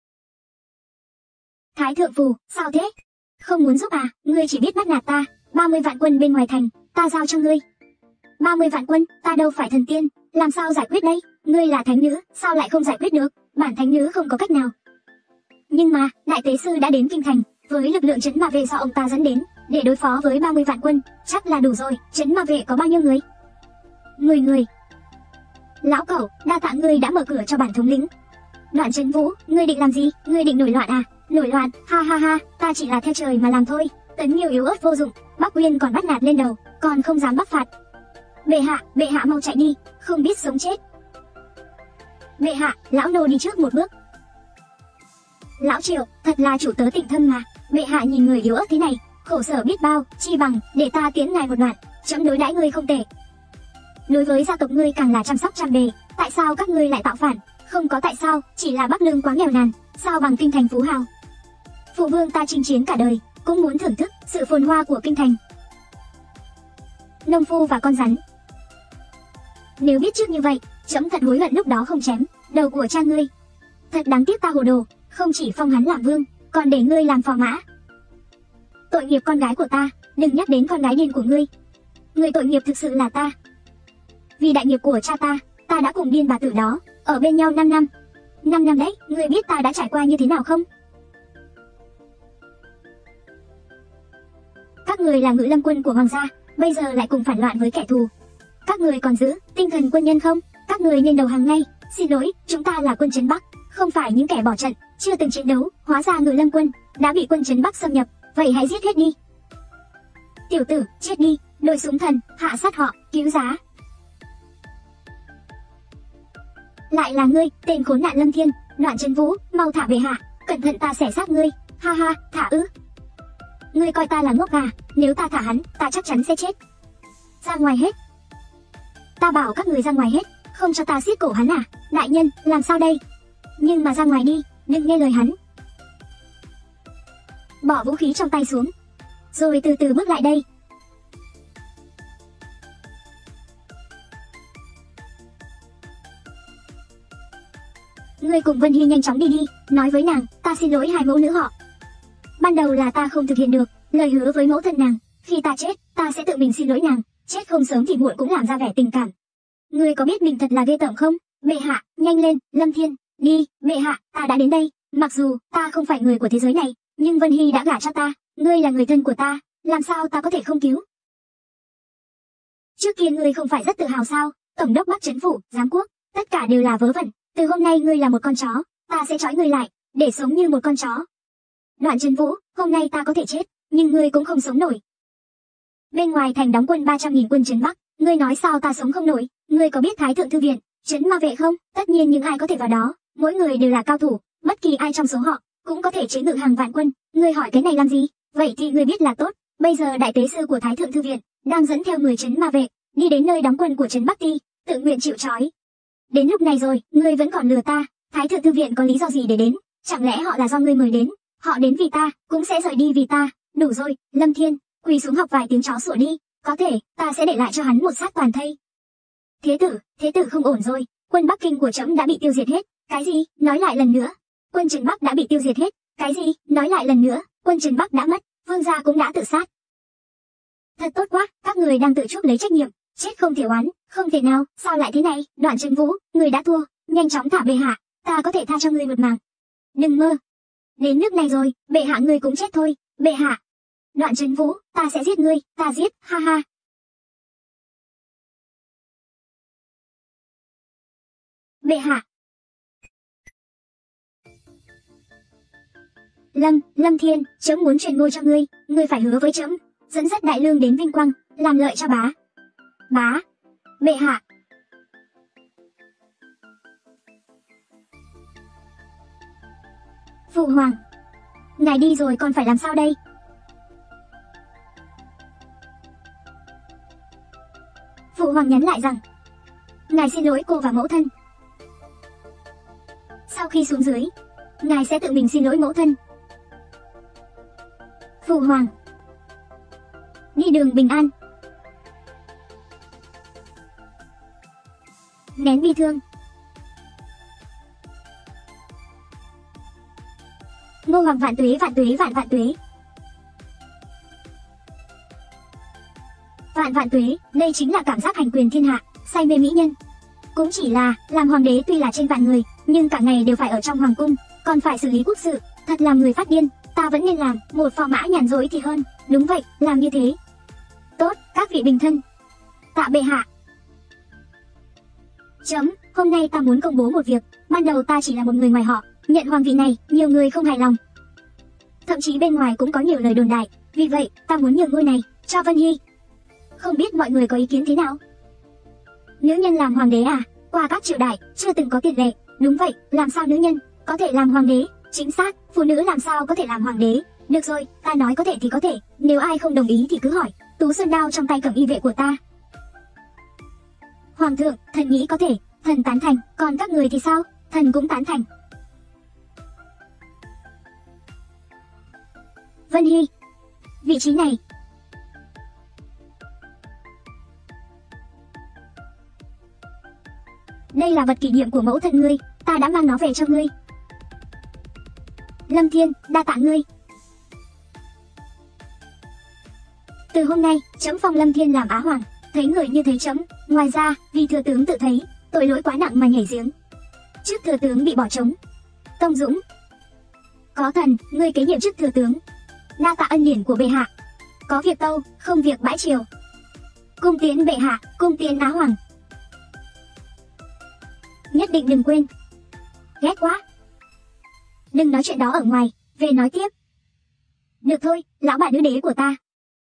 Thái thượng phù, sao thế? Không muốn giúp à? Ngươi chỉ biết bắt nạt ta. ba mươi vạn quân bên ngoài thành, ta giao cho ngươi. ba mươi vạn quân, ta đâu phải thần tiên, làm sao giải quyết đây? Ngươi là thánh nữ, sao lại không giải quyết được? Bản thánh nữ không có cách nào. Nhưng mà, đại tế sư đã đến kinh thành, với lực lượng Trấn Ma Vệ do ông ta dẫn đến, để đối phó với ba mươi vạn quân, chắc là đủ rồi. Trấn Ma Vệ có bao nhiêu người? mười người. Lão cẩu, đa tạ ngươi đã mở cửa cho bản thống lĩnh. Đoạn Trấn Vũ, ngươi định làm gì? Ngươi định nổi loạn à? Nổi loạn, ha ha ha, ta chỉ là theo trời mà làm thôi. Tấn Nhiều yếu ớt vô dụng, Bắc Uyên còn bắt nạt lên đầu, còn không dám bắc phạt. Bệ hạ, bệ hạ mau chạy đi, không biết sống chết. Bệ hạ, lão nô đi trước một bước. Lão Triệu, thật là chủ tớ tình thâm mà. Bệ hạ nhìn người yếu ớt thế này, khổ sở biết bao, chi bằng để ta tiến ngài một đoạn, chấm đối đãi ngươi không tệ. Đối với gia tộc ngươi càng là chăm sóc trăm bề, tại sao các ngươi lại tạo phản? Không có tại sao, chỉ là Bắc Lương quá nghèo nàn, sao bằng kinh thành phú hào. Phụ vương ta chinh chiến cả đời, cũng muốn thưởng thức sự phồn hoa của kinh thành. Nông phu và con rắn. Nếu biết trước như vậy, chấm thật hối hận lúc đó không chém đầu của cha ngươi. Thật đáng tiếc ta hồ đồ, không chỉ phong hắn làm vương, còn để ngươi làm phò mã. Tội nghiệp con gái của ta, đừng nhắc đến con gái điên của ngươi. Người tội nghiệp thực sự là ta. Vì đại nghiệp của cha ta, ta đã cùng điên bà tử đó ở bên nhau năm năm. năm năm đấy, ngươi biết ta đã trải qua như thế nào không? Các người là ngự lâm quân của hoàng gia, bây giờ lại cùng phản loạn với kẻ thù. Các người còn giữ tinh thần quân nhân không? Các người nên đầu hàng ngay. Xin lỗi, chúng ta là quân trấn Bắc, không phải những kẻ bỏ trận, chưa từng chiến đấu. Hóa ra ngự lâm quân đã bị quân trấn Bắc xâm nhập, vậy hãy giết hết đi. Tiểu tử, chết đi, đội súng thần, hạ sát họ, cứu giá. Lại là ngươi, tên khốn nạn Lâm Thiên, Đoạn Trấn Vũ, mau thả bệ hạ, cẩn thận ta xẻ xác ngươi. Ha ha, thả ư? Ngươi coi ta là ngốc gà, nếu ta thả hắn, ta chắc chắn sẽ chết. Ra ngoài hết. Ta bảo các người ra ngoài hết, không cho ta siết cổ hắn à? Đại nhân, làm sao đây? Nhưng mà ra ngoài đi, đừng nghe lời hắn. Bỏ vũ khí trong tay xuống, rồi từ từ bước lại đây. Ngươi cùng Vân Hy nhanh chóng đi đi, nói với nàng, ta xin lỗi hai mẫu nữ họ. Ban đầu là ta không thực hiện được lời hứa với mẫu thân nàng, khi ta chết, ta sẽ tự mình xin lỗi nàng, chết không sớm thì muộn cũng làm ra vẻ tình cảm. Ngươi có biết mình thật là ghê tởm không? Bệ hạ, nhanh lên, Lâm Thiên, đi, bệ hạ, ta đã đến đây, mặc dù ta không phải người của thế giới này, nhưng Vân Hy đã gả cho ta, ngươi là người thân của ta, làm sao ta có thể không cứu? Trước kia ngươi không phải rất tự hào sao? Tổng đốc Bắc Trấn Phủ, giám quốc, tất cả đều là vớ vẩn, từ hôm nay ngươi là một con chó, ta sẽ trói ngươi lại, để sống như một con chó. Đoạn Trấn Vũ, hôm nay ta có thể chết, nhưng ngươi cũng không sống nổi. Bên ngoài thành đóng quân ba trăm nghìn quân trấn Bắc, ngươi nói sao ta sống không nổi? Ngươi có biết Thái Thượng Thư Viện, trấn ma vệ không? Tất nhiên những ai có thể vào đó, mỗi người đều là cao thủ, bất kỳ ai trong số họ cũng có thể chế ngự hàng vạn quân. Ngươi hỏi cái này làm gì? Vậy thì ngươi biết là tốt. Bây giờ đại tế sư của Thái Thượng Thư Viện đang dẫn theo người trấn ma vệ đi đến nơi đóng quân của trấn Bắc Ti, tự nguyện chịu trói. Đến lúc này rồi, ngươi vẫn còn lừa ta. Thái Thượng Thư Viện có lý do gì để đến? Chẳng lẽ họ là do ngươi mời đến? Họ đến vì ta, cũng sẽ rời đi vì ta. Đủ rồi, Lâm Thiên, quỳ xuống học vài tiếng chó sủa đi, có thể ta sẽ để lại cho hắn một xác toàn thây. Thế tử, thế tử không ổn rồi, quân Bắc Kinh của trẫm đã bị tiêu diệt hết. Cái gì? Nói lại lần nữa. Quân Trấn Bắc đã bị tiêu diệt hết. Cái gì? Nói lại lần nữa. Quân Trấn Bắc đã mất, vương gia cũng đã tự sát. Thật tốt quá, các người đang tự chuốc lấy trách nhiệm, chết không thể oán, không thể nào, sao lại thế này? Đoạn Trấn Vũ, người đã thua, nhanh chóng thả bệ hạ, ta có thể tha cho ngươi một mạng. Đừng mơ. Đến nước này rồi, bệ hạ ngươi cũng chết thôi, bệ hạ. Đoạn Trấn Vũ, ta sẽ giết ngươi, ta giết, ha ha. Bệ hạ. Lâm, Lâm Thiên, trẫm muốn truyền ngôi cho ngươi, ngươi phải hứa với trẫm, dẫn dắt đại lương đến vinh quang, làm lợi cho bá. Bá. Bệ hạ. Phụ hoàng. Ngài đi rồi còn phải làm sao đây? Phụ hoàng nhắn lại rằng, ngài xin lỗi cô và mẫu thân. Sau khi xuống dưới, ngài sẽ tự mình xin lỗi mẫu thân. Phụ hoàng. Đi đường bình an. Nén bi thương. Ngô hoàng vạn tuế vạn tuế vạn vạn tuế. Vạn vạn tuế, đây chính là cảm giác hành quyền thiên hạ, say mê mỹ nhân. Cũng chỉ là, làm hoàng đế tuy là trên vạn người, nhưng cả ngày đều phải ở trong hoàng cung, còn phải xử lý quốc sự, thật làm người phát điên. Ta vẫn nên làm một phò mã nhàn rỗi thì hơn. Đúng vậy, làm như thế. Tốt, các vị bình thân. Tạ bệ hạ. Chấm, hôm nay ta muốn công bố một việc. Ban đầu ta chỉ là một người ngoài họ, nhận hoàng vị này, nhiều người không hài lòng. Thậm chí bên ngoài cũng có nhiều lời đồn đại. Vì vậy, ta muốn nhường ngôi này cho Vân Hy. Không biết mọi người có ý kiến thế nào? Nữ nhân làm hoàng đế à? Qua các triều đại, chưa từng có tiền lệ. Đúng vậy, làm sao nữ nhân có thể làm hoàng đế? Chính xác, phụ nữ làm sao có thể làm hoàng đế? Được rồi, ta nói có thể thì có thể, nếu ai không đồng ý thì cứ hỏi. Tú sơn đao trong tay cầm y vệ của ta. Hoàng thượng, thần nghĩ có thể, thần tán thành, còn các người thì sao? Thần cũng tán thành. Vân Hy, vị trí này. Đây là vật kỷ niệm của mẫu thân ngươi, ta đã mang nó về cho ngươi. Lâm Thiên, đa tạ ngươi. Từ hôm nay, trẫm phong Lâm Thiên làm Á Hoàng, thấy người như thấy trẫm. Ngoài ra, vì thừa tướng tự thấy tội lỗi quá nặng mà nhảy giếng, chức thừa tướng bị bỏ trống. Tông Dũng, có thần, ngươi kế nhiệm chức thừa tướng. Đa tạ ân điển của bệ hạ. Có việc tâu, không việc bãi triều. Cung tiến bệ hạ, cung tiến Á Hoàng. Nhất định đừng quên. Ghét quá. Đừng nói chuyện đó ở ngoài, về nói tiếp. Được thôi, lão bà nữ đế của ta.